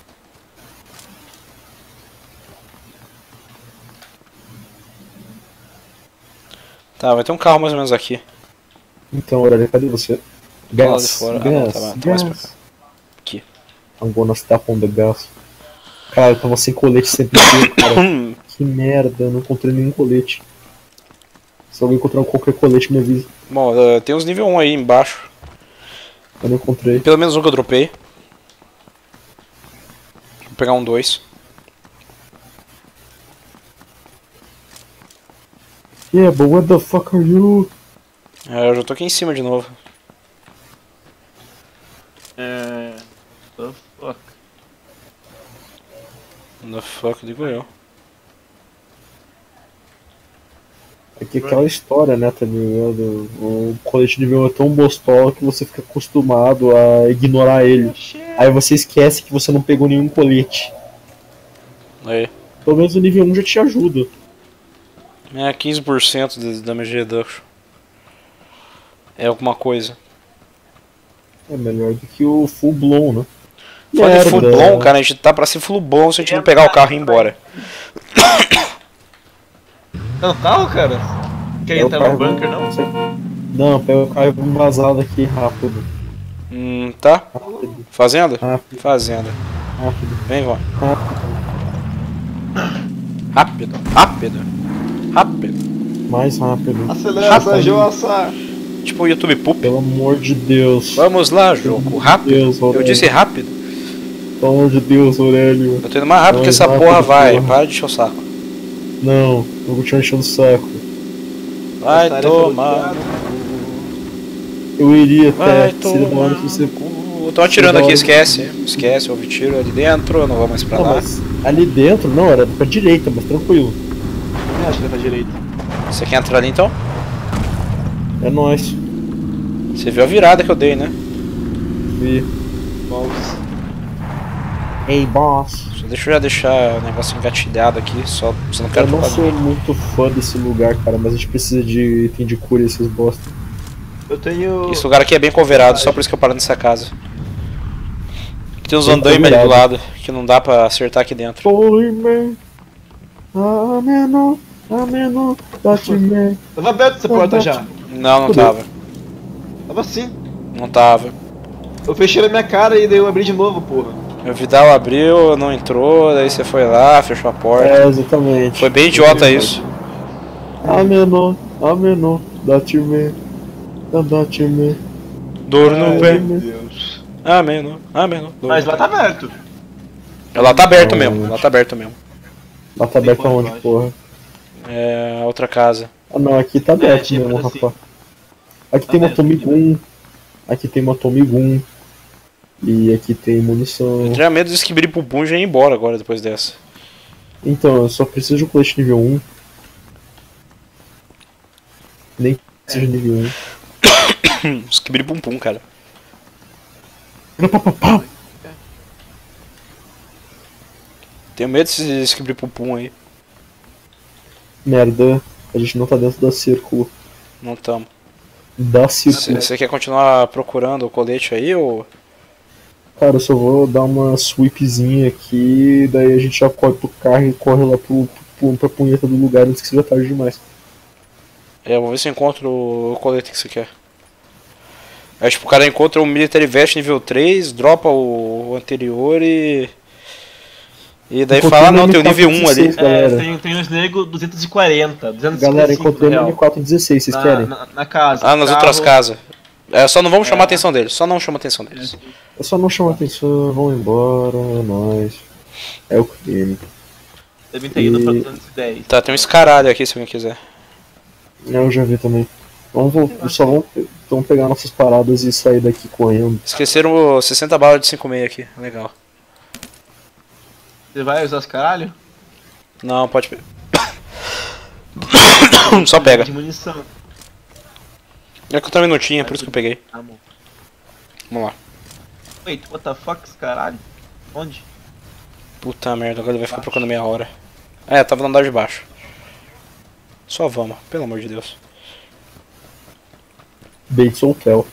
Tá, vai ter um carro mais ou menos aqui. Então, Aurélio, cadê você? Lá de Gas, fora. Ah, não, gas, tá, tá mais pra gas. cá. Aqui. I'm gonna step on the gas. Cara, eu tava sem colete sempre, cara. Que merda, eu não encontrei nenhum colete. Se alguém encontrar qualquer colete, me avisa. Bom, uh, tem uns nível um aí embaixo. Eu não encontrei. Pelo menos um que eu dropei. Vou pegar um dois. Yeah, but what the fuck are you? É, eu já tô aqui em cima de novo. É. The fuck? What the fuck, digo eu. É que aquela história, né, tá ligado? O colete de nível é tão bostola que você fica acostumado a ignorar ele. Aí você esquece que você não pegou nenhum colete. Aí. Pelo menos o nível um já te ajuda. É, quinze por cento de damage reduction. É alguma coisa. É melhor do que o full blown, né? Foda de full Merda. blown, cara, a gente tá pra ser full blown se a gente não pegar o carro e ir embora. Tá no carro, cara? Quer É o entrar carro- no bunker, não? Não, pega o carro e vamos vazar daqui rápido. Hum, tá? Rápido, Fazenda? rápido, Fazenda. rápido, Vem, vó. rápido. Rápido, rápido, rápido. Mais rápido. Acelera essa jossa! Tipo o YouTube Poop. Pelo amor de Deus. Vamos lá, jogo, rápido. Deus, Eu Aurélio. disse rápido. Pelo amor de Deus, Aurélio. Eu tô indo mais rápido que Mais essa rápido, porra vai. porra. Para de encher o saco. Não, eu vou te enchendo o saco. Vai Essa área foi tomar. odiada. Eu iria Vai até. Seria da hora tomar. se você. Eu tô atirando aqui, esquece. Esquece, houve tiro ali dentro, eu não vou mais pra Não, lá. mas ali dentro, não, era pra direita, mas tranquilo. Eu acho que é pra direita. Você quer entrar ali então? É nóis. Você viu a virada que eu dei, né? Vi. Mouse. Hey, boss. Só deixa eu já deixar o negócio engatilhado aqui, só você não quero Eu não trocar sou ninguém. muito fã desse lugar, cara, mas a gente precisa de item de cura esses bosta. Eu tenho. Esse lugar aqui é bem coverado, só por isso que eu paro nessa casa. Tem uns Bem andaimes ali do coverado. lado, que não dá pra acertar aqui dentro. Oi, man. Ameno, ameno, dá-te-me. Tava aberto essa porta já. Não, não Fudeu. tava. Tava assim. Não tava. Eu fechei na minha cara e daí eu abri de novo, porra. O Vidal abriu, não entrou, daí você foi lá, fechou a porta. É, exatamente. Foi bem idiota isso. Ameno, ameno, dá-te-me. Dá-te-me. Dor no Ai, pé. meu Deus. Amém, não. Amém, não. Dor Mas no lá pé. tá aberto. Lá tá aberto Não, mesmo, não. lá tá aberto mesmo. Lá tá aberto aonde, porra? É a outra casa. Ah não, aqui tá aberto tipo mesmo, assim. rapaz. Aqui tem uma aberto, Tommy aqui, Gun. Aqui tem uma Tommy Gun. E aqui tem munição. Eu tinha medo de esquibrir pro Boom já ir embora agora depois dessa. Então, eu só preciso de um colete nível um. Nem que seja nível um. Esquibrir pum pum, cara. Pá, pá, pá. Tenho medo desse esquibrir pum pum aí. Merda, a gente não tá dentro da círculo. Não tamo. Da círculo. Você quer continuar procurando o colete aí ou. Cara, eu só vou dar uma sweepzinha aqui, daí a gente já corre pro carro e corre lá pro, pro, pra punheta do lugar antes que seja tarde demais. É, vou ver se eu encontro o colete que você quer. Aí tipo, o cara encontra o Military Vest nível três, dropa o, o anterior e. E daí Encontrei fala, no não, tem o nível um ali. M quatrocentos dezesseis, É, galera. tem, tem os nego duzentos e quarenta, duzentos e Galera, cinquenta e cinco encontrei no real. M quatrocentos e dezesseis, vocês na, querem? Na, na casa. Ah, nas Carro. outras casas. É, só não vamos chamar a É. atenção deles, só não chama a atenção deles. É só não chamar atenção, vão embora, é nóis. É o crime. Devem ter ido pra E- duzentos e dez. Tá, tem um escaralho aqui se alguém quiser. Eu já vi também. Vamos voltar, só vamos, vamos pegar nossas paradas e sair daqui correndo. Esqueceram o sessenta balas de cinco seis aqui, legal. Você vai usar os caralho? Não, pode pegar. Só pega. De munição. É que eu também não tinha, por isso que eu peguei. Ah, bom. Vamos lá. Wait, what the fuck, esse caralho? Onde? Puta merda, agora ele vai ficar procurando meia hora. É, tava no andar de baixo. Só vamos, pelo amor de Deus. Bates Hotel.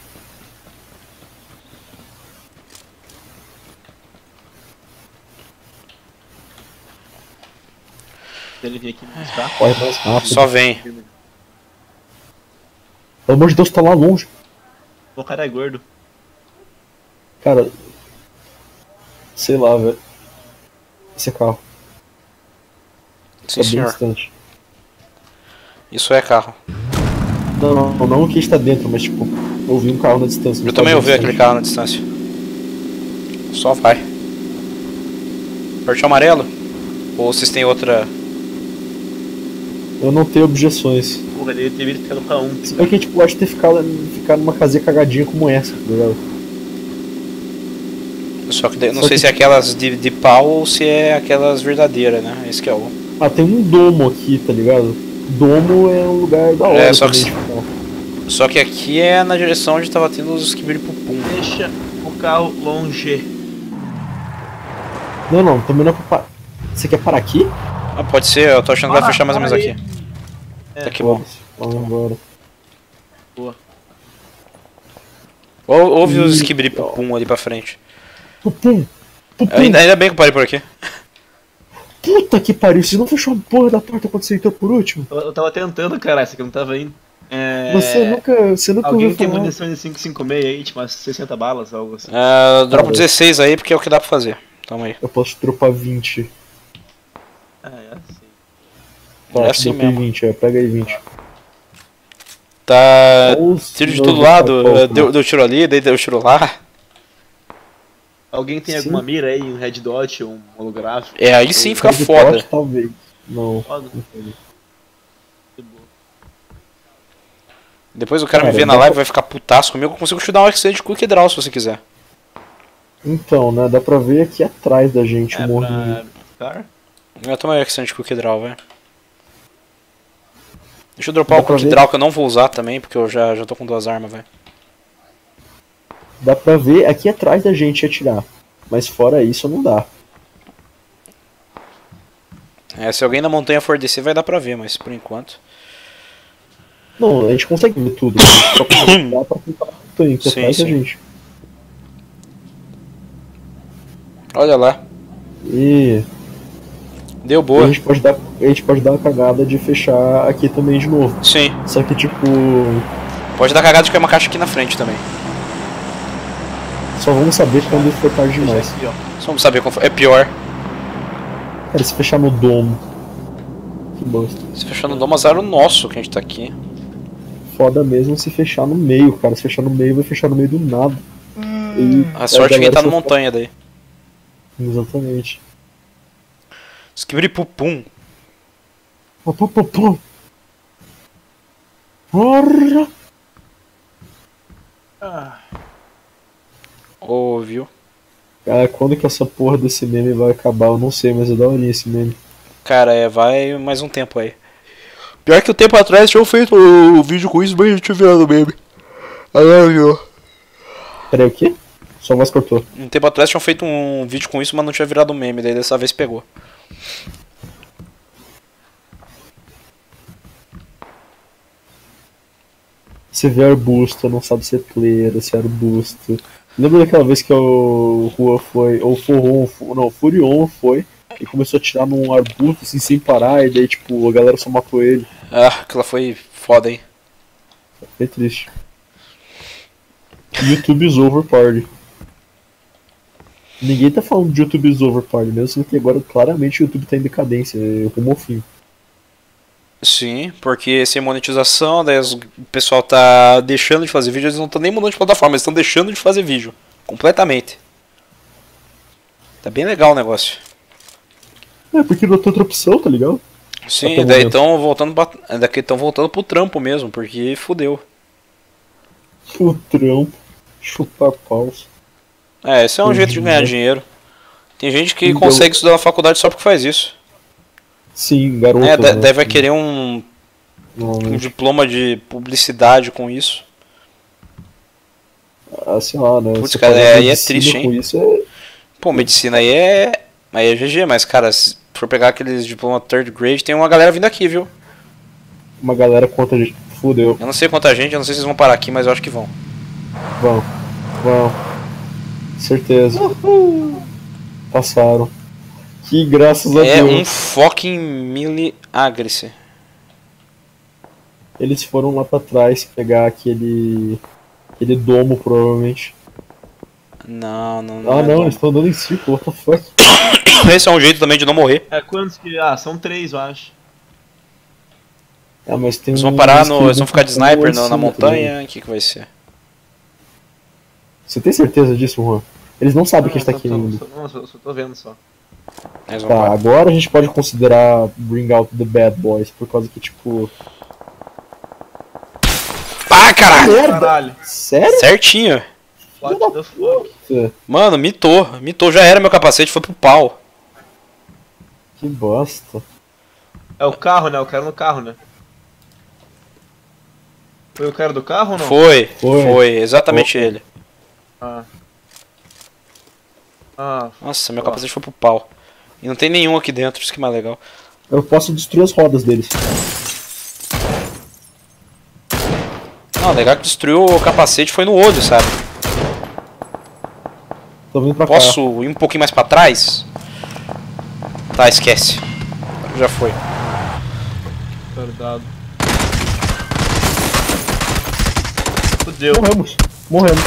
Se ele vir aqui me buscar. Corre mais rápido. Só vem. Pelo amor de Deus, tá lá longe. O cara é gordo. Cara. Sei lá, velho. Esse é carro. Sim, Tá bem senhor. distante. Isso é carro. Não, não, não que está dentro, mas tipo, eu vi um carro na distância. Eu mas também tá bem ouvi aquele distante. carro na distância. Só vai. Porte amarelo? Ou vocês têm outra. Eu não tenho objeções. Porra, ele deveria ficar no K um. Se bem que a gente pode ter ficado, ficado numa casinha cagadinha como essa, tá ligado? Só que daí- não Só sei que- se é aquelas de, de pau ou se é aquelas verdadeiras, né? Esse que é o. Ah, tem um domo aqui, tá ligado? Domo é um lugar da hora. É, só que também, se- tipo, Só que aqui é na direção onde tava tendo os Skibidi-Pum. Deixa o carro longe. Não, não, também não é pra parar. Você quer parar aqui? Ah, pode ser, eu tô achando que vai Para, fechar mais ou menos para aqui. É, Tá que bom. Foda-se, vamos embora. Ou, ouve os Ih, Skibidi-Pum ali pra frente. Pupum! Pupum! Ainda, ainda bem que eu parei por aqui. Puta que pariu, você não fechou a porra da porta quando você entrou por último? Eu, eu tava tentando, cara, essa aqui não tava indo. É... Você nunca, você nunca Alguém ouviu tem falar. munição de cinco cinco seis aí, tipo umas sessenta balas, algo assim. Uh, dropa Cara. dezesseis aí porque é o que dá pra fazer. Toma aí. Eu posso te dropar vinte. Ah, é assim. Tá, É te assim dropei mesmo. vinte, é, pega aí vinte. Tá. Os Tiro de meus todo lado. cálculos. uh, Deu, deu tiro ali, daí deu tiro lá. Alguém tem Sim. alguma mira aí, um red dot, um holográfico? É, aí sim fica Red foda. Dot, talvez. Não. Foda. não sei. De boa. Depois o cara, Cara, me vê na dá live pra- vai ficar putaço comigo. Eu consigo te dar um Extended Quick Draw se você quiser. Então, né, dá pra ver aqui atrás da gente o É morrinho. pra ficar? Eu tomo aí o Extended Quick Draw, velho. Deixa eu dropar Dá o pra Quick ver? Draw que eu não vou usar também, porque eu já, já tô com duas armas, velho. Dá pra ver aqui atrás da gente atirar. Mas fora isso não dá. É, se alguém na montanha for descer vai dar pra ver, mas por enquanto... Não, a gente consegue ver tudo. A gente só consegue dar pra tentar a montanha, que Sim, atrás da sim. gente. Olha lá, E deu a boa. gente, pode dar, a gente pode dar a cagada de fechar aqui também de novo. Sim, Só que tipo, pode dar cagada de cair uma caixa aqui na frente também. só vamos saber quando for tarde demais. Aqui, ó. Só vamos saber como foi. É pior. Cara, se fechar no domo. Que bosta. Se fechar no domo, azar o nosso que a gente tá aqui. Foda mesmo se fechar no meio, cara. Se fechar no meio, vai fechar no meio do nada. E A sorte é quem galera tá na só- montanha daí. Exatamente. Skibidi-pum-pum. Pô, pô, pô, pô. Porra! Ouviu? Cara, quando que essa porra desse meme vai acabar? Eu não sei, mas é daorinha esse meme. Cara, é, vai mais um tempo aí. Pior que o tempo atrás tinham feito o vídeo com isso, mas a gente virado meme. Agora viu. Peraí, o quê? Sua voz cortou. Um tempo atrás tinham feito um vídeo com isso, mas não tinha virado meme, daí dessa vez pegou. Você vê arbusto, não sabe se é pleira, se é arbusto. Lembra daquela vez que o Rua foi, ou Forron, não, o Furion foi, e começou a tirar num arbusto assim sem parar, e daí tipo, a galera só matou ele. Ah, aquela foi foda, hein? Foi triste. YouTube is over party. Ninguém tá falando de YouTube is over party, mesmo que agora claramente o YouTube tá em decadência, é rumo ao fim. Sim, porque sem monetização, daí os- o pessoal tá deixando de fazer vídeo, eles não estão nem mudando de plataforma, eles estão deixando de fazer vídeo. Completamente. Tá bem legal o negócio. É, porque não tem outra opção, tá ligado? Sim, Até o daí momento. estão voltando pra, daqui estão voltando pro trampo mesmo, porque fudeu. O trampo, chupar paus. É, esse é um Hoje jeito de em ganhar dia. dinheiro. Tem gente que Então- consegue estudar na faculdade só porque faz isso. Sim, garoto. É, da- né? daí vai querer um, um Normalmente. diploma de publicidade com isso. Ah, sei lá, né? Putz, Você cara, fazer é- aí é medicina triste, hein? Com isso é... Pô, medicina aí é. Aí é G G, mas cara, se for pegar aqueles diploma third grade, tem uma galera vindo aqui, viu? Uma galera contra a gente. Fudeu. Eu não sei quanta gente, eu não sei se vocês vão parar aqui, mas eu acho que vão. Vão. Vão. Certeza. Passaram. Que graças a É Deus. um fucking melee aggressor. Eles foram lá pra trás pegar aquele. Aquele domo, provavelmente. Não, não, não. Ah, é não, bom. eles estão andando em círculo, what the fuck? Esse é um jeito também de não morrer. É, quantos que. Ah, são três, eu acho. Ah, mas tem Eles vão uns parar que no. Eles vão ficar de estão sniper lá em na, na cima, tá montanha. O que, que vai ser? Você tem certeza disso, Juan? Eles não sabem que a gente tá Não, aqui tô- ainda. tô- Não, só, só tô vendo só. Eles vão Tá, parar. agora a gente pode considerar Bring Out the Bad Boys, por causa que, tipo. Ah, caralho! Merda! Caralho. Sério? Certinho. What the fuck? Mano, mitou. Mitou, já era meu capacete, foi pro pau. Que bosta. É o carro, né? O cara no carro, né? Foi o cara do carro ou não? Foi, Foi. foi, exatamente ele. Ah. Ah, Nossa, meu capacete foi pro pau. E não tem nenhum aqui dentro, isso que é mais legal. Eu posso destruir as rodas deles. Não, legal que destruiu o capacete foi no olho, sabe? Tô vindo pra cá. Posso ir um pouquinho mais pra trás? Tá, esquece. Já foi. verdade. Fudeu. Morremos. Morremos.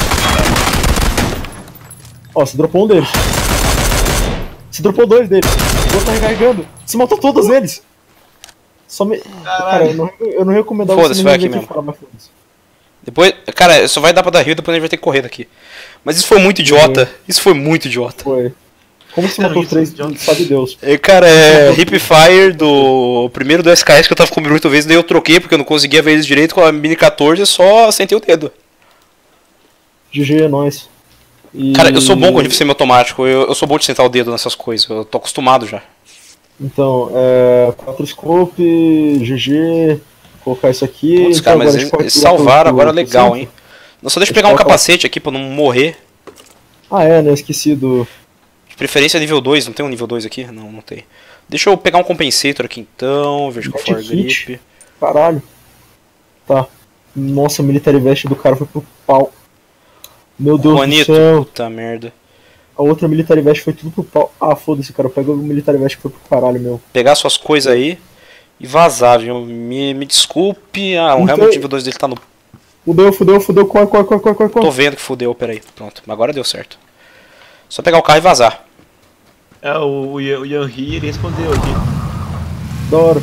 Ó, você dropou um deles. Você dropou dois deles. O outro tá recarregando. Você matou todos eles. Só me... Cara, eu não, eu não recomendava Foda-se, me vai rever aqui mesmo. fora, mas foda-se. Depois, cara, só vai dar pra dar rio e depois a gente vai ter que correr daqui. Mas isso foi muito idiota. Isso foi muito idiota. Foi. Como você Era matou isso, três, idiota. sabe Deus. É, cara, é Hip Fire do primeiro do S K S que eu tava comigo oito vezes, daí eu troquei porque eu não conseguia ver eles direito com a Mini quatorze, só sentei o dedo. G G é nóis. E... Cara, eu sou bom com rifle semiautomático, eu, eu sou bom de sentar o dedo nessas coisas, eu tô acostumado já. Então, é... quatro scope, G G, colocar isso aqui. Putz, então cara, agora mas a gente eles, pode eles pular salvaram pro- agora pro legal, centro. hein. Não, só deixa eu pegar um capacete aqui pra não morrer. Ah, é, né? Esqueci do... De preferência nível dois, não tem um nível dois aqui? Não, não tem. Deixa eu pegar um compensator aqui então, Vertical Mete Foregrip. kit. Caralho. Tá. Nossa, a Military Vest do cara foi pro pau. Meu Deus Juanito, do céu. puta merda. A outra Military Vest foi tudo pro pau. Ah, foda-se, cara. Eu pego a Military Vest que foi pro caralho, meu. Pegar suas coisas aí e vazar, viu? Me, me desculpe. Ah, o Então- Helmut nível dois dele tá no. Fudeu, fudeu, fudeu. Corre, corre, corre, corre, corre. Tô vendo que fudeu, peraí. Pronto, agora deu certo. Só pegar o carro e vazar. É, o, o, Yan- o Yanri, ele respondeu aqui. Da hora.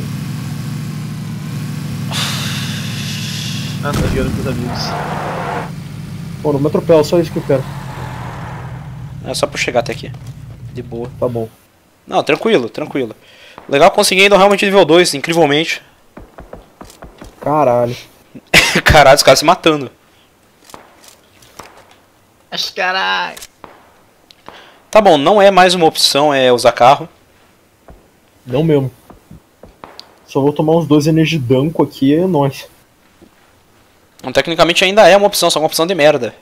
Ah, tá jogando com os amigos. Pô, não me atropela, só isso que eu quero. É só pra eu chegar até aqui. De boa. Tá bom. Não, tranquilo, tranquilo. Legal conseguir ainda realmente nível dois, incrivelmente. Caralho. Caralho, os caras se matando. Acho caralho. Tá bom, não é mais uma opção é usar carro. Não mesmo. Só vou tomar uns dois energidanco aqui e é nóis. Então, tecnicamente ainda é uma opção, só uma opção de merda.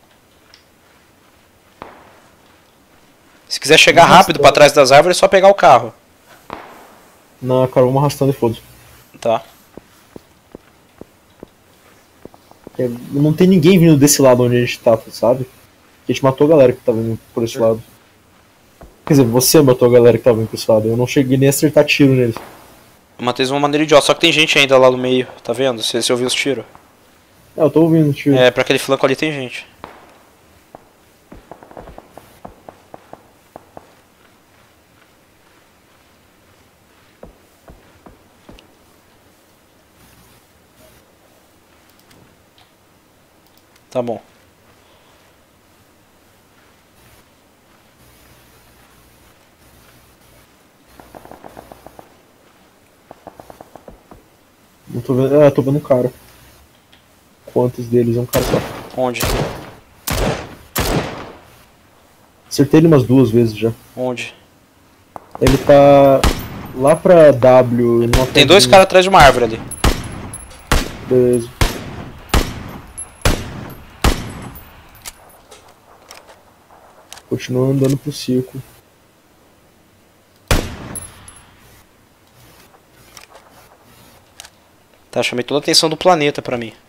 Se quiser chegar Nossa, rápido pra trás das árvores, é só pegar o carro. Não, cara, vamos arrastando e foda-se. Tá. É, não tem ninguém vindo desse lado onde a gente tá, sabe? A gente matou a galera que tava vindo por esse lado. Quer dizer, você matou a galera que tava vindo por esse lado. Eu não cheguei nem a acertar tiro neles. Eu matei de uma maneira idiota, só que tem gente ainda lá no meio, tá vendo? Você, você ouviu os tiros? É, eu tô ouvindo tiro. É, pra aquele flanco ali tem gente. Tá bom. Não tô vendo. Ah, tô vendo um cara. Quantos deles? É um cara só. Onde? Acertei ele umas duas vezes já. Onde? Ele tá lá pra W. numa Tem dois casinha. caras atrás de uma árvore ali. Beleza. Continua andando pro círculo. Tá, chamei toda a atenção do planeta pra mim.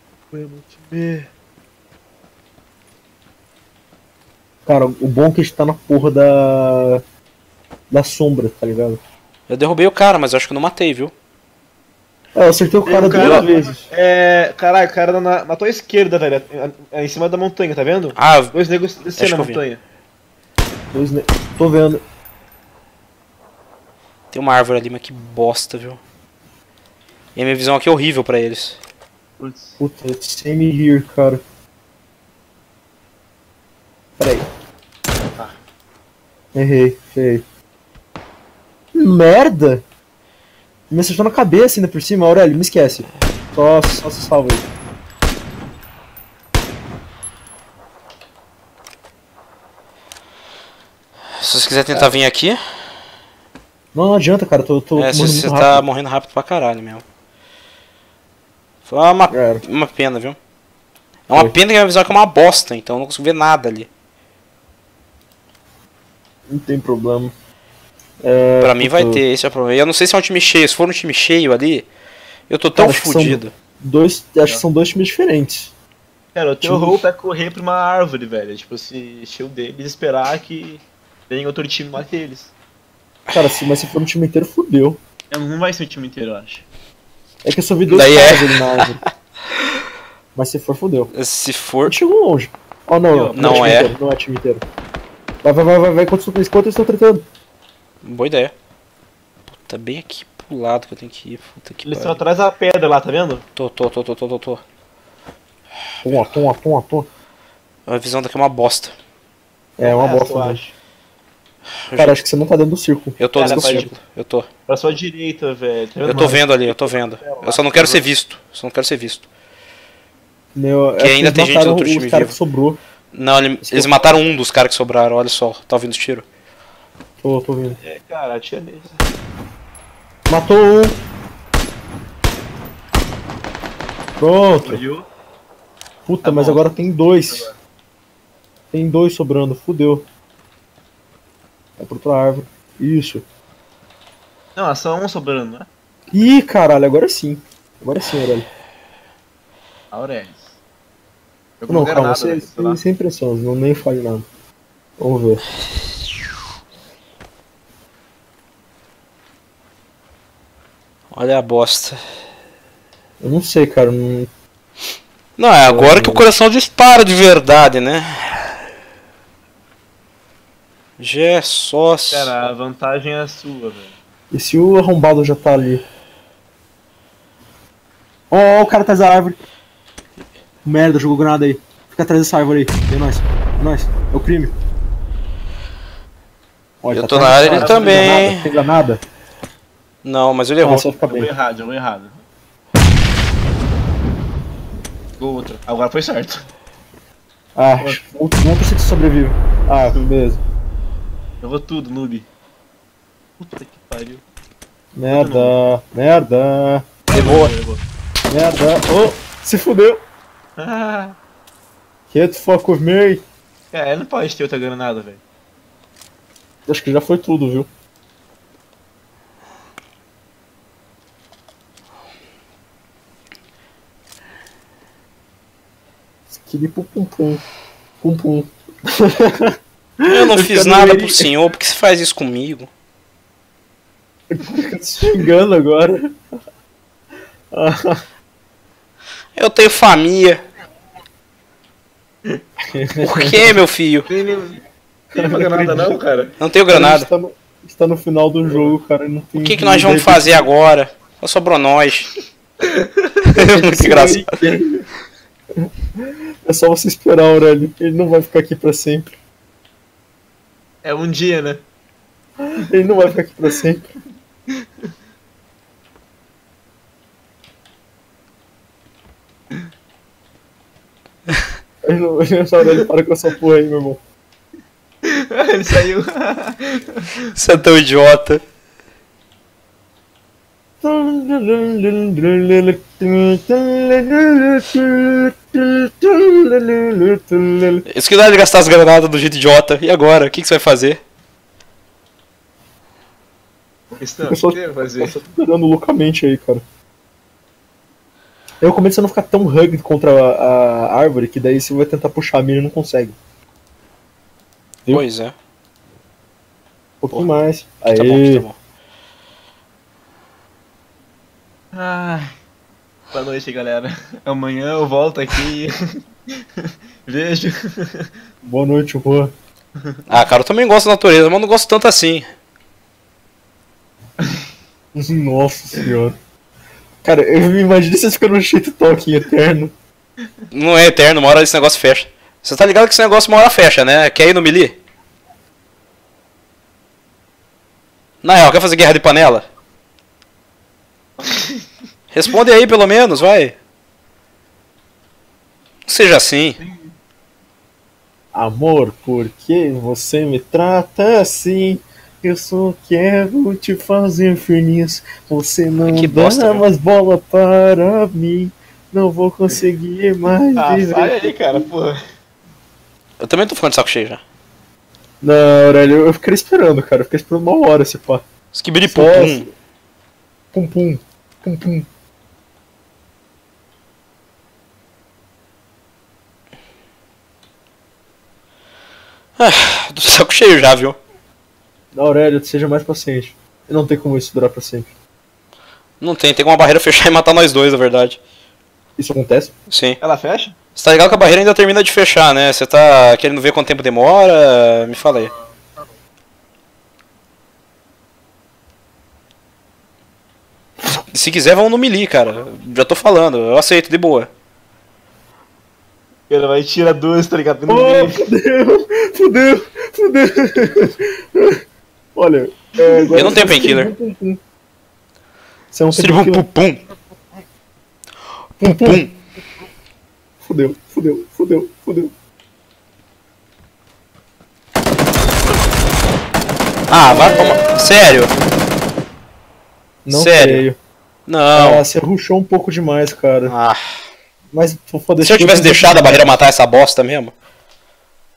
Cara, o bom é que a gente tá na porra da. da sombra, tá ligado? Eu derrubei o cara, mas eu acho que eu não matei, viu? É, eu acertei o cara o cara- duas vezes. É, caralho, o cara na, na tua esquerda, velho. É, é em cima da montanha, tá vendo? Ah, Dois negros Acho descendo que a eu vi. montanha. Dois ne... Tô vendo. tem uma árvore ali, mas que bosta, viu? E a minha visão aqui é horrível pra eles. Putz. Puta, same here, cara. Pera aí. Ah. Errei, errei. Merda! Me acertou na cabeça ainda por cima, Aurélio, me esquece. Só, só se salva aí. Se você quiser tentar vir aqui, Não, não adianta, cara, tô, tô é, morrendo você muito tá rápido. morrendo rápido pra caralho mesmo. Foi uma, Cara. uma pena, viu? É uma Foi. pena que a minha visão aqui é uma bosta, então eu não consigo ver nada ali. Não tem problema. É, Pra mim vai puta, ter, esse é o problema. E eu não sei se é um time cheio, se for um time cheio ali, eu tô tão Cara, acho que são- fudido. Dois, acho que são dois times diferentes. Cara, o teu Time- roupa é correr pra uma árvore, velho. Tipo, se encher o deles e esperar que venha outro time e mate eles. Cara, se, mas se for um time inteiro, fudeu. É, Não vai ser o time inteiro, eu acho. É que eu só vi dois Daí é. caras ali na árvore. Mas se for, fudeu. Se A for. gente chegou longe. Oh, não, não, Não time é. Inteiro, não é time inteiro. Vai, vai, vai, vai, vai, enquanto eles enquanto eles estão tretando. Boa ideia. Puta, bem aqui pro lado que eu tenho que ir. Puta que Eles estão pariu. atrás da pedra lá, tá vendo? Tô, tô, tô, tô, tô, tô, tô. Pum, pum, pum, pum. A visão daqui é uma bosta. É uma É, bosta eu mesmo. acho. Cara, acho que você não tá dentro do círculo. Eu tô Cara, dentro do pode- círculo. Eu tô. Pra sua direita, velho. Tá vendo Eu tô mais? vendo ali, eu tô vendo. Eu só não quero ser visto. Só não quero ser visto. Meu, Que acho ainda eles tem gente do mataram outro os time cara vivo. que sobrou. Não, ele- eles mataram um dos caras que sobraram, olha só. Tá ouvindo os tiros? Tô, tô vendo. É, cara, atira neles. Matou um. Pronto. Viu? Puta, Tá mas bom. agora tem dois. Tem dois sobrando, fudeu. Vai pra outra árvore. Isso. Não, é só um sobrando, né? Ih, caralho, agora sim. Agora sim, Aurélio. Aurélio. Eu Não, calma, nada, sem, velho, sei lá. sem, sem pressão, não nem fale nada. Vamos ver. Olha a bosta. Eu não sei, cara. Não... Não, é agora que o coração dispara de verdade, né? Jesus. Cara, a vantagem é a sua, velho. E se o arrombado já tá ali? Ó, oh, o cara atrás da árvore. Merda, jogou granada aí. Fica atrás dessa árvore aí. É nóis. É nóis. É o crime. Ó, Eu tá tô atrás na área, dessa ele árvore. também. Tem granada? Tem granada? Não, mas ele errou. Nossa, vai ficar Jogou bem. errado, jogou errado. Jogou outro. Agora foi certo. Ah, vamos ver se tu sobrevive. Ah, beleza. Jogou tudo, noob. Puta que pariu. Merda, merda, Errou. Errou. merda. Oh, se fudeu. Ah, Get the fuck with me. é, não pode ter outra granada, velho. Acho que já foi tudo, viu? Esquili pum pum pum. Pum pum. Eu não Eu fiz quero nada ele. pro senhor, por que você faz isso comigo? Fica te xingando agora. Ah, Eu tenho família. Por que, meu filho? Tem nem- tem uma granada não, cara? Não tenho cara, a granada. gente tá no, a gente tá no final do jogo, cara. Não tem O que, que nós vamos fazer agora? Só sobrou nós. Muito engraçado. É só você esperar, Aurélio. Ele não vai ficar aqui pra sempre. É um dia, né? Ele não vai ficar aqui pra sempre. Ele não, Aurélio, para com essa porra aí, meu irmão. Ele saiu. Você é tão idiota. Isso que dá de gastar as granadas do jeito idiota. E agora? O que, que você vai fazer? Isso não, Eu só, o que eu ia fazer? eu só tô esperando loucamente aí, cara. Eu comecei a não ficar tão hugged contra a, a árvore que daí você vai tentar puxar a mira e não consegue. Viu? Pois é. Um pouquinho mais. Aí. Tá bom, tá bom. Ai. Boa noite, galera. Amanhã eu volto aqui e vejo. Boa noite, Rua. Ah, cara, eu também gosto da natureza, mas não gosto tanto assim. Nossa senhora. Cara, eu me imagino você ficando no shit talking eterno. Não é eterno, uma hora esse negócio fecha. Você tá ligado que esse negócio uma hora fecha, né? Quer ir no melee? Na real, quer fazer guerra de panela? Responde aí pelo menos, vai. Não seja assim. Amor, por que você me trata assim? Eu só quero te fazer feliz. Você não Que dá bosta, viu? mais bola para mim. Não vou conseguir mais Ah, viver. sai aí, cara, porra. Eu também tô ficando de saco cheio já. Não, Aurélio, eu fiquei esperando, cara. Eu fiquei esperando uma hora esse pá. Skibidi Só- pum. Pum pum. Pum pum. Ah, tô de saco cheio já, viu? Não, Aurélio, seja mais paciente. Não tem como isso durar pra sempre. Não tem, tem como uma barreira fechar e matar nós dois, na verdade. Isso acontece? Sim. Ela fecha? Você tá ligado que a barreira ainda termina de fechar, né? Você tá querendo ver quanto tempo demora? Me fala aí. Se quiser, vamos no melee, cara. Já tô falando, eu aceito, de boa. Ela vai tirar duas, tá ligado? No Oh, meio. fudeu! Fudeu! Fudeu! Olha, é, agora Eu não tenho você painkiller. pum, pum. Você não tem Siribum pum painkiller? pum. Pum pum. Fudeu, fudeu, fudeu, fudeu. Ah, vai tomar. Sério? Não Sério? creio. Não. Ah, você rushou um pouco demais, cara. Ah. Mas vou foda Se eu tivesse deixado a barreira matar essa bosta mesmo.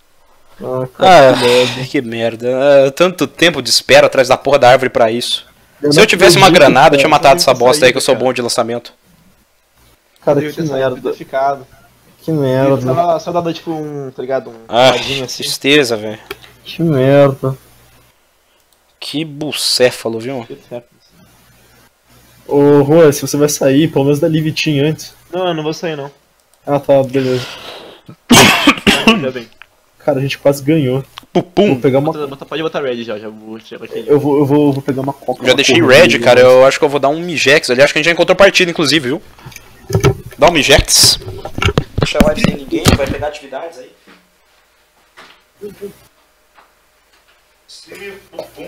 Ah, cara, Ah, que merda. que merda. Ah, tanto tempo de espera atrás da porra da árvore pra isso. Se eu tivesse uma granada, eu tinha matado essa bosta aí que eu sou bom de lançamento. Cara, Devia que ter saído, merda. ter ficado. Que merda. Só, só dava tipo um, tá ligado? Um Ah, ladinho assim. tristeza, velho. Que merda. Que bucéfalo, viu? Ô, Rua, se você vai sair, pelo menos dá Livitin antes. Não, eu não vou sair não. Ah, tá, beleza. Já bem. Cara, a gente quase ganhou. Pupum. Vou pegar uma... Bota, bota, pode botar red já, já vou tirar aqui. Eu vou, eu vou, vou pegar uma coca. Já deixei red, cara. Eu acho que eu vou dar um Mijex ali. Acho que a gente já encontrou partida, inclusive, viu? Dá um Mijex. Deixa a live sem ninguém, vai pegar atividades aí. Sim, pupum.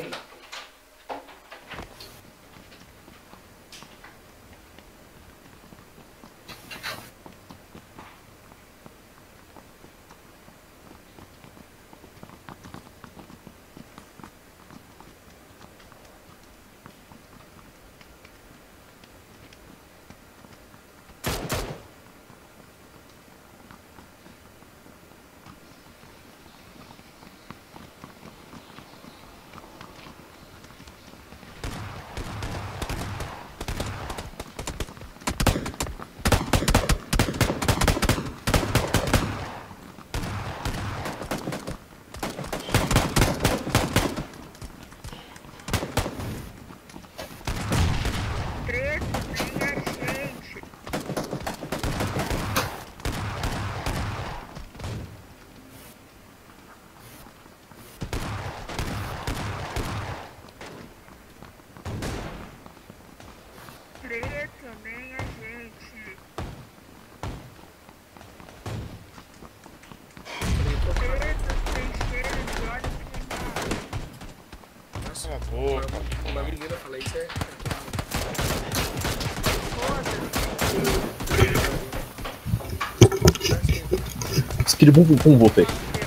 Speed bum bum bum, voltei.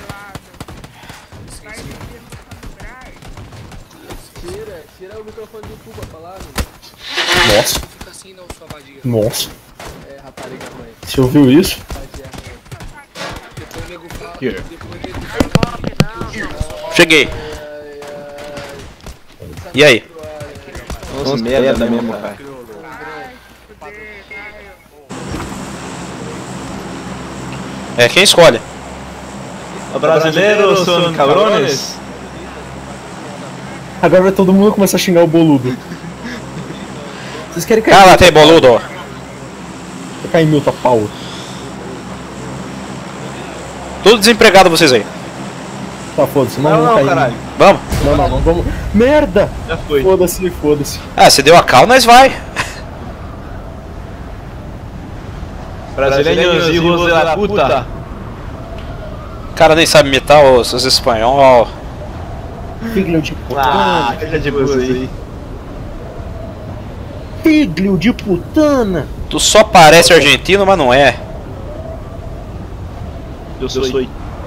Tira, tira o microfone do tubo pra falar, Nossa. fica assim não, sua vadia. Nossa. É, rapariga mãe. Você ouviu isso? Depois o nego fala. Here. Depois o nego Cheguei. E aí? Nossa, merda mesmo, cara. É, quem escolhe? O brasileiro são cabrones? Agora vai todo mundo começar a xingar o boludo. Vocês querem cair? Cala, tem boludo. Quer cair em Milta Pau? Tudo desempregado vocês aí. Tá, foda-se. Não, Não, vamos não, cair. caralho. Vamos? Não, não, não, vamos. Merda! Já foi. Foda-se, foda-se. Ah, você deu a cal, nós vai. Brasileiros hijos de la puta. O cara nem sabe imitar os, os espanhol. Filho de Ah, putana. filha de boa aí. Filho de putana. Tu só parece argentino, mas não é. Eu sou. Eu sou.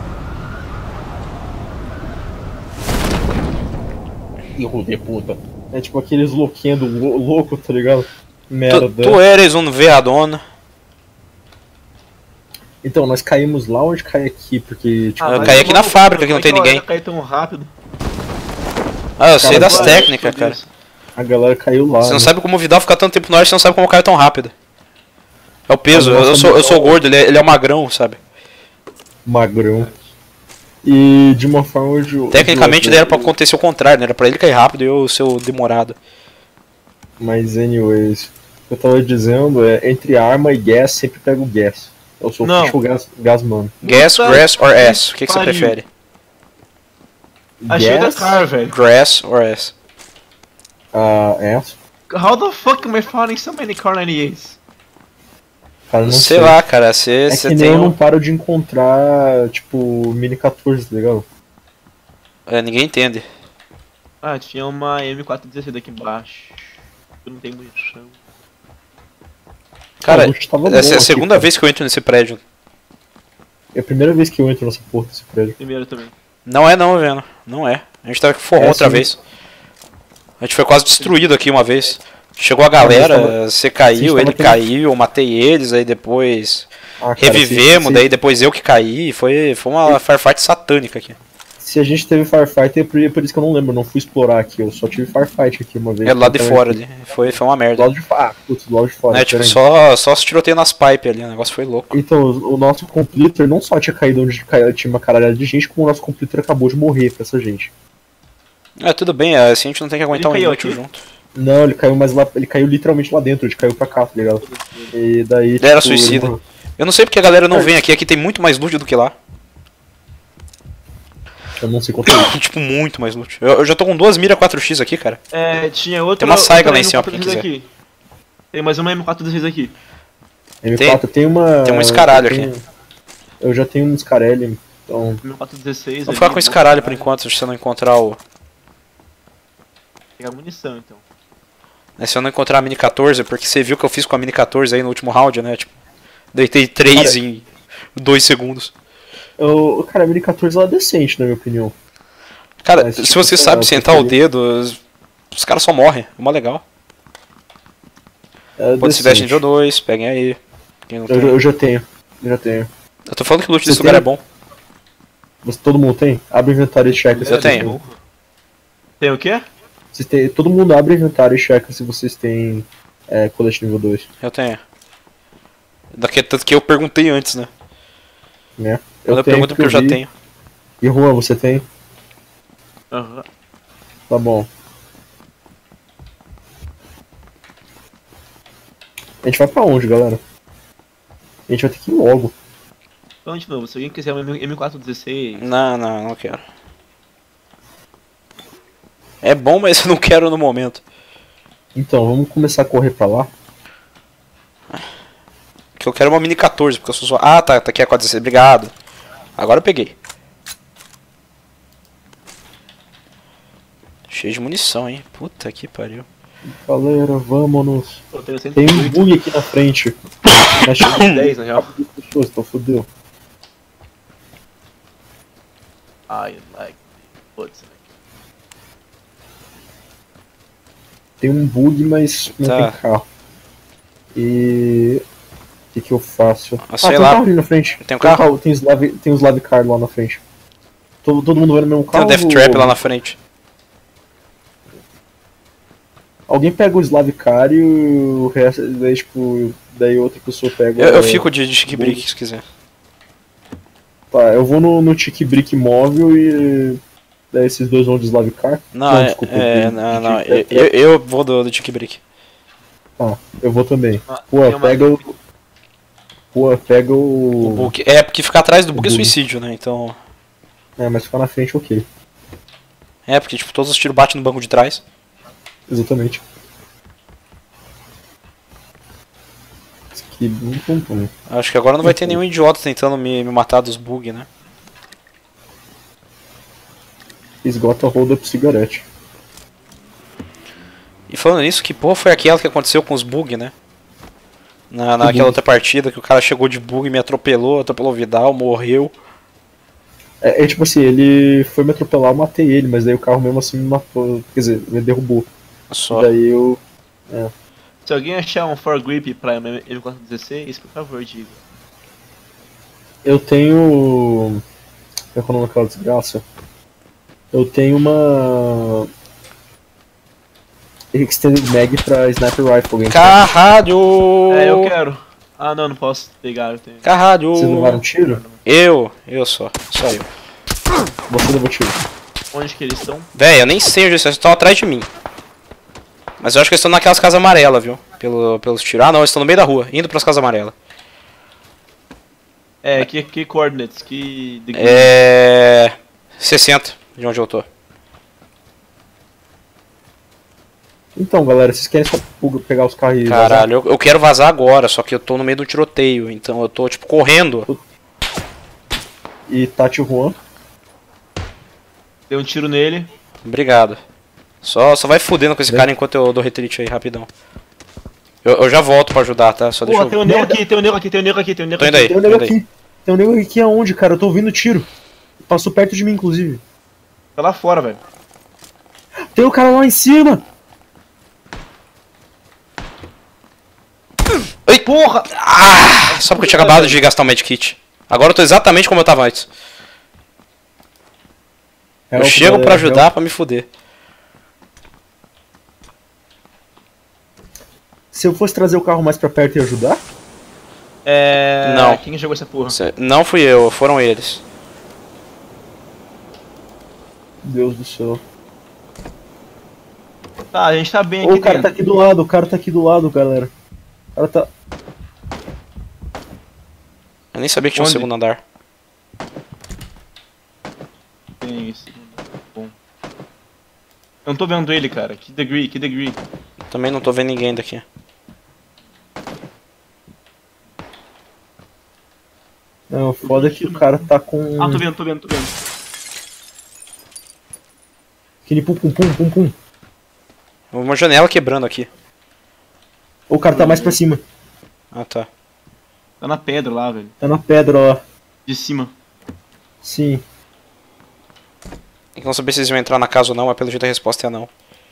Filho de puta. É tipo aqueles louquinhos do lou- louco, tá ligado? Merda. Tu, tu eres um veadona. Então, nós caímos lá onde cai aqui, porque, tipo... Eu caí aqui na fábrica, que não tem ninguém. Caí tão rápido. Ah, eu sei Cara, das vai, técnicas, cara. A galera caiu lá. Você não né? sabe como o Vidal fica tanto tempo no ar, você não sabe como o cara é tão rápido. É o peso, Ah, eu, nossa, eu sou, eu sou Vidal- gordo, ele é, ele é o magrão, sabe? Magrão. E de uma forma ou de outra... Tecnicamente era pra acontecer o contrário, né? Era pra ele cair rápido e eu ser o demorado. Mas, anyways... O que eu tava dizendo é, entre arma e gas, sempre pego gas. Eu sou Não. o gas, gas mano. Gas, Puta grass or que ass? O que, que você pariu. prefere? Achei da Gas? car, velho. Grass or ass? Ah, essa? How the fuck am I finding so many car ninety eights? Cara, não Sei sei. lá, cara, você É você que nem tem eu não um... paro de encontrar, tipo, Mini quatorze, tá ligado? É, ninguém entende. Ah, tinha uma M quatrocentos e dezesseis aqui embaixo. Eu não tenho munição. Cara, Ah, o loot tava bom essa é a aqui, segunda cara. vez que eu entro nesse prédio. É a primeira vez que eu entro nessa porra desse prédio. Primeiro também. Não é não, vendo. Não é. A gente tava com forró É, outra sim. vez. A gente foi quase destruído aqui uma vez. Chegou a galera, tava- você caiu, tava ele tendo- caiu, eu matei eles, aí depois Ah, cara, revivemos, vocês- daí depois eu que caí. Foi, foi uma farfarte satânica aqui. Se a gente teve Firefight, é por, é por isso que eu não lembro, eu não fui explorar aqui, eu só tive Firefight aqui uma vez. É do lado de fora ali. Foi, foi uma Do merda. lado de fora, ah, putz, do lado de fora. É, tipo, diferente. só, só se tiroteio nas pipes ali, o negócio foi louco. Então, o nosso completer não só tinha caído onde caiu, tinha uma caralhada de gente, como o nosso completer acabou de morrer pra essa gente. É, tudo bem, assim a gente não tem que aguentar um Ele caiu inútil aqui? junto. Não, ele caiu mais lá, ele caiu literalmente lá dentro, ele caiu pra cá, tá ligado? E daí. Ele era tipo, suicida. ele- Eu não sei porque a galera não vem aqui, aqui tem muito mais loot do que lá. Eu não sei quanto é isso. Tipo, muito mais loot. Eu, eu já tô com duas mira quatro x aqui, cara. É, tinha outra. Tem uma Saiga outra lá em cima, pra M quem quatro dezesseis aqui. Tem mais uma M quatro dezesseis aqui. M quatro tem, uma. tem um escaralho eu tenho- aqui. Eu já tenho um Scarelli, então. M quatro dezesseis. Vou ficar com esse caralho por enquanto, se você não encontrar o. Pegar munição então. Né, se eu não encontrar a Mini quatorze, porque você viu o que eu fiz com a Mini quatorze aí no último round, né? Tipo, deitei três Cara, em dois segundos. Eu, cara, a Mini quatorze ela é decente, na minha opinião. Cara, Mas, se tipo, você sei lá, sabe eu sentar o preferia- dedo, os, os caras só morrem. É mó legal. É Pode se decente. veste nível dois, peguem aí. Quem não Eu, tem. eu já tenho. Eu já tenho. Eu tô falando que o loot Você desse lugar tem? é bom. Você, todo mundo tem? Abre o inventário e checa. se Eu vocês tenho. têm. Tem o quê? Vocês têm- todo mundo abre o inventário e checa se vocês têm é, colete nível dois. Eu tenho. Daqui, tanto que eu perguntei antes, né? Né? Quando eu, pergunto porque eu já vi. tenho. E Juan, você tem? Aham. Tá bom. A gente vai pra onde, galera? A gente vai ter que ir logo. Então, de novo, se alguém quiser uma M quatro dezesseis. Não, não, não quero. É bom, mas eu não quero no momento. Então, vamos começar a correr pra lá. Que eu quero uma Mini quatorze, porque eu sou só. Ah, tá, tá aqui a quatorze dezesseis, obrigado. Agora eu peguei. Cheio de munição, hein? Puta que pariu. Galera, vamos. Pô, tem cento Tem e um oito, bug aqui na frente. Mas chega dez na real. de pessoas, então fodeu. Ai, like. Putz. Tem um bug, mas não Tá. tem carro. E. O que, que eu faço? Ah, sei tem lá. um carro ali na frente. Tem um carro? Tem Slav, tem um Slav Car lá na frente. Todo, todo mundo vai no mesmo Tem carro? um Death ou- Trap lá na frente. Alguém pega o Slav Car e o resto. Daí, tipo. Daí outra pessoa pega. Eu, eu o- fico de, de chique bug. brick se quiser. Tá, eu vou no, no Tiki Brick móvel e. Daí esses dois vão de Slav Car. Não, é, desculpa, é, de- não, de não. Tiki Eu, Trap. eu, eu vou do, do chique brick. Tá, eu vou também. Ah, Pô, tem uma- pega o. Pô, pega O o. bug. É, porque ficar atrás do bug é bug. suicídio, né? Então. É, mas ficar na frente, ok. É, porque tipo, todos os tiros batem no banco de trás. Exatamente. Que bum, bum, bum. Acho que agora não vai ter nenhum idiota tentando me, me matar dos bugs, né? Esgota a roda pro cigarete. E falando nisso, que porra foi aquela que aconteceu com os bugs, né? Na, naquela bug? outra partida que o cara chegou de bug e me atropelou, atropelou o Vidal, morreu. É, é tipo assim, ele foi me atropelar, eu matei ele, mas daí o carro mesmo assim me matou. Quer dizer, me derrubou. Só. Daí eu. Se alguém achar um foregrip pra M quatro dezesseis, por favor, diga. Eu tenho. Como é que é o nome daquela desgraça? Eu tenho uma. Extended Mag pra Sniper Rifle. Alguém quer? Caralho! É, eu quero. Ah, não, não posso pegar, eu tenho. Caralho! Vocês levaram um tiro? Eu, eu só, só eu. Você levou tiro. Onde que eles estão? Véi, eu nem sei onde eles estão, eles estão atrás de mim. Mas eu acho que eles estão naquelas casas amarelas, viu? Pelo, pelos tiros. Ah não, eles estão no meio da rua, indo pras casas amarelas. É, que, que coordinates? Que. de- É. sessenta, de onde eu tô. Então, galera, vocês querem só pegar os carros e vazar? Caralho, eu, eu quero vazar agora, só que eu tô no meio do tiroteio, então eu tô tipo correndo. E Tati Juan. Deu um tiro nele. Obrigado. Só, só vai fudendo com esse cara enquanto eu dou retreat aí, rapidão. Eu, eu já volto pra ajudar, tá? Só deixa Porra, tem eu... um nego aqui, tem um nego aqui, tem um nego aqui, tem um nego Tô indo aqui. aí, Tem um tô nego indo aí. aqui. Tem um nego aqui aonde, cara? Eu tô ouvindo tiro. Passou perto de mim, inclusive. Tá lá fora, velho. Tem o cara lá em cima! Ai, porra! Ah, só porque eu tinha acabado de gastar o medkit. Agora eu tô exatamente como eu tava antes. Eu Help, chego galera, pra ajudar help. pra me fuder. Se eu fosse trazer o carro mais pra perto e ajudar? É. Não. Quem jogou essa porra? Cê- Não fui eu, foram eles. Deus do céu. Tá, a gente tá bem Ô, aqui o cara tá dentro. aqui do lado, o cara tá aqui do lado, galera. O cara tá. Eu nem sabia que tinha um Onde? segundo andar. Tem isso. Bom. Eu não tô vendo ele, cara. Que degree, que degree. Também não tô vendo ninguém daqui. Não, foda é que o cara tá com. Ah, tô vendo, tô vendo, tô vendo. Aquele pum pum pum pum pum. Uma janela quebrando aqui. O cara tá mais pra cima. Ah, tá. Tá na pedra lá, velho. Tá na pedra, ó. De cima. Sim. Eu não sabia se eles iam entrar na casa ou não, mas pelo jeito a resposta é não.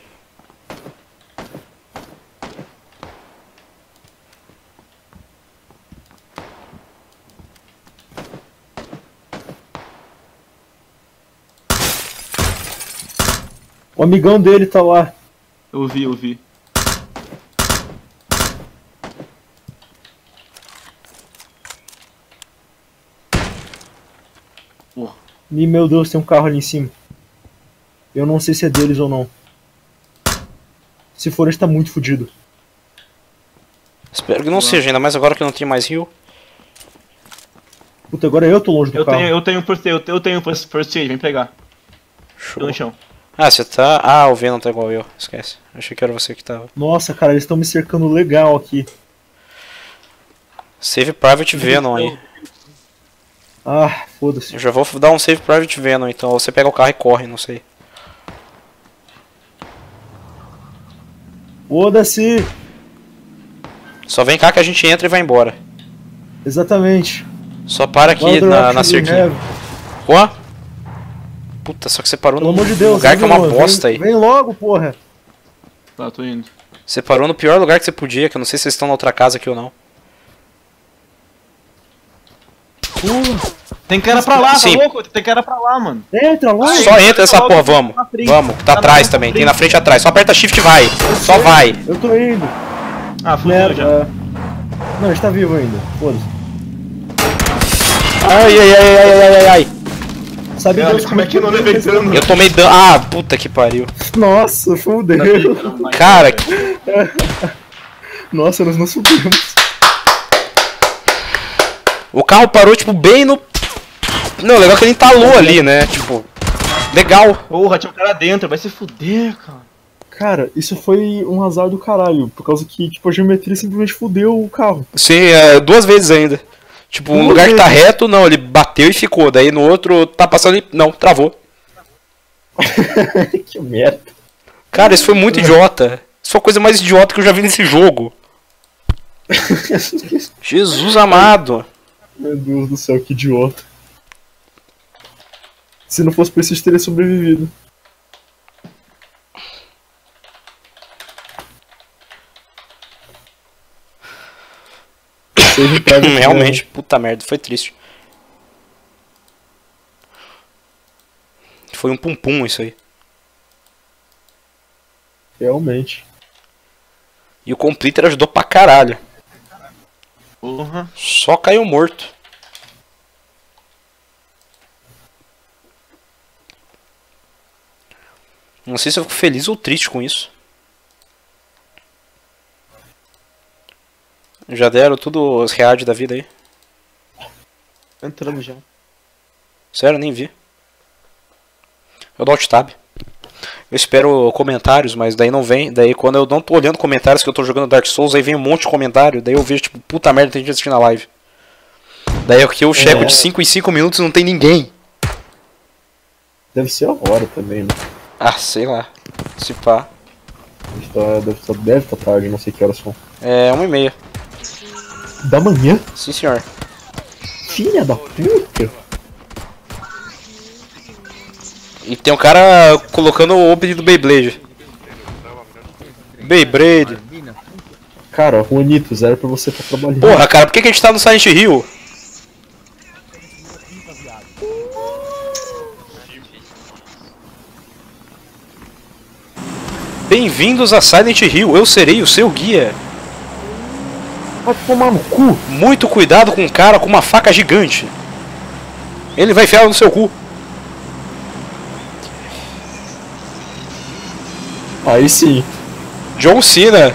O amigão dele tá lá. Eu vi, eu vi. Porra. E meu Deus, tem um carro ali em cima. Eu não sei se é deles ou não. Se for, ele tá muito fodido. Espero que não seja, ainda mais agora que eu não tenho mais rio. Puta, agora eu tô longe do Eu carro. tenho, eu tenho first aid, eu tenho first first aid, vem pegar. Tô Show. no chão. Ah, você tá. Ah, o Venom tá igual eu. Esquece. Achei que era você que tava. Nossa, cara, eles estão me cercando legal aqui. Save Private Venom aí. Ah, foda-se. Eu já vou dar um Save Private Venom, então você pega o carro e corre, não sei. Foda-se! Só vem cá que a gente entra e vai embora. Exatamente. Só para aqui Wonder na, Option na we cerquinha. have. Ó. Puta, só que você parou Pelo num amor de Deus, lugar que é uma Everyone, bosta vem, aí. Vem logo, porra! Tá, tô indo. Você parou no pior lugar que você podia, que eu não sei se vocês estão na outra casa aqui ou não. Tem cara pra lá, Sim. tá louco? Tem cara pra lá, mano. Entra lá! Só entra essa logo porra, vamos. na frente. Vamos, que tá Tá atrás na também. frente. Tem na frente e atrás. Só aperta Shift e vai. Só vai. Eu tô indo! Ah, fudeu já. Merda! Não, a gente tá vivo ainda. Foda-se. Ai, ai, ai, ai, ai, ai, ai. Sabe Cara, Deus como é que eu não levei dano? Eu tomei dano. Ah, puta que pariu. Nossa, fudeu! Cara, Nossa, nós não subimos. o carro parou, tipo, bem no. Não, legal que ele entalou ali, né? Tipo, legal. Porra, tinha um cara dentro, vai se fuder, cara. Cara, isso foi um azar do caralho, por causa que, tipo, a geometria simplesmente fudeu o carro. Sim, é, duas vezes ainda. Tipo, um Duas lugar que tá vezes. reto, não, ele bateu e ficou. Daí no outro tá passando e. Não, travou. Que merda. Cara, isso foi muito idiota. Isso foi a coisa mais idiota que eu já vi nesse jogo. Jesus amado. Meu Deus do céu, que idiota. Se não fosse por isso, a gente teria sobrevivido. Save private Realmente, puta merda, foi triste. Foi um pum pum isso aí. Realmente. E o Completer ajudou pra caralho. Porra. Só caiu morto. Não sei se eu fico feliz ou triste com isso. Já deram tudo os reais da vida aí. Entramos já. Sério, nem vi. Eu dou alt tab. Eu espero comentários, mas daí não vem. Daí quando eu não tô olhando comentários que eu tô jogando Dark Souls, aí vem um monte de comentário. Daí eu vejo tipo, puta merda, tem gente assistindo a live. Daí aqui eu checo É. de cinco em cinco minutos e não tem ninguém. Deve ser a hora também, né? Ah, sei lá. Se pá. Tá, deve estar deve tá tarde, não sei que horas são. É uma e meia. Da manhã? Sim, senhor. Filha da puta! E tem um cara colocando o opening do Beyblade. Beyblade. Cara, Juanitos, era pra você estar trabalhando. Porra, cara, por que, que a gente tá no Silent Hill? Bem-vindos a Silent Hill, eu serei o seu guia. Vai tomar no cu. Muito cuidado com um cara com uma faca gigante. Ele vai enfiar no seu cu. Aí sim. John Cena.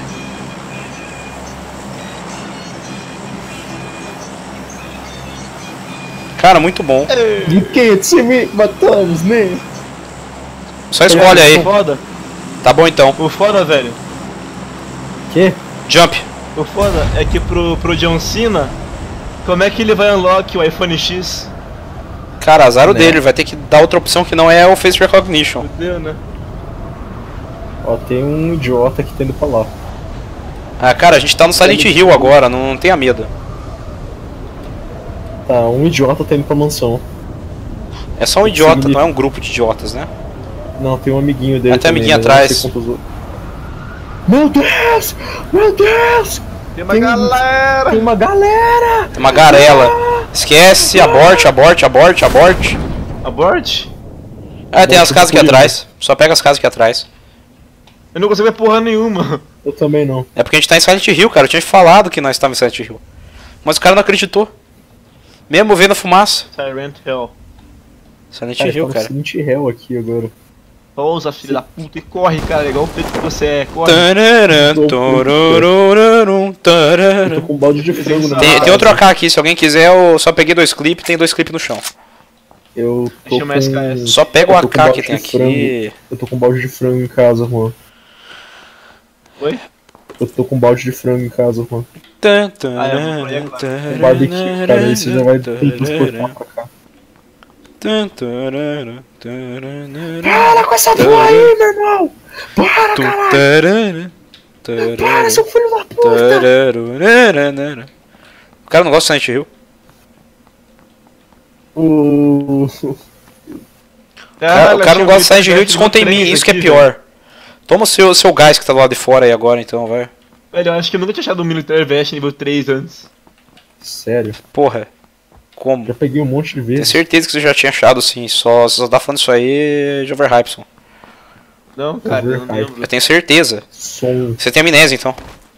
Cara, muito bom. You can't see me, matamos, né? Só escolhe aí. O foda, Tá bom então. o foda, velho. Que? Jump. O foda é que pro, pro John Cena, como é que ele vai unlock o iPhone X? Cara, azar o Né. dele. Vai ter que dar outra opção que não é o Face Recognition. Fudeu, né? Ó, tem um idiota que tá indo pra lá. Ah, cara, a gente tá no Silent Hill agora. Não, não tenha medo. Tá, um idiota tá indo pra mansão. É só um idiota, Significa- não é um grupo de idiotas, né? Não, tem um amiguinho dele. Ah, tem um também, amiguinho mas eu não atrás. sei quantos outros. Meu Deus! Meu Deus! Tem uma Tem- galera! Tem uma galera! Tem uma garela. Esquece, aborte, aborte, aborte, aborte. Abort? Ah, tem Bom, as casas aqui tudo atrás. Só pega as casas aqui atrás. Eu não consigo ver porra nenhuma. Eu também não. É porque a gente tá em Silent Hill, cara. Eu tinha te falado que nós estávamos em Silent Hill. Mas o cara não acreditou. Mesmo vendo a fumaça. Silent Hell. Silent Cara, Hill, tá no cara. seguinte réu aqui agora. Pousa, filho da puta, e corre, cara, igual o preto que você é. Corre. Tararã, torororum, Eu tararã. tô com um balde de frango na Tem, minha tem outro casa. A K aqui, se alguém quiser, eu só peguei dois clipes, tem dois clipes no chão. Eu tô Deixa eu mais com... cá essa. Só pega o Eu tô A com K balde que tem de frango. aqui. Eu tô com um balde de frango em casa, Juan. Oi? Eu tô com um balde de frango em casa, Juan. Tan, Ah, é, tararã, Um barbecue, cara, aí você já vai teletransportar pra cá. tan, tararã, tararã, Para com essa porra aí, meu irmão! Para, tu, caralho! tararã, Para, tararã, seu filho da puta! tararã. O cara não gosta de Silent Hill. O... Cara, o cara não gosta de Silent Hill, Hill, desconta em mim, isso que é pior. Toma o seu, seu gás que tá do lado de fora aí agora, então, vai. Velho, eu acho que eu nunca tinha achado um Military Vest nível três antes. Sério? Porra. Como? Já peguei um monte de Tenho vezes. certeza que você já tinha achado, sim. Só, você só tá falando isso aí de overhypson. Não, cara, eu não Overhype. lembro. Eu tenho certeza. Som. Você tem amnésia, então.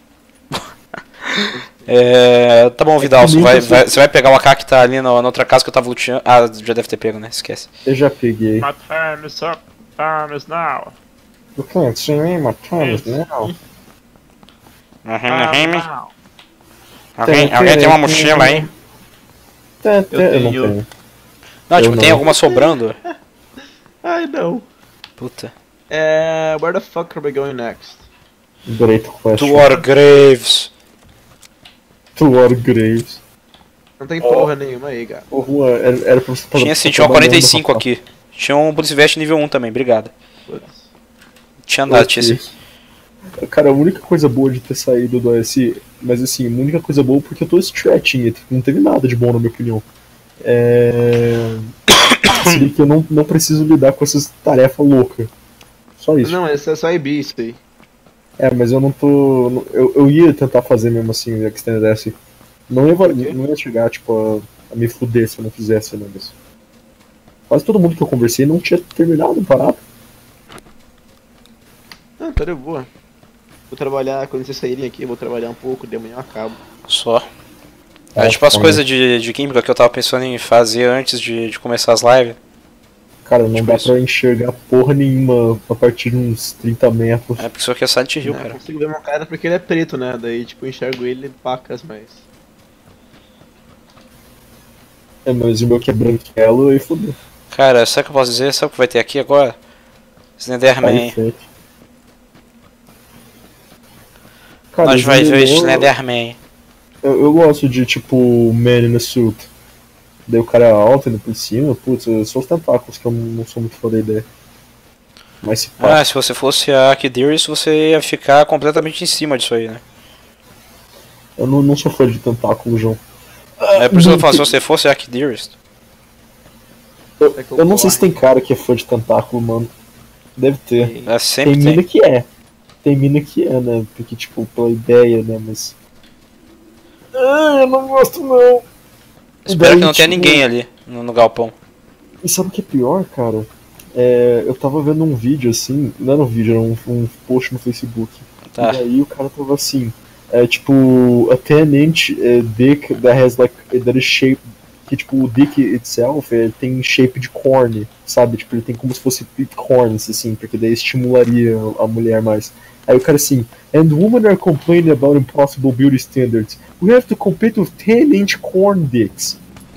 É, tá bom, Vidal, você vai, vai- você vai pegar o A K que tá ali na, na outra casa que eu tava luteando. Ah, já deve ter pego, né? Esquece. Eu já peguei. My time is up. Time is now. You can't see me, my time is now. Alguém, Tem, alguém tem uma tem, mochila aí? Tá, tá, Eu não tenho. tenho. Não, Eu tipo, tem não. alguma sobrando? Ai, não. Puta. É... Where the fuck are we going next? Great question. To our graves. To our graves. Não tem porra nenhuma aí, cara. Ô, Juan, era, era pra você estar Tinha sim, tinha uma quarenta e cinco aqui. Tinha um Police Vest nível um também, obrigado. Foda-se. Tinha nada, tinha sim. Cara, a única coisa boa de ter saído do O S, mas assim, a única coisa boa porque eu tô stretching it, não teve nada de bom na minha opinião. É... Seria que eu não, não preciso lidar com essas tarefas loucas. Só isso. Não, esse é só I B isso aí. É, mas eu não tô. Eu, eu ia tentar fazer mesmo assim, o Extended S. Não ia, não ia chegar, tipo, a, a me fuder se eu não fizesse, né? Mas quase todo mundo que eu conversei não tinha terminado parado. Ah, tá de boa. Vou trabalhar, quando vocês saírem aqui, eu vou trabalhar um pouco, de manhã eu acabo. Só. É, É, tipo as foda. coisas de, de química que eu tava pensando em fazer antes de, de começar as lives. Cara, não Tipo dá isso. pra enxergar porra nenhuma a partir de uns trinta metros. É porque isso aqui é Silent Hill, Não, eu cara. consigo ver meu cara porque ele é preto, né? Daí, tipo, eu enxergo ele pacas, mas... É, mas o meu que é branquelo e fodeu. Cara, sabe o que eu posso dizer? Sabe o que vai ter aqui agora? Slenderman. Aí, frente. Cara, Nós vai ver eu, Slenderman. eu, eu gosto de tipo Man in a Suit. Daí o cara é alto indo por cima, putz, são os tentáculos que eu não sou muito fã da ideia. Mas se pá, Ah, se você fosse a Akidiris, você ia ficar completamente em cima disso aí, né? eu não, não sou fã de tentáculo, João. É por isso que eu falo, se você fosse a Akidiris. Eu, É que eu eu não sei corro. se tem cara que é fã de tentáculo, mano. Deve ter. É, sempre Tem tem. mina que é. Tem mina que é, né? Porque, tipo, pela ideia, né? Mas. Ah, eu não gosto não. Espero que não Daí, tenha tipo, ninguém ali no, no galpão. E sabe o que é pior, cara? é, eu tava vendo um vídeo assim, não era um vídeo, era um, um post no Facebook. Tá. E aí o cara tava assim, é tipo, a ten inch uh, dick that has like, that is shaped, que tipo, o dick itself é, tem shape de corn, sabe? Tipo, ele tem como se fosse corns, assim, porque daí estimularia a mulher mais. Aí o cara assim, and women are complaining about impossible beauty standards. We have to compete with ten inch corn dicks.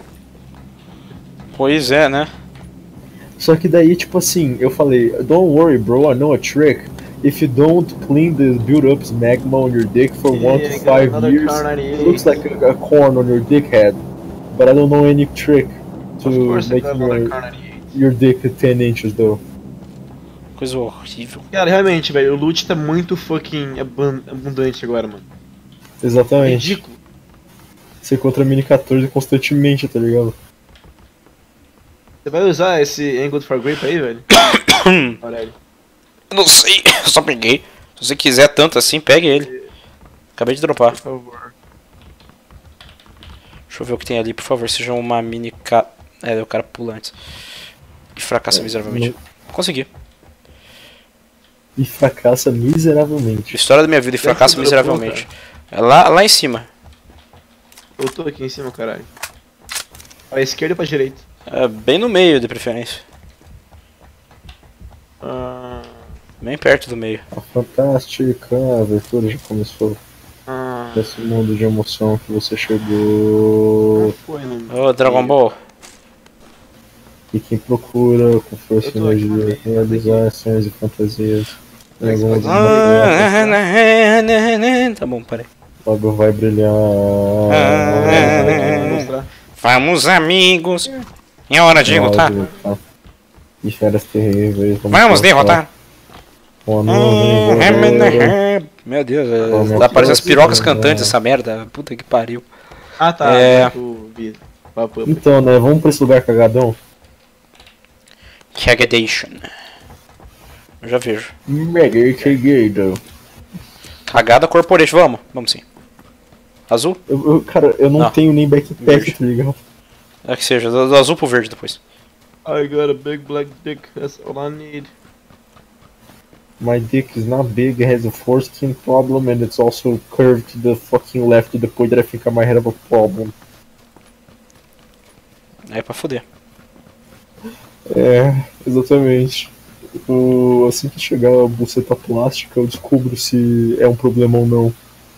Pois é, né? Só que daí, tipo assim, eu falei, don't worry bro, I know a trick. If you don't clean the build-up magma on your dick for Yeah, one to I got five another years, Kar it ninety-eight. looks like a, a corn on your dick head. But I don't know any trick to Of course I make got another your, Kar ninety-eight. your dick ten inches though. Coisa horrível. Cara, realmente, velho, o loot tá muito fucking aban- abundante agora, mano. Exatamente. Ridículo. Você encontra mini quatorze constantemente, tá ligado? Você vai usar esse Angled for Grape aí, velho? Aurélio. Não sei, eu só peguei. Se você quiser tanto assim, pegue ele. Acabei de dropar. Por favor. Deixa eu ver o que tem ali, por favor. Seja uma mini ca... É, o cara pula antes. E fracassa miseravelmente. Consegui. E fracassa miseravelmente. História da minha vida e fracassa Deve ser dropou, miseravelmente. É lá, lá em cima. Eu tô aqui em cima, caralho. Pra esquerda ou pra direita? É, bem no meio, de preferência. Ah, Bem perto do meio. A fantástica abertura já começou. ah, Nesse mundo de emoção que você chegou. não foi, não. Ô, Dragon Ball. E quem procura com força e Eu tô aqui energia também. realizar ações e fantasias. Em Mas alguma faz- das Tá bom, parei. logo vai brilhar. Vou mostrar. Vamos, amigos. É hora de lutar. Tá? E feras terríveis. Vamos derrotar. Uma nuvem voadora. Meu Deus, Vamos é, tá parecendo as pirocas derrotar. cantantes essa merda. Puta que pariu. Ah, tá. É. Eu vi. Papo, papo. Então, né? Vamos pra esse lugar cagadão? Cagadation. Eu já vejo. Mega cagado. Cagada Corporation, vamos? Vamos sim. Azul? Eu, eu, cara, eu não, Não. tenho nem backpack, Verde. tá ligado? É que seja, do, do azul pro verde depois. I got a big black dick, that's all I need. My dick is not big, it has a foreskin problem, and it's also curved to the fucking left to the point that I think I might have a problem. É pra foder. É, exatamente. O, assim que chegar a buceta plástica, eu descubro se é um problema ou não.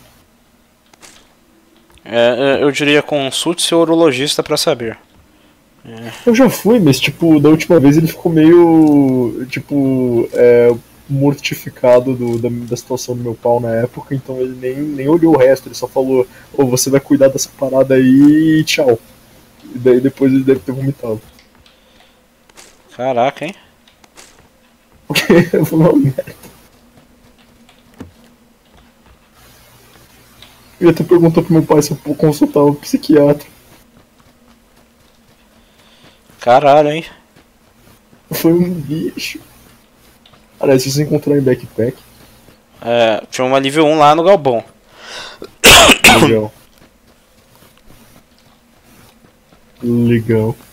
É, é, eu diria consulte seu urologista pra saber. Eu já fui, mas tipo, da última vez ele ficou meio, tipo, é, mortificado do, da, da situação do meu pau na época, então ele nem, nem olhou o resto, ele só falou, ô, você vai cuidar dessa parada aí e tchau. E daí depois ele deve ter vomitado. Caraca, hein? Porque eu falei, uma merda. Eu até perguntou pro meu pai se eu vou consultar um psiquiatra. Caralho, hein? Foi um bicho. Aliás, se você encontrar em backpack, É, tinha uma nível um lá no Galbão. legal. Legal.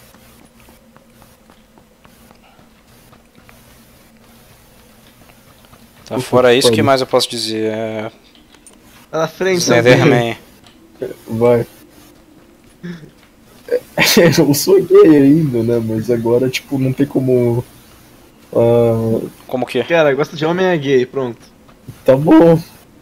Tá, Puta fora que isso, o que pariu. mais eu posso dizer? É... Tá na frente, tá Slenderman. Vai. Eu sou gay ainda, né? Mas agora, tipo, não tem como. Ah, Como que? Cara, gosta de homem é gay, pronto. tá bom.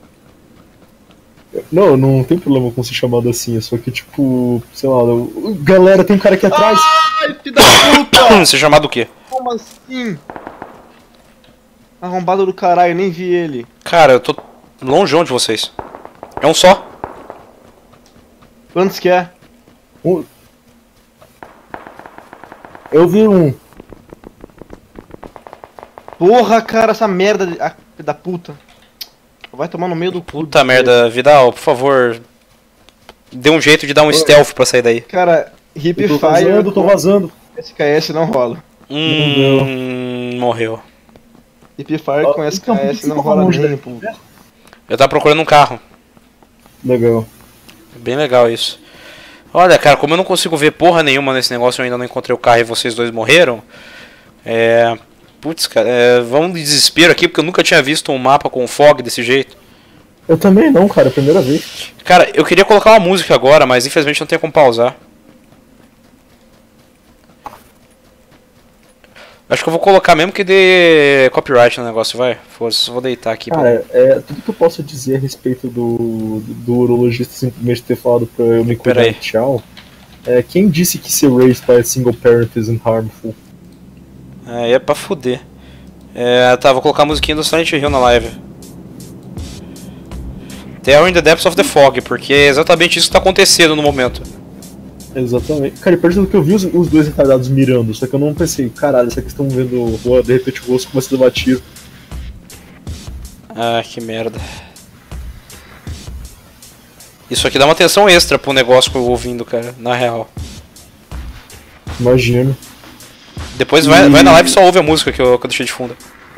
Não, não tem problema com ser chamado assim, é só que, tipo, sei lá, eu- galera, tem um cara aqui atrás. Ai, filho da puta! Você chamado o quê? Como assim? Arrombado do caralho, nem vi ele. Cara, eu tô longeão de vocês. É um só. Quantos que é? Um- Eu vi um. Porra, cara, essa merda de... ah, filho da puta. Vai tomar no meio do cu. Puta merda, Vidal, por favor. Dê um jeito de dar um stealth pra sair daí. Cara, Hip Eu tô Fire vazando, tô com vazando. S K S não rola. Hum. Morreu. Hip Fire Ó, com então, por que S K S você não tava rola longe nem, daí? pô. Eu tava procurando um carro. Legal. Bem legal isso. Olha, cara, como eu não consigo ver porra nenhuma nesse negócio, eu ainda não encontrei o carro e vocês dois morreram. É. Putz, cara, é, vamos de desespero aqui, porque eu nunca tinha visto um mapa com fog desse jeito. Eu também não, cara, é a primeira vez. Cara, eu queria colocar uma música agora, mas infelizmente não tem como pausar. Acho que eu vou colocar mesmo que dê copyright no negócio, vai. Foda-se, vou deitar aqui. Cara, é, tudo que eu posso dizer a respeito do, do, do urologista simplesmente ter falado pra eu me cuidar e tchau. É, quem disse que ser raised by a single parent isn't harmful? É, é pra fuder. É, tá, vou colocar a musiquinha do Silent Hill na live. Terror in the Depths of the Fog, porque é exatamente isso que tá acontecendo no momento. Exatamente. Cara, e parece que eu vi os, os dois retardados mirando, só que eu não pensei, caralho, será que estão vendo, oh, de repente o rosto começa a levar tiro. Ah, que merda. Isso aqui dá uma atenção extra pro negócio que eu vou ouvindo, cara, na real. Imagino. Depois vai, e... vai na live e só ouve a música que eu, que eu deixei de fundo.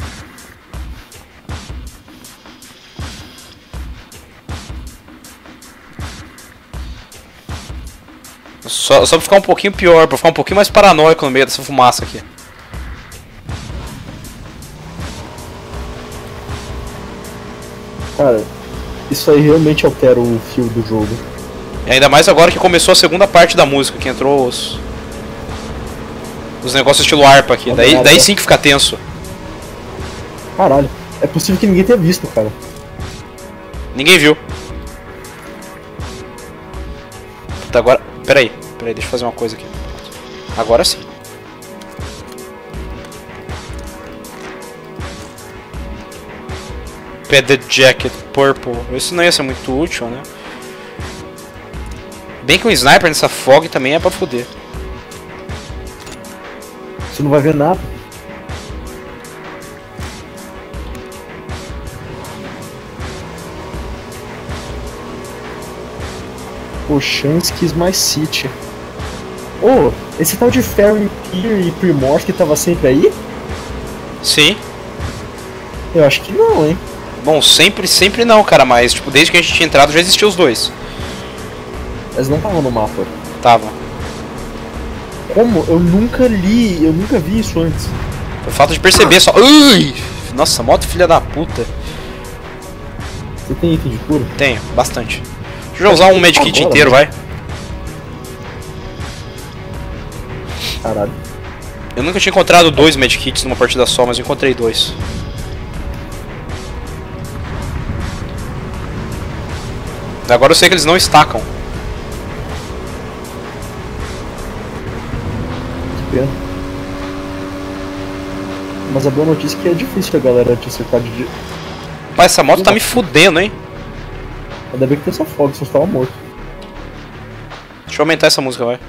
Só, só pra ficar um pouquinho pior, pra ficar um pouquinho mais paranoico no meio dessa fumaça aqui. Cara, isso aí realmente altera o fio do jogo. E ainda mais agora que começou a segunda parte da música, que entrou os... Os negócios estilo harpa aqui, daí, daí sim que fica tenso. Caralho, é possível que ninguém tenha visto, cara. Ninguém viu. Puta, agora... Pera aí, pera aí, deixa eu fazer uma coisa aqui. Agora sim. Padded Jacket Purple. Isso não ia ser muito útil, né? Bem que um sniper nessa fog também é pra foder. Você não vai ver nada. Oshansky's My City. Oh, esse tal de Ferry Pier e Primorsk que tava sempre aí? Sim. Eu acho que não, hein? Bom, sempre, sempre não, cara, mas tipo, desde que a gente tinha entrado já existiam os dois. Eles não estavam no mapa. Tava. Como? Eu nunca li, eu nunca vi isso antes. Foi falta de perceber só. Ui! Nossa, moto filha da puta. Você tem item de cura? Tenho, bastante. Deixa eu usar um medkit Agora, inteiro, vai. Caralho. Eu nunca tinha encontrado dois medkits numa partida só, mas eu encontrei dois. Agora eu sei que eles não estacam. Que pena. Mas a boa notícia é que é difícil a galera te acertar de dia. Pai, essa moto tá me fudendo, hein? Ainda bem que tem essa fog, senão você tava morto. Deixa eu aumentar essa música, vai.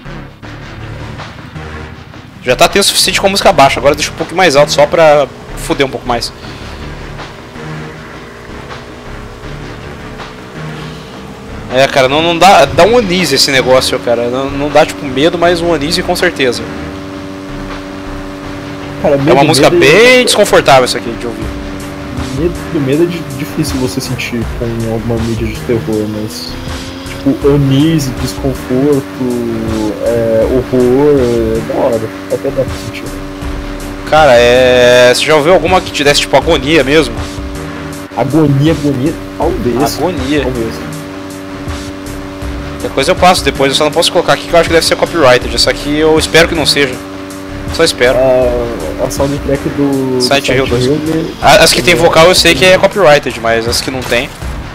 Já tá tenso o suficiente com a música baixa, agora deixa um pouco mais alto só pra fuder um pouco mais. É, cara, não, não dá, dá um unease esse negócio, cara. Não, não dá tipo medo, mas um unease com certeza. Cara, medo, é uma música medo bem é... desconfortável essa aqui de ouvir. Medo, medo é de, difícil você sentir com alguma mídia de terror, mas tipo, unease, desconforto, é, horror, é da hora, até dá pra sentir. Cara, é... você já ouviu alguma que te desse tipo agonia mesmo? Agonia, agonia? Talvez. Agonia. Talvez. Qualquer coisa eu passo depois, eu só não posso colocar aqui que eu acho que deve ser copyrighted. Essa aqui eu espero que não seja. Só espero. A, a soundtrack do Silent Hill dois. Hill, As que tem vocal eu sei que é copyrighted, mas as que não tem.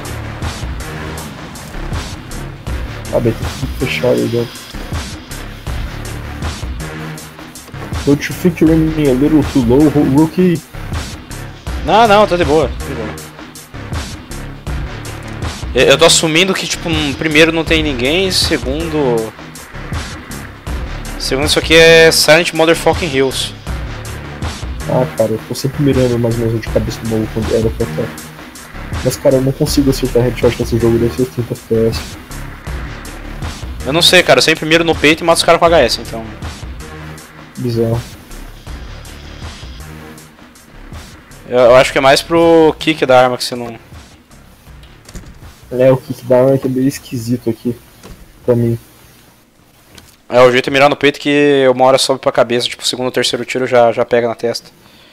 Ah, bem, tem que fechar aí dentro. Don't you think you're running a little too low, rookie? Não, não, tá de boa. Tá de boa. Eu tô assumindo que, tipo, primeiro não tem ninguém, segundo... Segundo, isso aqui é Silent Motherfucking Hills. Ah, cara, eu tô sempre mirando mais ou menos de cabeça do maluco quando era pra cá. Mas, cara, eu não consigo acertar headshot nesse jogo desse oitenta F P S. Eu não sei, cara, eu sempre miro no peito e mato os caras com H S, então... Bizarro. Eu, eu acho que é mais pro kick da arma que você não... É, o kickdown é que é meio esquisito aqui, pra mim. É, o jeito é mirar no peito que uma hora sobe pra cabeça, tipo, o segundo ou terceiro tiro já, já pega na testa.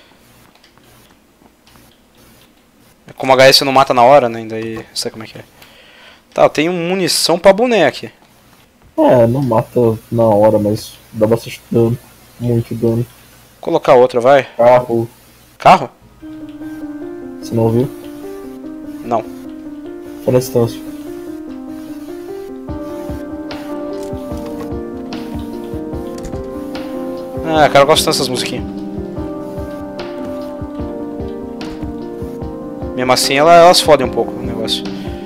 Como H S não mata na hora, né? Daí, sabe como é que é. Tá, eu tenho munição pra boné aqui. É, não mata na hora, mas dá bastante dano. Muito dano. Vou colocar outra, vai. Carro. Carro? Você não ouviu? Não. Foi na distância. Ah, cara, eu gosto tanto dessas musiquinhas. Mesmo assim, ela, elas fodem um pouco o negócio.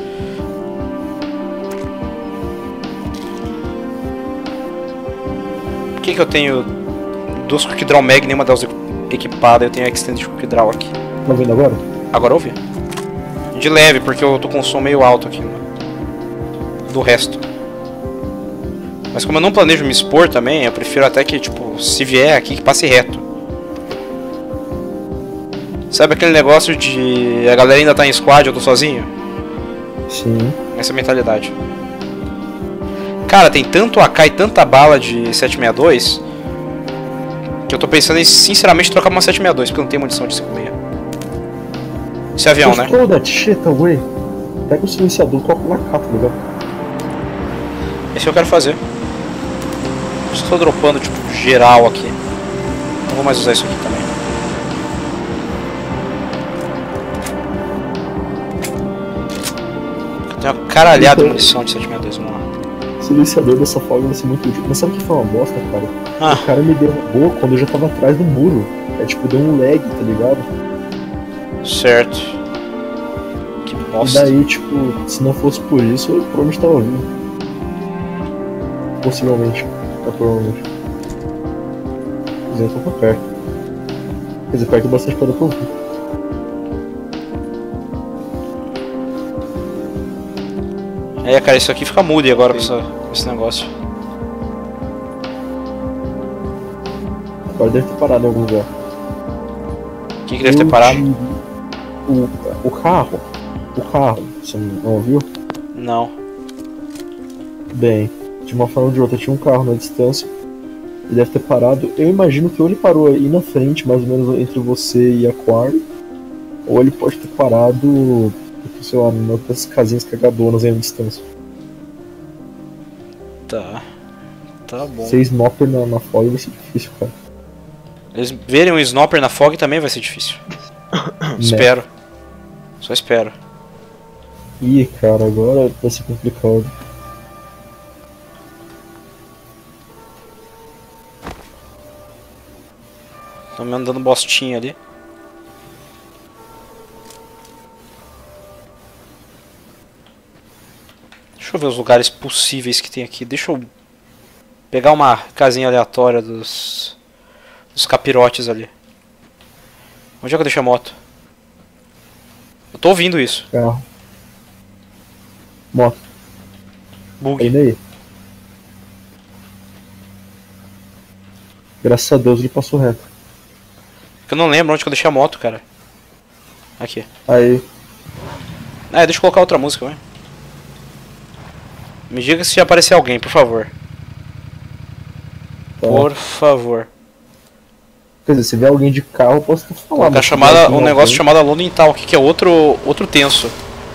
Por que que eu tenho duas Quick Draw Mag e nenhuma delas equipada? Eu tenho a Extended Quick Draw aqui. Tá ouvindo agora? Agora eu ouvi. De leve, porque eu tô com um som meio alto aqui, né? Do resto. Mas como eu não planejo me expor também, eu prefiro até que, tipo, se vier aqui, que passe reto. Sabe aquele negócio de a galera ainda tá em squad, eu tô sozinho? Sim. Essa mentalidade. Cara, tem tanto A K e tanta bala de sete sessenta e dois que eu tô pensando em, sinceramente, trocar uma sete sessenta e dois, porque eu não tenho munição de cinco seis. Esse é avião, Just né? throw that shit away. Pega o silenciador e coloca na capa, legal? Esse eu quero fazer. Só tô dropando, tipo, geral aqui. Não vou mais usar isso aqui também. Tem uma caralhada de munição de sete sessenta e dois, vamos lá. O silenciador dessa folga vai ser muito útil. Mas sabe o que foi uma bosta, cara? Ah. O cara me derrubou quando eu já tava atrás do muro. É tipo, deu um lag, tá ligado? Certo. Que E bosta. daí, tipo, se não fosse por isso, eu provavelmente tava vivo. Possivelmente. É, provavelmente. Mas eu tô perto. Quer dizer, perto bastante pra dar pra ouvir. É, cara, isso aqui fica mudo agora com, essa, com esse negócio. Agora deve ter parado em algum lugar. O que que deve ter parado? O, o carro. O carro. Você não ouviu? Não. Bem, de uma forma ou de outra, tinha um carro na distância. Ele deve ter parado. Eu imagino que ou ele parou aí na frente, mais ou menos entre você e a Quarry, ou ele pode ter parado, sei lá, numa dessas casinhas cagadonas aí na distância. Tá. Tá bom. Ser sniper na, na fog vai ser difícil, cara. Eles verem um sniper na fog também vai ser difícil. Espero. Só espero. Ih, cara, agora vai ser complicado. Tô me andando bostinha ali. Deixa eu ver os lugares possíveis que tem aqui. Deixa eu pegar uma casinha aleatória dos, dos capirotes ali. Onde é que eu deixei a moto? Eu tô ouvindo isso. Carro. Moto. Bug. Ainda aí. Graças a Deus ele passou reto. Eu não lembro onde que eu deixei a moto, cara. Aqui. Aí. É, deixa eu colocar outra música, vai. Me diga se aparecer alguém, por favor. Tá. Por favor. Quer dizer, se vê alguém de carro, eu posso te falar. Colocar mas se chamada, tiver um alguém- negócio chamado Alone in Town, que é outro, outro tenso.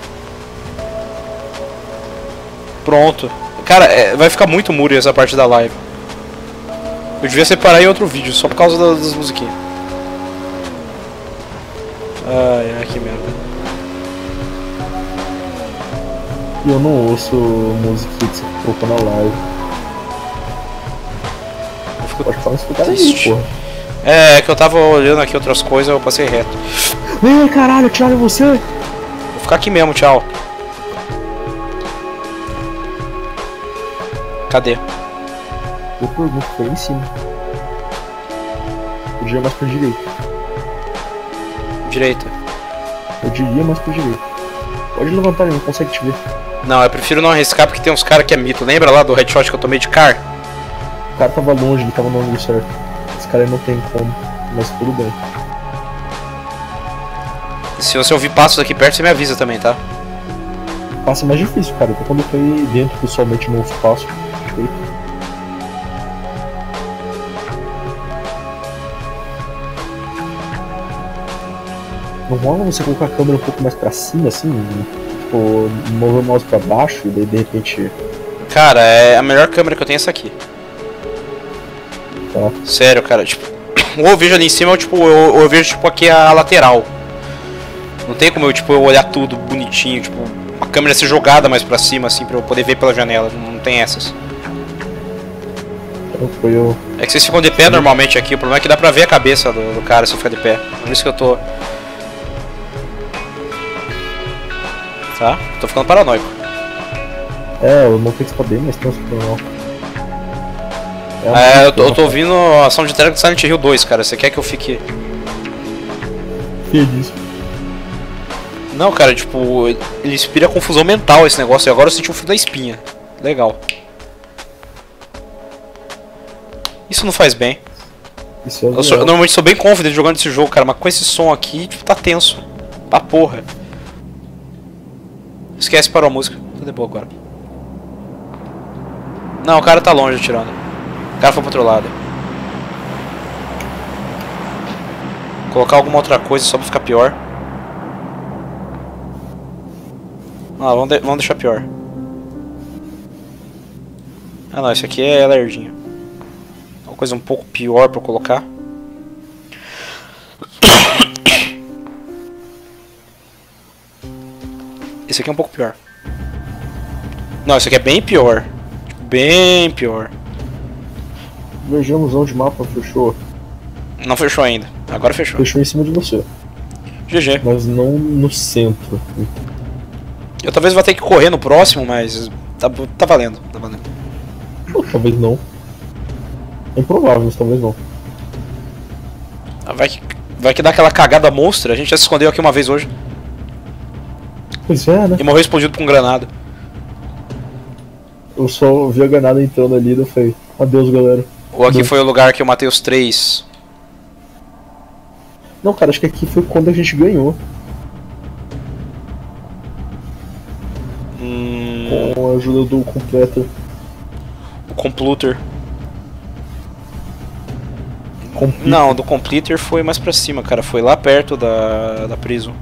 Pronto. Cara, é, vai ficar muito muro essa parte da live. Eu devia separar em outro vídeo, só por causa das, das musiquinhas. Ai, ai, que merda. E eu não ouço música que você colocou na live. Eu fico Pode falar escutar aí, triste. porra. É, é que eu tava olhando aqui outras coisas, eu passei reto. Ei, caralho, tiraram você! Vou ficar aqui mesmo, tchau. Cadê? Eu pergunto, foi em cima. Eu diria mais pra direita. Direita. Eu diria mais pra direita. Pode levantar, ele não consegue te ver. Não, eu prefiro não arriscar porque tem uns caras que é mito. Lembra lá do headshot que eu tomei de car? O cara tava longe, ele tava no ângulo certo. Esse cara aí não tem como, mas tudo bem. Se você ouvir passos aqui perto, você me avisa também, tá? Passa mais difícil, cara. Então quando eu caí dentro, pessoalmente no espaço, feito. Não rola você colocar a câmera um pouco mais pra cima, assim? Tipo, mover o mouse pra baixo e daí de repente... Cara, é a melhor câmera que eu tenho é essa aqui. Tá. Sério, cara, tipo... Ou eu vejo ali em cima, ou tipo, eu, eu vejo tipo aqui a lateral. Não tem como eu, tipo, eu olhar tudo bonitinho, tipo... A câmera ser jogada mais pra cima, assim, pra eu poder ver pela janela. Não tem essas. Então foi eu... É que vocês ficam de pé normalmente aqui, o problema é que dá pra ver a cabeça do, do cara se ficar de pé. Por isso que eu tô... Tá? Tô ficando paranoico. É, eu não tenho que bem mais tenso que não. É, eu tô, eu tô ouvindo a soundtrack do Silent Hill dois, cara. Você quer que eu fique... Feliz. Não, cara, tipo, ele inspira confusão mental esse negócio. E agora eu senti um fio da espinha. Legal. Isso não faz bem. Isso é eu, sou, eu normalmente sou bem confident jogando esse jogo, cara. Mas com esse som aqui, tipo, tá tenso. Pra porra. Esquece, parou a música. Tô de boa agora. Não, o cara tá longe atirando. O cara foi pro outro lado. Colocar alguma outra coisa só pra ficar pior. Ah, vamos, de vamos deixar pior. Ah não, esse aqui é lerdinho. Uma coisa um pouco pior pra eu colocar. Esse aqui é um pouco pior. Não, esse aqui é bem pior. Bem pior. Vejamos onde o mapa fechou. Não fechou ainda. Agora fechou. Fechou em cima de você. G G. Mas não no centro. Eu talvez vá ter que correr no próximo, mas tá, tá valendo. Tá valendo. Ou talvez não. É improvável, mas talvez não. Vai que, vai que dá aquela cagada monstra. A gente já se escondeu aqui uma vez hoje. Pois é, né? E morreu explodido com um granada. Eu só vi a granada entrando ali e eu falei, adeus galera. Ou aqui Não. foi o lugar que eu matei os três. Não, cara, acho que aqui foi quando a gente ganhou. Hum, Com a ajuda do Completer. o Compluter. Completer. Não, do Completer foi mais pra cima, cara. Foi lá perto da, da Prison.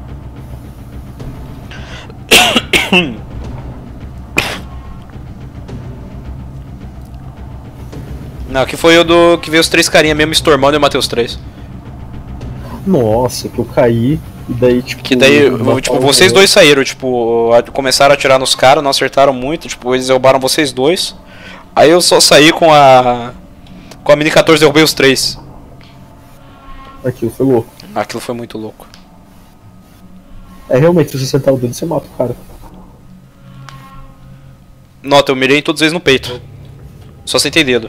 Não, aqui foi o do que veio os três carinha mesmo stormando e eu matei os três. Nossa, que eu caí e daí tipo... Que daí, mataram tipo, o vocês outro. dois saíram, tipo, a- começaram a atirar nos caras, não acertaram muito, tipo, eles derrubaram vocês dois. Aí eu só saí com a... Com a Mini quatorze e derrubei os três. Aquilo foi louco. Aquilo foi muito louco. É, realmente, se você acertar o dedo, você mata o cara. Nota, eu mirei em todos eles no peito. Só sentei dedo.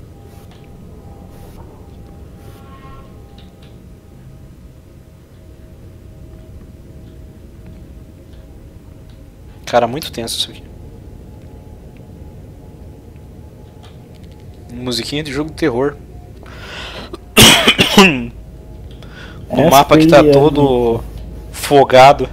Cara, muito tenso isso aqui. Musiquinha de jogo de terror. No Essa mapa que tá aí é todo fogado.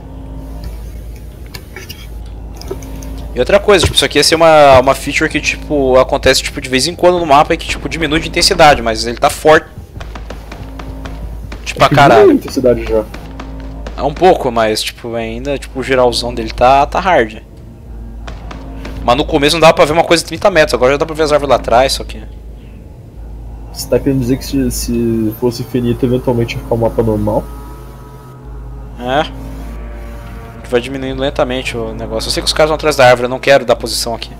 E outra coisa, tipo, isso aqui ia ser uma, uma feature que, tipo, acontece, tipo, de vez em quando no mapa e que, tipo, diminui de intensidade, mas ele tá forte. Tipo, a caralho. Muita intensidade já. É um pouco, mas, tipo, ainda, tipo, o geralzão dele tá, tá hard. Mas no começo não dava pra ver uma coisa de trinta metros, agora já dá pra ver as árvores lá atrás, só que... Você tá querendo dizer que se, se fosse infinito, eventualmente ia ficar um mapa normal? É. Vai diminuindo lentamente o negócio. Eu sei que os caras vão atrás da árvore, eu não quero dar posição aqui.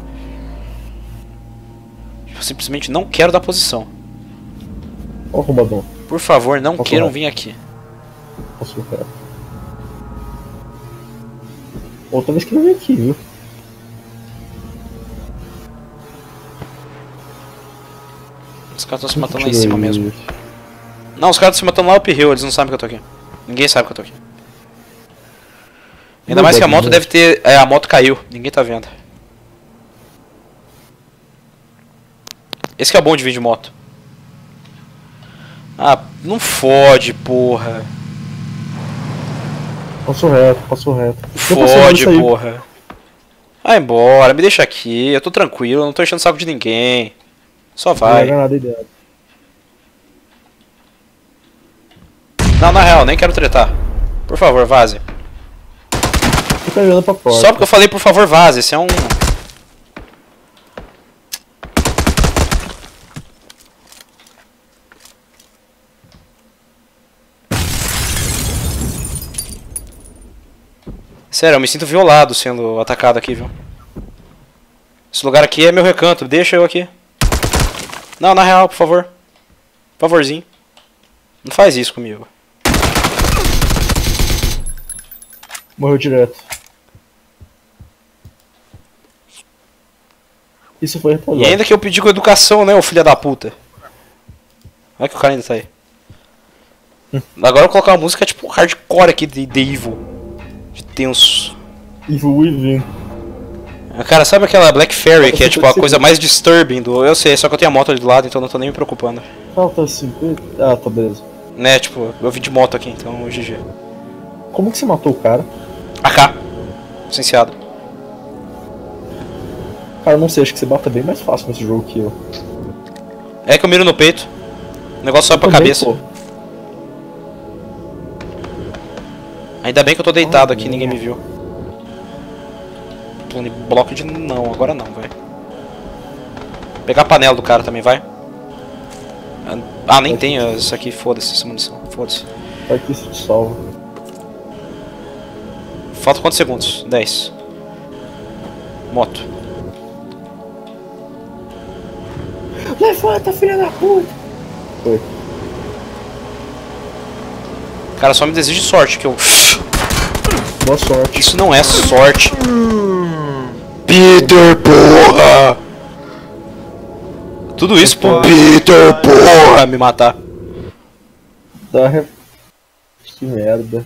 Eu simplesmente não quero dar posição. Ó o arrombadão. Por favor, não Posso queiram lá? vir aqui. Posso ver. Ou talvez que não venha aqui, viu? Os caras estão se matando lá em cima mesmo. Não, os caras estão se matando lá uphill, eles não sabem que eu tô aqui. Ninguém sabe que eu tô aqui. Ainda mais que a moto deve ter... É, a moto caiu, ninguém tá vendo. Esse que é o bom de vir de moto. Ah, não fode, porra. Passo reto, passo reto. Fode, porra. Vai embora, me deixa aqui, eu tô tranquilo, eu não tô enchendo o saco de ninguém. Só vai. Não é nada ideal. Não, na real, nem quero tretar. Por favor, vaze. Fica olhando pra porta. Só porque eu falei por favor, vaze. Esse é um... Sério, eu me sinto violado sendo atacado aqui, viu? Esse lugar aqui é meu recanto, deixa eu aqui. Não, na real, por favor. Favorzinho. Não faz isso comigo. Morreu direto. Isso foi retalhado. E ainda que eu pedi com educação, né, ô filho da puta. Olha que o cara ainda tá aí. Agora eu vou colocar uma música tipo hardcore aqui de, de Evil. De tenso. Evil Within. Cara, sabe aquela Black Fairy que é tipo a coisa mais disturbing do... Eu sei, só que eu tenho a moto ali do lado, então não tô nem me preocupando. Falta cinquenta. Ah, tá beleza. Né, tipo, eu vim de moto aqui, então G G. Como que você matou o cara? A K. Licenciado. Cara, eu não sei, acho que você bata bem mais fácil nesse jogo que eu. É que eu miro no peito. O negócio sobe pra Também, cabeça. pô. Ainda bem que eu tô deitado aqui, ninguém me viu. Plane bloco de não, agora não, vai. Pegar a panela do cara também, vai. Ah, nem tem isso aqui, foda-se, essa munição, foda-se. Vai que isso te salva. Falta quantos segundos? dez. Moto. Levanta, filha da puta! Foi. Cara, só me deseja sorte que eu... Boa sorte. Isso não é sorte. Peter, porra! Tudo isso pro Peter, porra, me matar. Dá re... Que merda.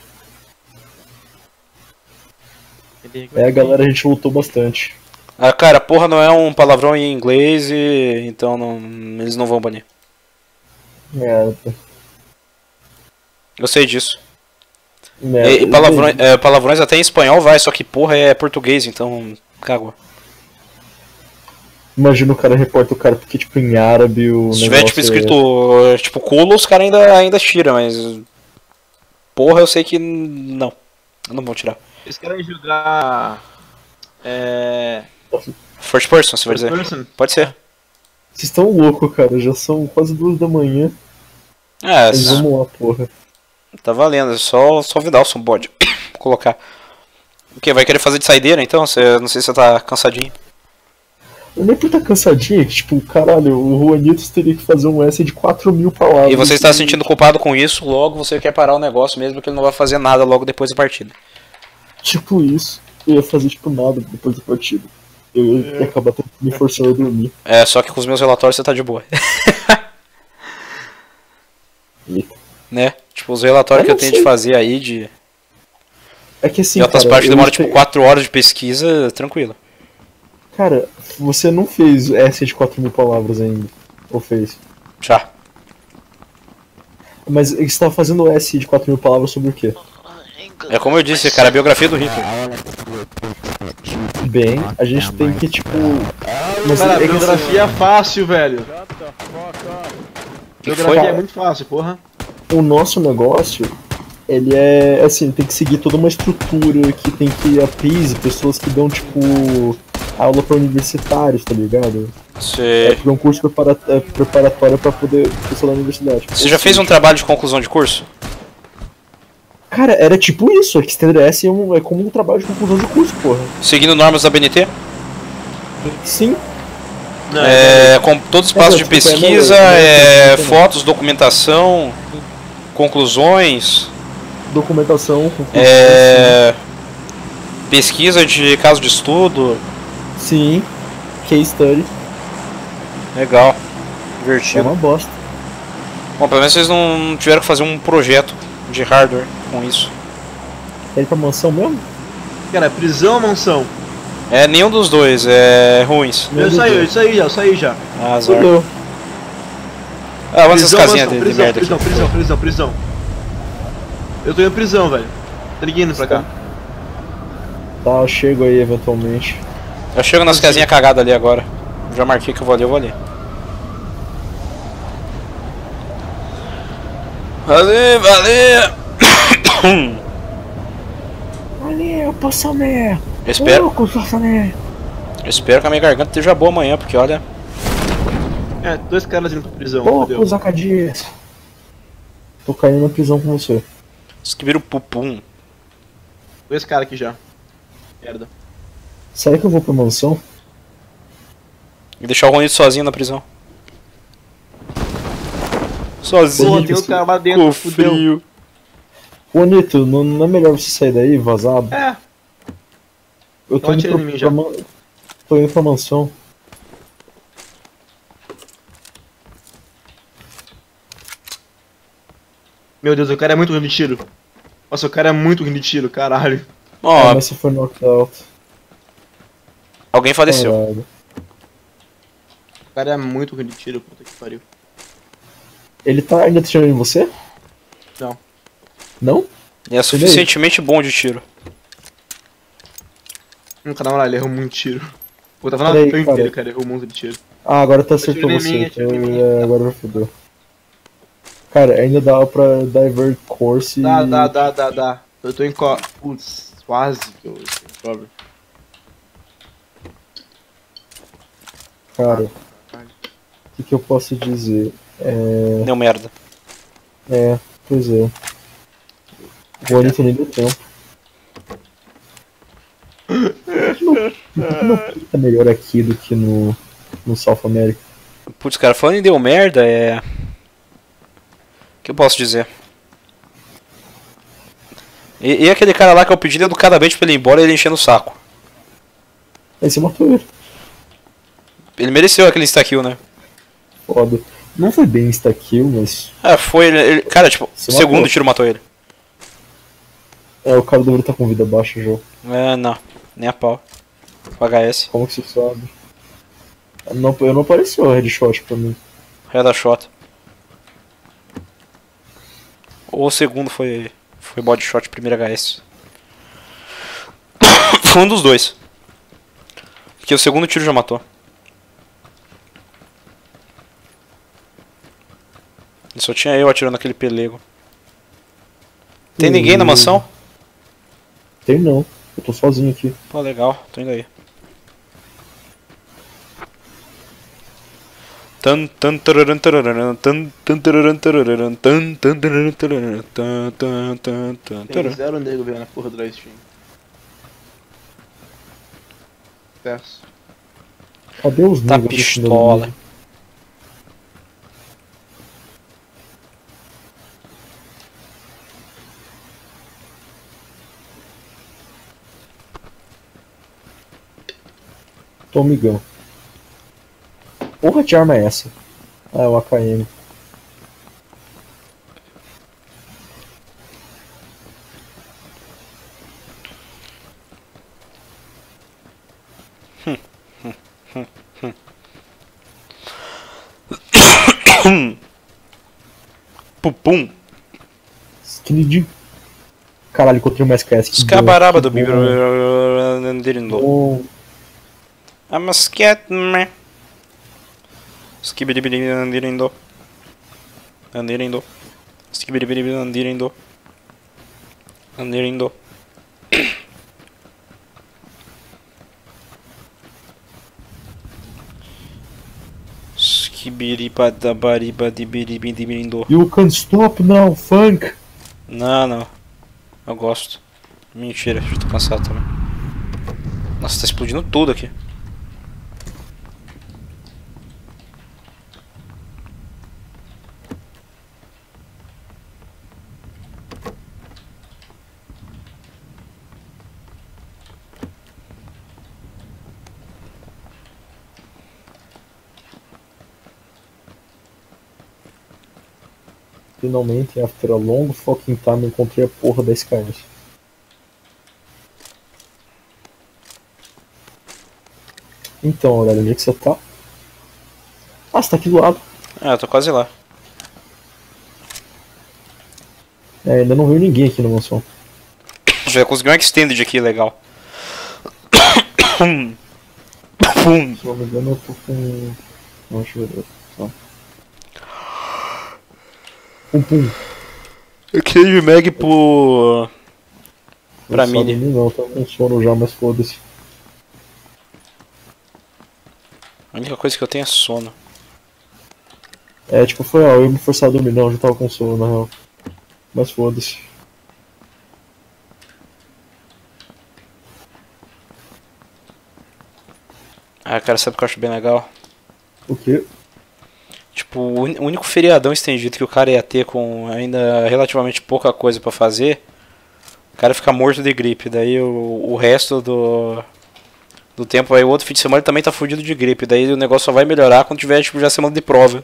É, galera, a gente lutou bastante. Ah, cara, porra não é um palavrão em inglês e... Então não... eles não vão banir. Merda. Eu sei disso. Merda. E, e palavrões, é, palavrões até em espanhol vai, só que porra é português, então cagou. Imagina o cara reporta o cara porque, tipo, em árabe o Se tiver tipo negócio escrito é... tipo culo, os caras ainda, ainda tiram, mas... Porra, eu sei que não. Não vão tirar. Eles querem jogar... É... First person, você vai dizer. Person? Pode ser. Vocês estão loucos, cara. Já são quase duas da manhã. É, Mas vamos lá, porra. tá valendo. É só, só Vidal, só bode. Vou colocar. O que? Vai querer fazer de saideira então? Você, não sei se você tá cansadinho. Eu nem por estar cansadinho, que, tipo, caralho, o Juanitos teria que fazer um S de quatro mil palavras. E você está se sentindo culpado com isso, logo você quer parar o negócio mesmo que ele não vai fazer nada logo depois da partida. Tipo isso. Eu ia fazer, tipo, nada depois da partida. Eu ia acabar me forçando a dormir. É, só que com os meus relatórios você tá de boa. Né? Tipo, os relatórios que eu tenho de fazer aí de... É que assim, e outras cara, partes eu demoram espe- tipo quatro horas de pesquisa, tranquilo. Cara, você não fez S de quatro mil palavras ainda. Ou fez? Já. Mas você tava fazendo S de quatro mil palavras sobre o quê? É como eu disse, cara, a biografia do Hitler. Bem, a gente tem que, tipo... Mas Cara, é que biografia é fácil, velho. Que Biografia foi? é muito fácil, porra. o nosso negócio, ele é, assim, tem que seguir toda uma estrutura que tem que aprise pessoas que dão, tipo, aula para universitários, tá ligado? É, Você, porque é um curso prepara- é preparatório para poder pessoa da universidade. você já fez um trabalho de conclusão de curso? Cara, era tipo isso, a Extender S é, um, é como um trabalho de conclusão de curso, porra. Seguindo normas da B N T? Sim. Não, É, com todos os passos de não, desculpa, é pesquisa, não, não, é, desculpa, não. fotos, documentação, conclusões, Documentação, conclusão. é, pesquisa de caso de estudo. Sim. Case study. Legal, É divertido. uma bosta. Bom, pelo menos vocês não tiveram que fazer um projeto de hardware com isso. Quer ir pra mansão mesmo? Cara, prisão ou mansão? É, nenhum dos dois, é ruins. Eu saí, eu saí já, eu saí já. Ah, azar. Fudeu. Ah, vamos essas Prisão, casinhas mansão, de, de prisão, merda aqui. prisão, prisão, prisão, prisão. Eu tô em prisão, velho. Tá ligando pra cá. Tá, eu chego aí eventualmente. Eu chego nas casinhas cagadas ali agora. Já marquei que eu vou ali, eu vou ali. Valeu, valeu! Valeu, Poçamé! Eu espero, Poçamé! eu espero que a minha garganta esteja boa amanhã, porque olha. É, dois caras indo pra prisão, Poucos fodeu. Zacadias! Tô caindo na prisão com você. Isso que vira o pupum. Dois caras aqui já. Merda. Será que eu vou pra mansão? E deixar o Ronito sozinho na prisão. Porra, Sozinho, tem um cara lá dentro, com fudeu. frio. Ô Nito, não, não é melhor você sair daí, vazado? É, Eu tô Tão indo atirando pra, em mim pra já. man- tô indo pra mansão. meu Deus, o cara é muito ruim de tiro. Nossa, o cara é muito ruim de tiro, caralho. Ó, Ah, mas você foi knockout. alguém faleceu. Caralho. O cara é muito ruim de tiro, puta que pariu. Ele tá ainda atirando em você? Não. Não? Ele é suficientemente bom de tiro. Um canal lá, ele errou muito tiro. Pô, tava na Peraí, frente cara. dele, cara, errou muito de tiro. Ah, agora tá acertou Atirou em você. mim, então, atirou em mim. é, agora já fudeu. Cara, ainda dá pra divert course Dá, e... dá, dá, dá, dá. Eu tô em co... Putz, quase que eu tô em cover. Cara, o que, que eu posso dizer? É... Deu merda. É, pois é. O Anitta nem deu tempo. Não, não tá melhor aqui do que no, no South America. Putz, cara, falando em deu merda, é. O que eu posso dizer? E, e aquele cara lá que eu pedi educadamente pra ele ir embora e ele enchendo o saco. Aí você matou ele. Ele mereceu aquele insta-kill, né? Foda. Não foi bem insta-kill, mas... Ah, foi ele. ele- cara, tipo, Você segundo matou. tiro matou ele. É, o cara deveria estar com vida baixa já. É, não. Nem a pau. O H S. Como que você sabe? Não, eu não apareceu headshot pra mim. Headshot. Ou o segundo foi. Foi body shot, primeiro H S. Foi um dos dois. Porque o segundo tiro já matou. E só tinha eu atirando aquele pelego. Tem ninguém na mansão? Tem não. Eu tô sozinho aqui. Pô, legal, tô indo aí. Tan tan tararan tararan tan tan tararan tararan tan tan tararan tararan tan tan tan tan Tem tararan. zero nego vendo a porra do live stream. Peço. Cadê os Tá negros desse pistola. negócio? Tomigão. Porra de arma é essa? Ah, é o A K M. Pupum. Skinny de... Caralho, encontrei uma S K S. que Escabaraba do bom, que Bibro. bom. I'm a scat man. Skibidibidi andirindo. Andirindo. Skibidibidi andirindo. Andirindo. Skibidibadabadibadibidibidibirindo. You can stop now, funk! Não, não. Eu gosto. Mentira, já tô cansado também. Nossa, tá explodindo tudo aqui. Finalmente, after a long fucking time, eu encontrei a porra da S K S. Então, Aurélio, onde é que você tá? Ah, você tá aqui do lado. Ah, eu tô quase lá. É, ainda não veio ninguém aqui na mansão. Já consegui um extended aqui, legal. Pum. Pum. Se não me engano, eu tô com... Não, deixa eu ver. Só. Pum, pum. Eu queria de Meg pro... pra Não mini. sabe nem não, tá com sono já, mas foda-se. A única coisa que eu tenho é sono. É, tipo, foi, ó, eu ia me forçar a dormir, não, eu já tava com sono, na real. Mas foda-se. Ah, cara, sabe o que eu acho bem legal? O quê? Tipo, o uni- o único feriadão estendido que o cara ia ter com ainda relativamente pouca coisa pra fazer, o cara fica morto de gripe. Daí o, o resto do, do tempo, aí o outro fim de semana ele também tá fudido de gripe. Daí o negócio só vai melhorar quando tiver, tipo, já semana de prova.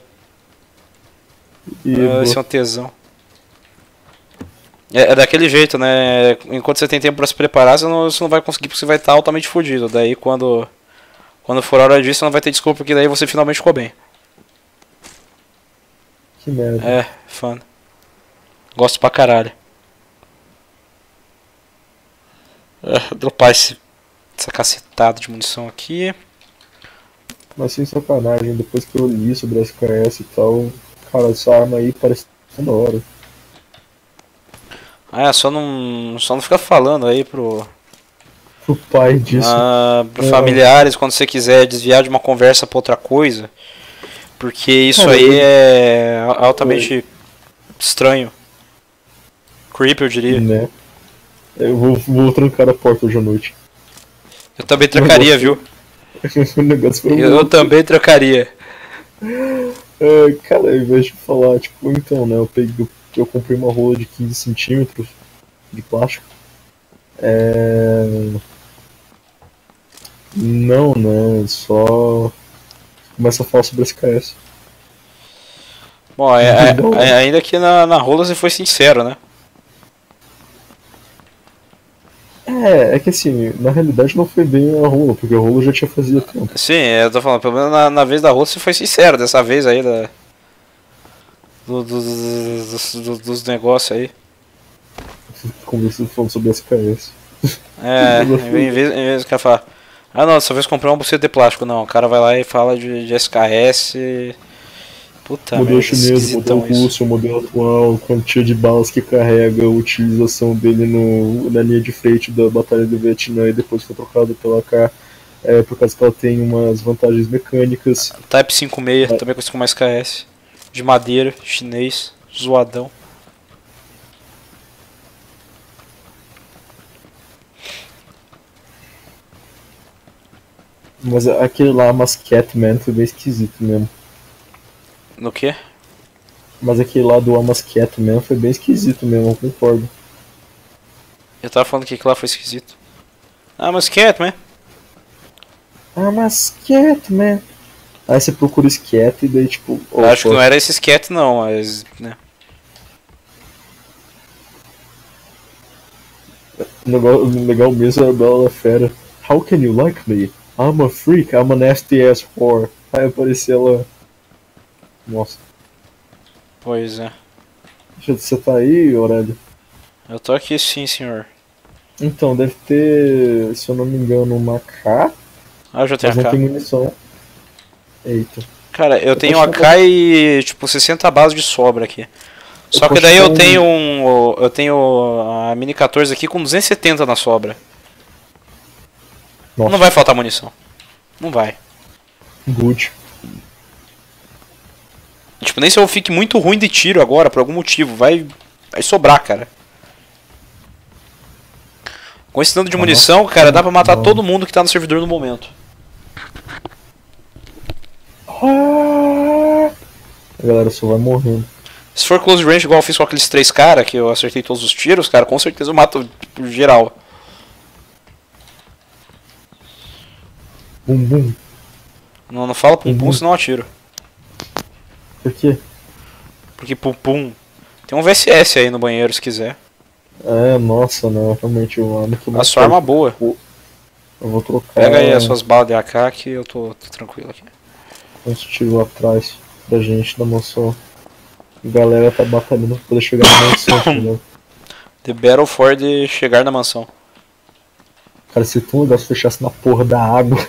E, Ah, esse é um tesão. É, é daquele jeito, né? Enquanto você tem tempo pra se preparar, você não, você não vai conseguir porque você vai estar altamente fudido. Daí quando, quando for a hora disso, você não vai ter desculpa porque daí você finalmente ficou bem. que merda. É, fã. Gosto pra caralho. É, dropar esse, essa cacetada de munição aqui. Mas sem sacanagem, depois que eu li sobre S K S e tal, cara, essa arma aí parece tão da hora. Ah, só não, só não fica falando aí pro, O pai disso. ah, pro É. familiares quando você quiser desviar de uma conversa pra outra coisa. Porque isso Cara, aí eu- é altamente estranho. Creepy, eu diria. Né? Eu vou, vou trancar a porta hoje à noite. Eu também trocaria, viu? o negócio foi Eu, eu também trocaria. É, cara, ao invés de falar, tipo, então, né, eu peguei, eu comprei uma rola de quinze centímetros de plástico. É... Não, né, só começa a falar sobre S K S. Bom, é, é- Não. é- ainda que na, na rola você foi sincero, né? É, é que assim, na realidade não foi bem a rola, porque a rola já tinha fazia tempo. Sim, eu tô falando, pelo menos na, na vez da rola você foi sincero, dessa vez aí da. do- do- do- dos, dos, dos negócios aí. Conversando falando sobre S K S. É, em vez, em vez do cara falar, ah não, dessa vez comprei um buceta de plástico, não, o cara vai lá e fala de, de S K S. Puta Modelo merda, chinês, esquisitão modelo isso. russo, modelo atual, quantia de balas que carrega, a utilização dele no, na linha de frente da Batalha do Vietnã e depois foi trocado pela A K, é, por causa que ela tem umas vantagens mecânicas. Type cinco seis, É. também conhecido como S K S. De madeira, chinês, zoadão. Mas aquele lá, Musket Man, foi bem esquisito mesmo. No que? Mas aquele lá do Musket Man foi bem esquisito mesmo, eu concordo. Eu tava falando que aquilo lá foi esquisito. Ah, mas quieto, né? Ah, Musket Man. Aí você procura Sket e daí tipo. Eu acho que não era esse esquete não, mas. Né? O negócio- o legal mesmo é a Bela Fera. How can you like me? I'm a freak, I'm a nasty ass whore. Aí aparecia ela. Nossa. Pois é. Você tá aí, Aurélio? Eu tô aqui sim, senhor. Então, deve ter, se eu não me engano, uma K, Ah, eu já tenho mas não a tem K. munição. Eita. Cara, eu tenho tô a K e tipo sessenta balas de sobra aqui. Só Eu que tô daí eu achando- tenho um. Eu tenho a Mini quatorze aqui com duzentos e setenta na sobra. Nossa, Não vai faltar munição. Não vai. good. Tipo, nem se eu fique muito ruim de tiro agora, por algum motivo, vai. Vai sobrar, cara. Com esse tanto de Ah, munição, cara, dá pra matar não. todo mundo que tá no servidor no momento. Ah! A galera só vai morrendo. Se for close range igual eu fiz com aqueles três caras, que eu acertei todos os tiros, cara, com certeza eu mato tipo, geral. Bum bum. Não, não fala pum pum, Uhum. senão eu atiro. Por quê? Porque pum pum. Tem um V S S aí no banheiro se quiser. É, nossa, não, realmente eu amo que eu A sua arma boa. Eu vou trocar. Pega aí as suas balas de A K que eu tô, tô tranquilo aqui. Uns tiros lá atrás da gente da mansão. A galera tá batalhando pra poder chegar na mansão, entendeu? The Battle for de chegar na mansão. Cara, se tu um negócio fechasse na porra da água,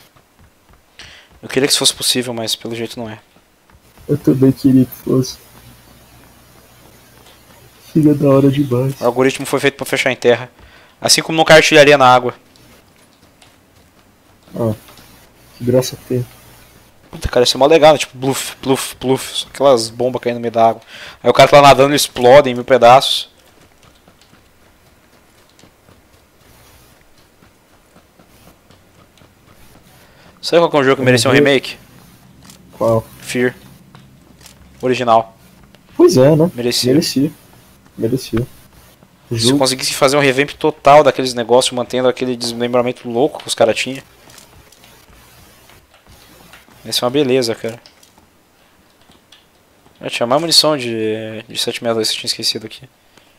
Eu queria que isso fosse possível, mas pelo jeito não é. eu também queria que fosse. Filha da hora demais. O algoritmo foi feito pra fechar em terra. Assim como nunca artilharia na água. Ah, que graça tem. Puta, cara, isso é mó legal, né? Tipo, bluf, bluf, bluf. Aquelas bombas caindo no meio da água. Aí o cara tá lá nadando e explode em mil pedaços. Sabe qual que é um jogo que merecia um remake? Qual? Fear. Original. Pois é, né? Merecia. Merecia. Merecia. O Se jogo... conseguisse fazer um revamp total daqueles negócios, mantendo aquele desmembramento louco que os caras tinham. Ia ser uma beleza, cara. Eu tinha mais munição de, de sete sessenta e dois que eu tinha esquecido aqui.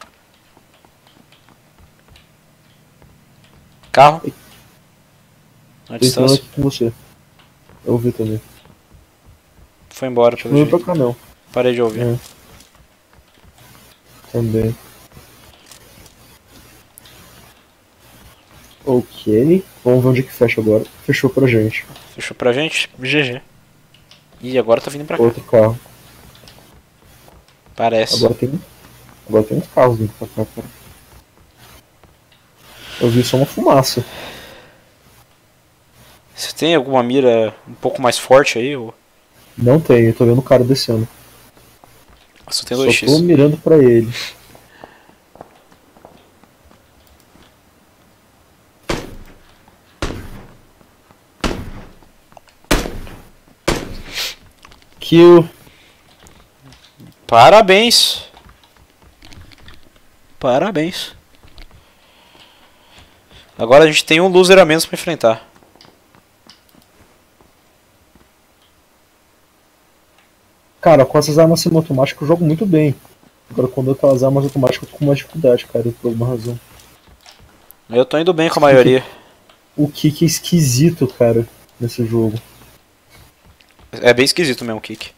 Carro. Na Tô entrando distância. aqui com você. Eu ouvi também. Foi embora pelo Não jeito. pra cá não. Parei de ouvir. É. Também. Ok. Vamos ver onde é que fecha agora. Fechou pra gente. Fechou pra gente? G G. Ih, agora tá vindo pra cá. Outro carro. Parece. Agora tem. Agora tem uns carros vindo pra cá, cara. Eu vi só uma fumaça. Você tem alguma mira um pouco mais forte aí? Ou... Não tem, eu tô vendo o cara descendo. Só tem Só dois X. tô mirando pra ele. Kill. Parabéns. Parabéns. Agora a gente tem um loser a menos pra enfrentar. Cara, com essas armas semiautomáticas eu jogo muito bem. Agora quando eu tenho as armas automáticas eu tô com mais dificuldade, cara, por alguma razão. Eu tô indo bem com a maioria. O kick é esquisito, cara, nesse jogo. É bem esquisito mesmo o kick.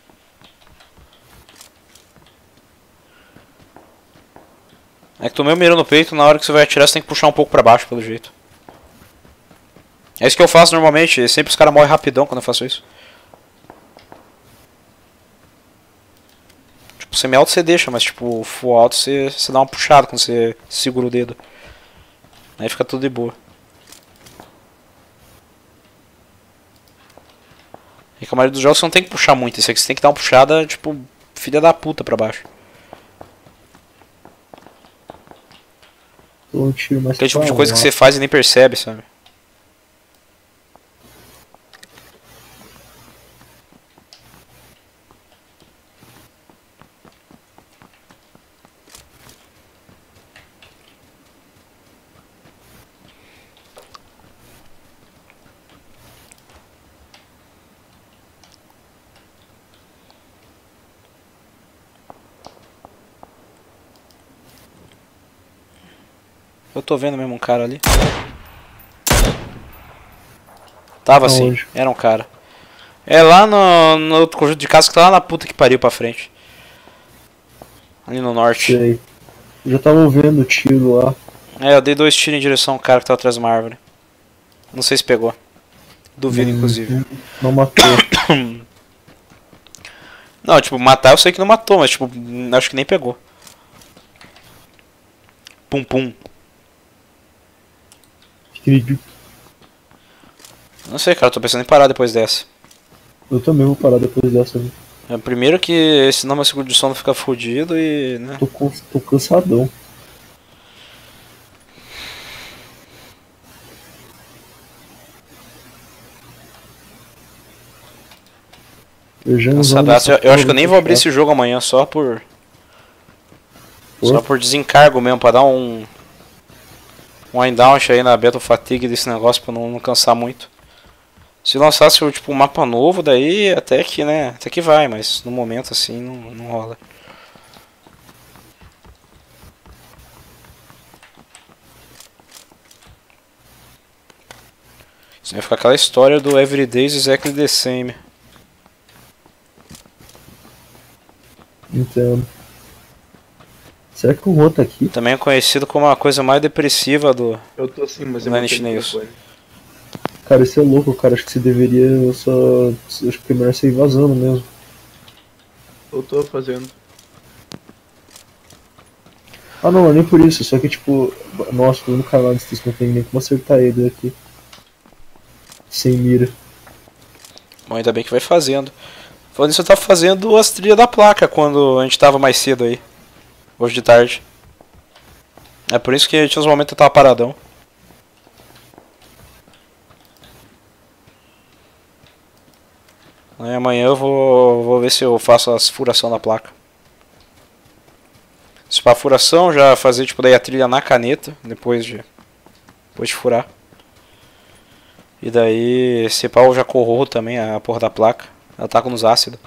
É que tomei o mira no peito, na hora que você vai atirar você tem que puxar um pouco pra baixo, pelo jeito. É isso que eu faço normalmente, sempre os caras morrem rapidão quando eu faço isso. Tipo, semi-alto você deixa, mas tipo, full alto você, você dá uma puxada quando você segura o dedo. Aí fica tudo de boa. E com a maioria dos jogos você não tem que puxar muito, esse aqui você tem que dar uma puxada, tipo, filha da puta pra baixo. Um tiro mais Aquele tipo de pra coisa que lá. você faz e nem percebe, sabe? Eu tô vendo mesmo um cara ali. Tava assim, Aonde? era um cara. É lá no, no outro conjunto de casa que tá lá na puta que pariu pra frente. Ali no norte. Sei. Eu já tava ouvindo o tiro lá. É, eu dei dois tiros em direção ao cara que tava atrás de uma árvore. Não sei se pegou. Duvido, Hum, inclusive. Não matou. Não, tipo, matar eu sei que não matou, mas tipo, acho que nem pegou. Pum pum. Incrível. Não sei, cara, tô pensando em parar depois dessa. Eu também vou parar depois dessa. Né? É, primeiro que senão meu seguro de sono fica fodido e, né? Tô, com- tô cansadão. Eu, já Nossa, usando data, essa eu, eu acho que eu porra nem do vou abrir chat. esse jogo amanhã só por. Por? Só por desencargo mesmo, pra dar um. Um wind down aí na Battle Fatigue desse negócio pra não, não cansar muito. Se lançasse tipo um mapa novo, daí até que, né? Até que vai, mas no momento assim não, não rola. Isso vai ficar aquela história do Everyday is exactly the same. Entendo. Será que o Juan tá aqui? Também é conhecido como a coisa mais depressiva do. Eu tô assim, mas eu Nine não Inch tenho Nails. microfone. Cara, isso é louco, cara. Acho que você deveria só. Acho que é melhor você ir vazando mesmo. Eu tô fazendo. Ah não, nem por isso, só que tipo, nossa, tô no canal de não tem nem como acertar ele aqui. Sem mira. Bom, ainda bem que vai fazendo. Falando isso, eu tava fazendo as trilhas da placa quando a gente tava mais cedo aí. Hoje de tarde. É por isso que tinha uns momentos que eu tava paradão. Aí amanhã eu vou, vou ver se eu faço as furação da placa. Se para furação, já fazer tipo daí a trilha na caneta, depois de, depois de furar. E daí, se pau já corro também a porra da placa. Ela tá com nos ácidos.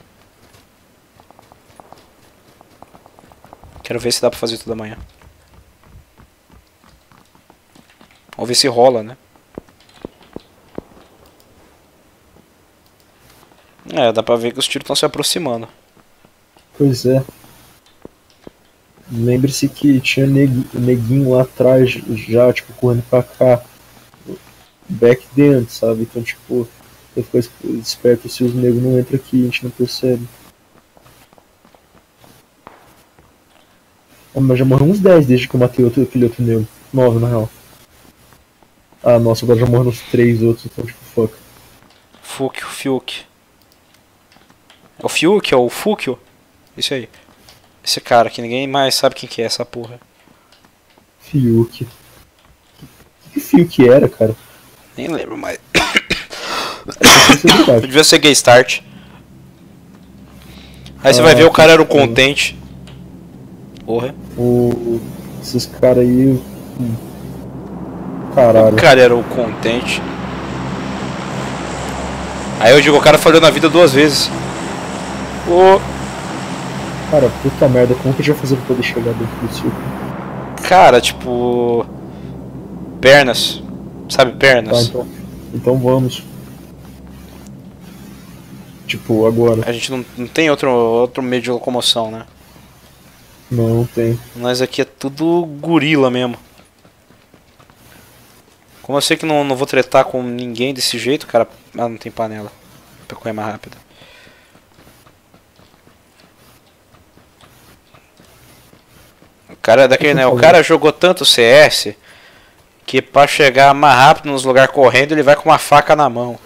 Quero ver se dá pra fazer tudo amanhã. Vamos ver se rola, né? É, dá pra ver que os tiros estão se aproximando. Pois é. Lembre-se que tinha neg- neguinho lá atrás já, tipo, correndo pra cá. Back dentro, sabe? Então, tipo, tem que ficar esperto se os negros não entram aqui e a gente não percebe. Ah, mas já morreu uns dez desde que eu matei outro, aquele outro negro. nove na real. Ah, nossa, agora já morreram uns três outros, então, tipo, fuck. Fúquio, Fiuk. É o Fiuk? É o Fúquio? Isso aí. Esse cara que ninguém mais sabe quem que é essa porra. Fiuk. O que Fiuk era, cara? Nem lembro mais. É Devia ser Gay Start. Aí você Ah, vai ver o cara era o que- Contente. Porra. O... Esses caras aí... hum. Caralho. O cara era o Contente. Aí eu digo, o cara falhou na vida duas vezes. O... Cara, puta merda, como que a gente vai fazer pra poder chegar dentro do círculo? Cara, tipo... Pernas. Sabe, Tá, pernas. então... Então vamos. Tipo, agora. A gente não, não tem outro, outro meio de locomoção, né? Não, não tem. Nós aqui é tudo gorila mesmo. Como eu sei que não, não vou tretar com ninguém desse jeito, cara... Ah, não tem panela. Pra correr mais rápido. O cara é daquele, né? O cara jogou tanto C S que pra chegar mais rápido nos lugares correndo ele vai com uma faca na mão.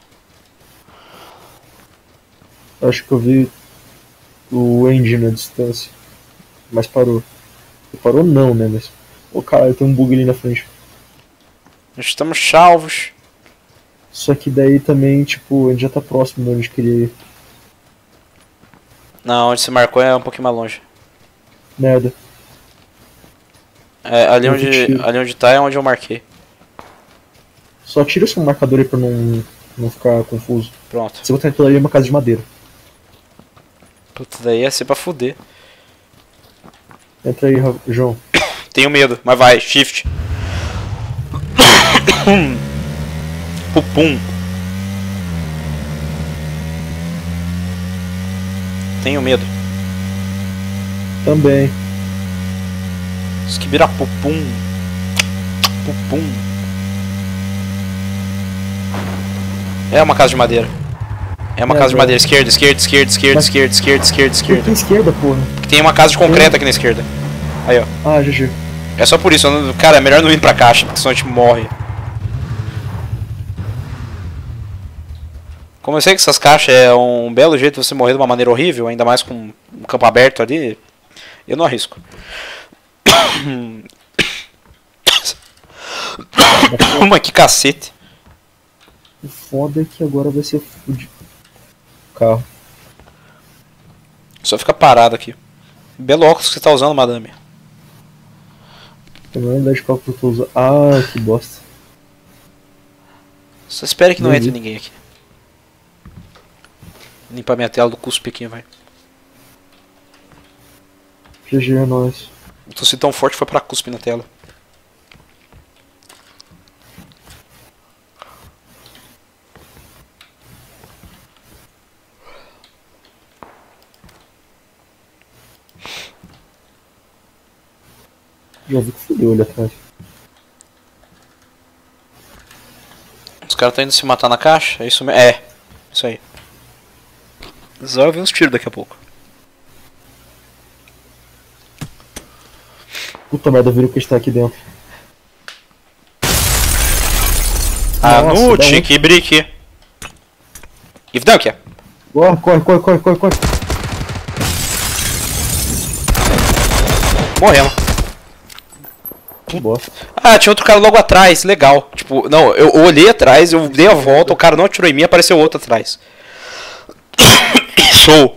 Acho que eu vi o Andy na distância. Mas parou. Parou não, né? Mas... Ô, caralho, tem um bug ali na frente. Estamos salvos. Só que daí também, tipo, a gente já tá próximo de onde queria ir. Não, onde se marcou é um pouquinho mais longe. Merda. É, ali, Eu onde, tiro. ali onde tá é onde eu marquei. Só tira o seu marcador aí pra não, não ficar confuso. Pronto. Você botar aquilo ali é uma casa de madeira. Puta, daí ia ser pra fuder. Entra aí, Ra- João. Tenho medo, mas vai, shift. Pupum. Tenho medo. Também. Isso que vira pupum. Pupum. É uma casa de madeira. É uma É, casa de velho. madeira. Esquerda, esquerda, esquerda, esquerda, Mas- esquerda, esquerda, esquerda, Por esquerda. que esquerda, porra? Porque tem uma casa de concreto aqui na esquerda. Aí, ó. Ah, G G. É só por isso. eu não- Cara, é melhor não ir pra caixa, porque senão a gente morre. Como eu sei que essas caixas é um belo jeito de você morrer de uma maneira horrível, ainda mais com um campo aberto ali, eu não arrisco. Mas que cacete. O foda é que agora vai ser fudido. Carro. Só fica parado aqui. Belo óculos que você tá usando, madame. Tem a menor ideia de qual que eu tô usando. Ah, que bosta. Só espere que não Uhum. entre ninguém aqui. Limpar minha tela do cuspe aqui, vai. G G é nóis. Eu tô sendo tão forte que foi pra cuspe na tela. Já vi que fudeu ali atrás. Os caras estão indo se matar na caixa? É isso mesmo? É. Isso aí. Só eu vi uns tiros daqui a pouco. Puta merda, viram que está aqui dentro. Ah, Nossa, no dá um- Tiki Brick. E Vdankia. Corre, corre, corre, corre, corre, corre. Morremos. Que bosta. Ah, tinha outro cara logo atrás, legal. Tipo, não, eu olhei atrás, eu dei a volta, o cara não atirou em mim, apareceu outro atrás. Sou.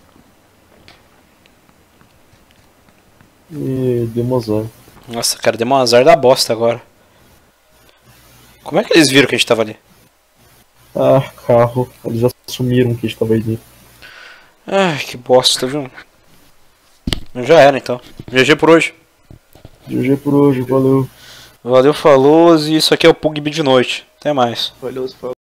E Demozar. Nossa, cara, deu um azar da bosta agora. Como é que eles viram que a gente tava ali? Ah, carro. Eles já assumiram que estava aí dentro. Ai, que bosta, viu? Já era então. G G por hoje. G G por hoje, valeu. Valeu, falou, e isso aqui é o Pugby de noite. Até mais. Valeu,